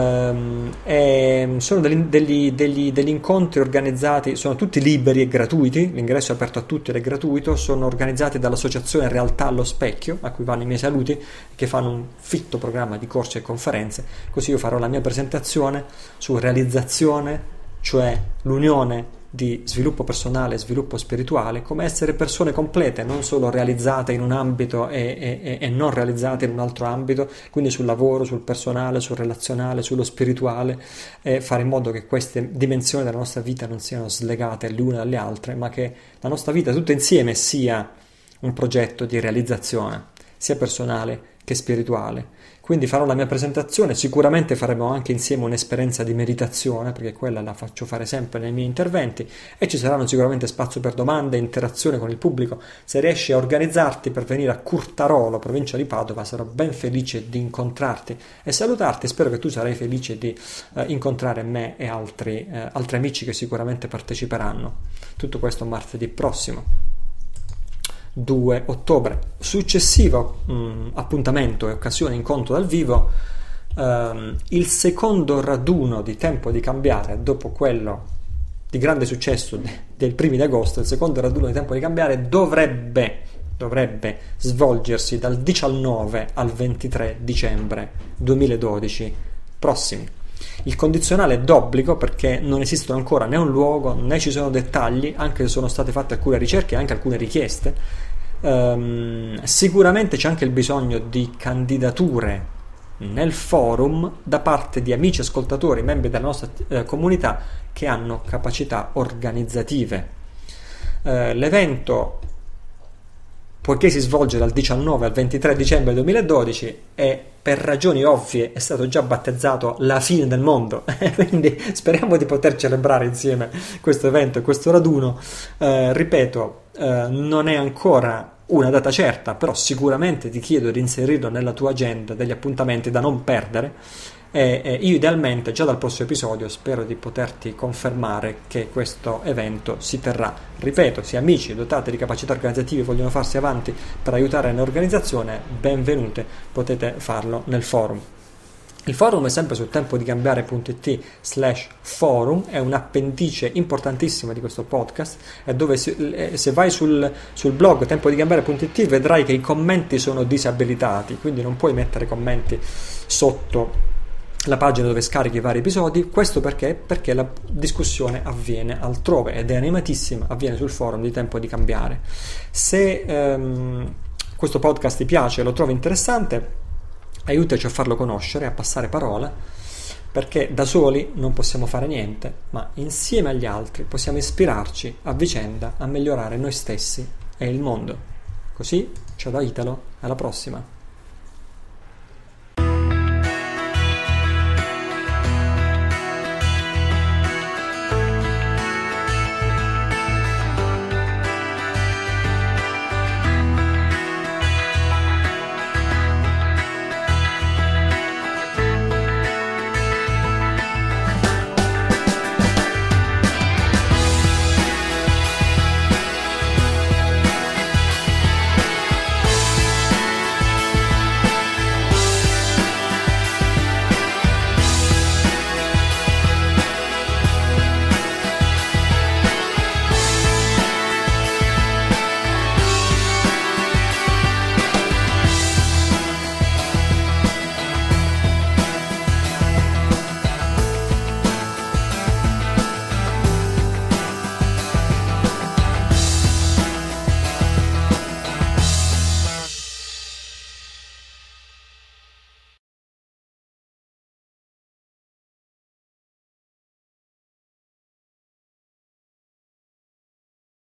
Speaker 1: Sono degli incontri organizzati, sono tutti liberi e gratuiti, l'ingresso è aperto a tutti ed è gratuito, sono organizzati dall'associazione Realtà allo Specchio, a cui vanno i miei saluti, che fanno un fitto programma di corsi e conferenze. Così io farò la mia presentazione su realizzazione, cioè l'unione di sviluppo personale e sviluppo spirituale, come essere persone complete, non solo realizzate in un ambito e non realizzate in un altro ambito, quindi sul lavoro, sul personale, sul relazionale, sullo spirituale, e fare in modo che queste dimensioni della nostra vita non siano slegate le une dalle altre, ma che la nostra vita tutta insieme sia un progetto di realizzazione, sia personale che spirituale. Quindi farò la mia presentazione, sicuramente faremo anche insieme un'esperienza di meditazione, perché quella la faccio fare sempre nei miei interventi, e ci saranno sicuramente spazio per domande e interazione con il pubblico. Se riesci a organizzarti per venire a Curtarolo, provincia di Padova, sarò ben felice di incontrarti e salutarti. Spero che tu sarai felice di incontrare me e altri amici che sicuramente parteciperanno. Tutto questo martedì prossimo, 2 ottobre. Successivo appuntamento e occasione, incontro dal vivo, il secondo raduno di Tempo di Cambiare, dopo quello di grande successo del primi di agosto. Il secondo raduno di Tempo di Cambiare dovrebbe svolgersi dal 19 al 23 dicembre 2012 prossimi. Il condizionale è d'obbligo perché non esistono ancora né un luogo né ci sono dettagli, anche se sono state fatte alcune ricerche e anche alcune richieste. Sicuramente c'è anche il bisogno di candidature nel forum da parte di amici ascoltatori, membri della nostra comunità che hanno capacità organizzative. L'evento, poiché si svolge dal 19 al 23 dicembre 2012 e per ragioni ovvie è stato già battezzato la fine del mondo, quindi speriamo di poter celebrare insieme questo evento e questo raduno. Ripeto, non è ancora una data certa, però sicuramente ti chiedo di inserirlo nella tua agenda degli appuntamenti da non perdere. Io idealmente già dal prossimo episodio spero di poterti confermare che questo evento si terrà. Ripeto, se amici dotati di capacità organizzative vogliono farsi avanti per aiutare nell'organizzazione, benvenute, potete farlo nel forum. Il forum è sempre su tempodigambiare.it/forum, è un appendice importantissimo di questo podcast, è dove se vai sul blog tempodigambiare.it vedrai che i commenti sono disabilitati, quindi non puoi mettere commenti sotto la pagina dove scarichi i vari episodi. Questo perché la discussione avviene altrove ed è animatissima, avviene sul forum di Tempo di Cambiare. Se questo podcast ti piace e lo trovi interessante, aiutaci a farlo conoscere, a passare parola, perché da soli non possiamo fare niente, ma insieme agli altri possiamo ispirarci a vicenda a migliorare noi stessi e il mondo. Così, ciao da Italo, alla prossima!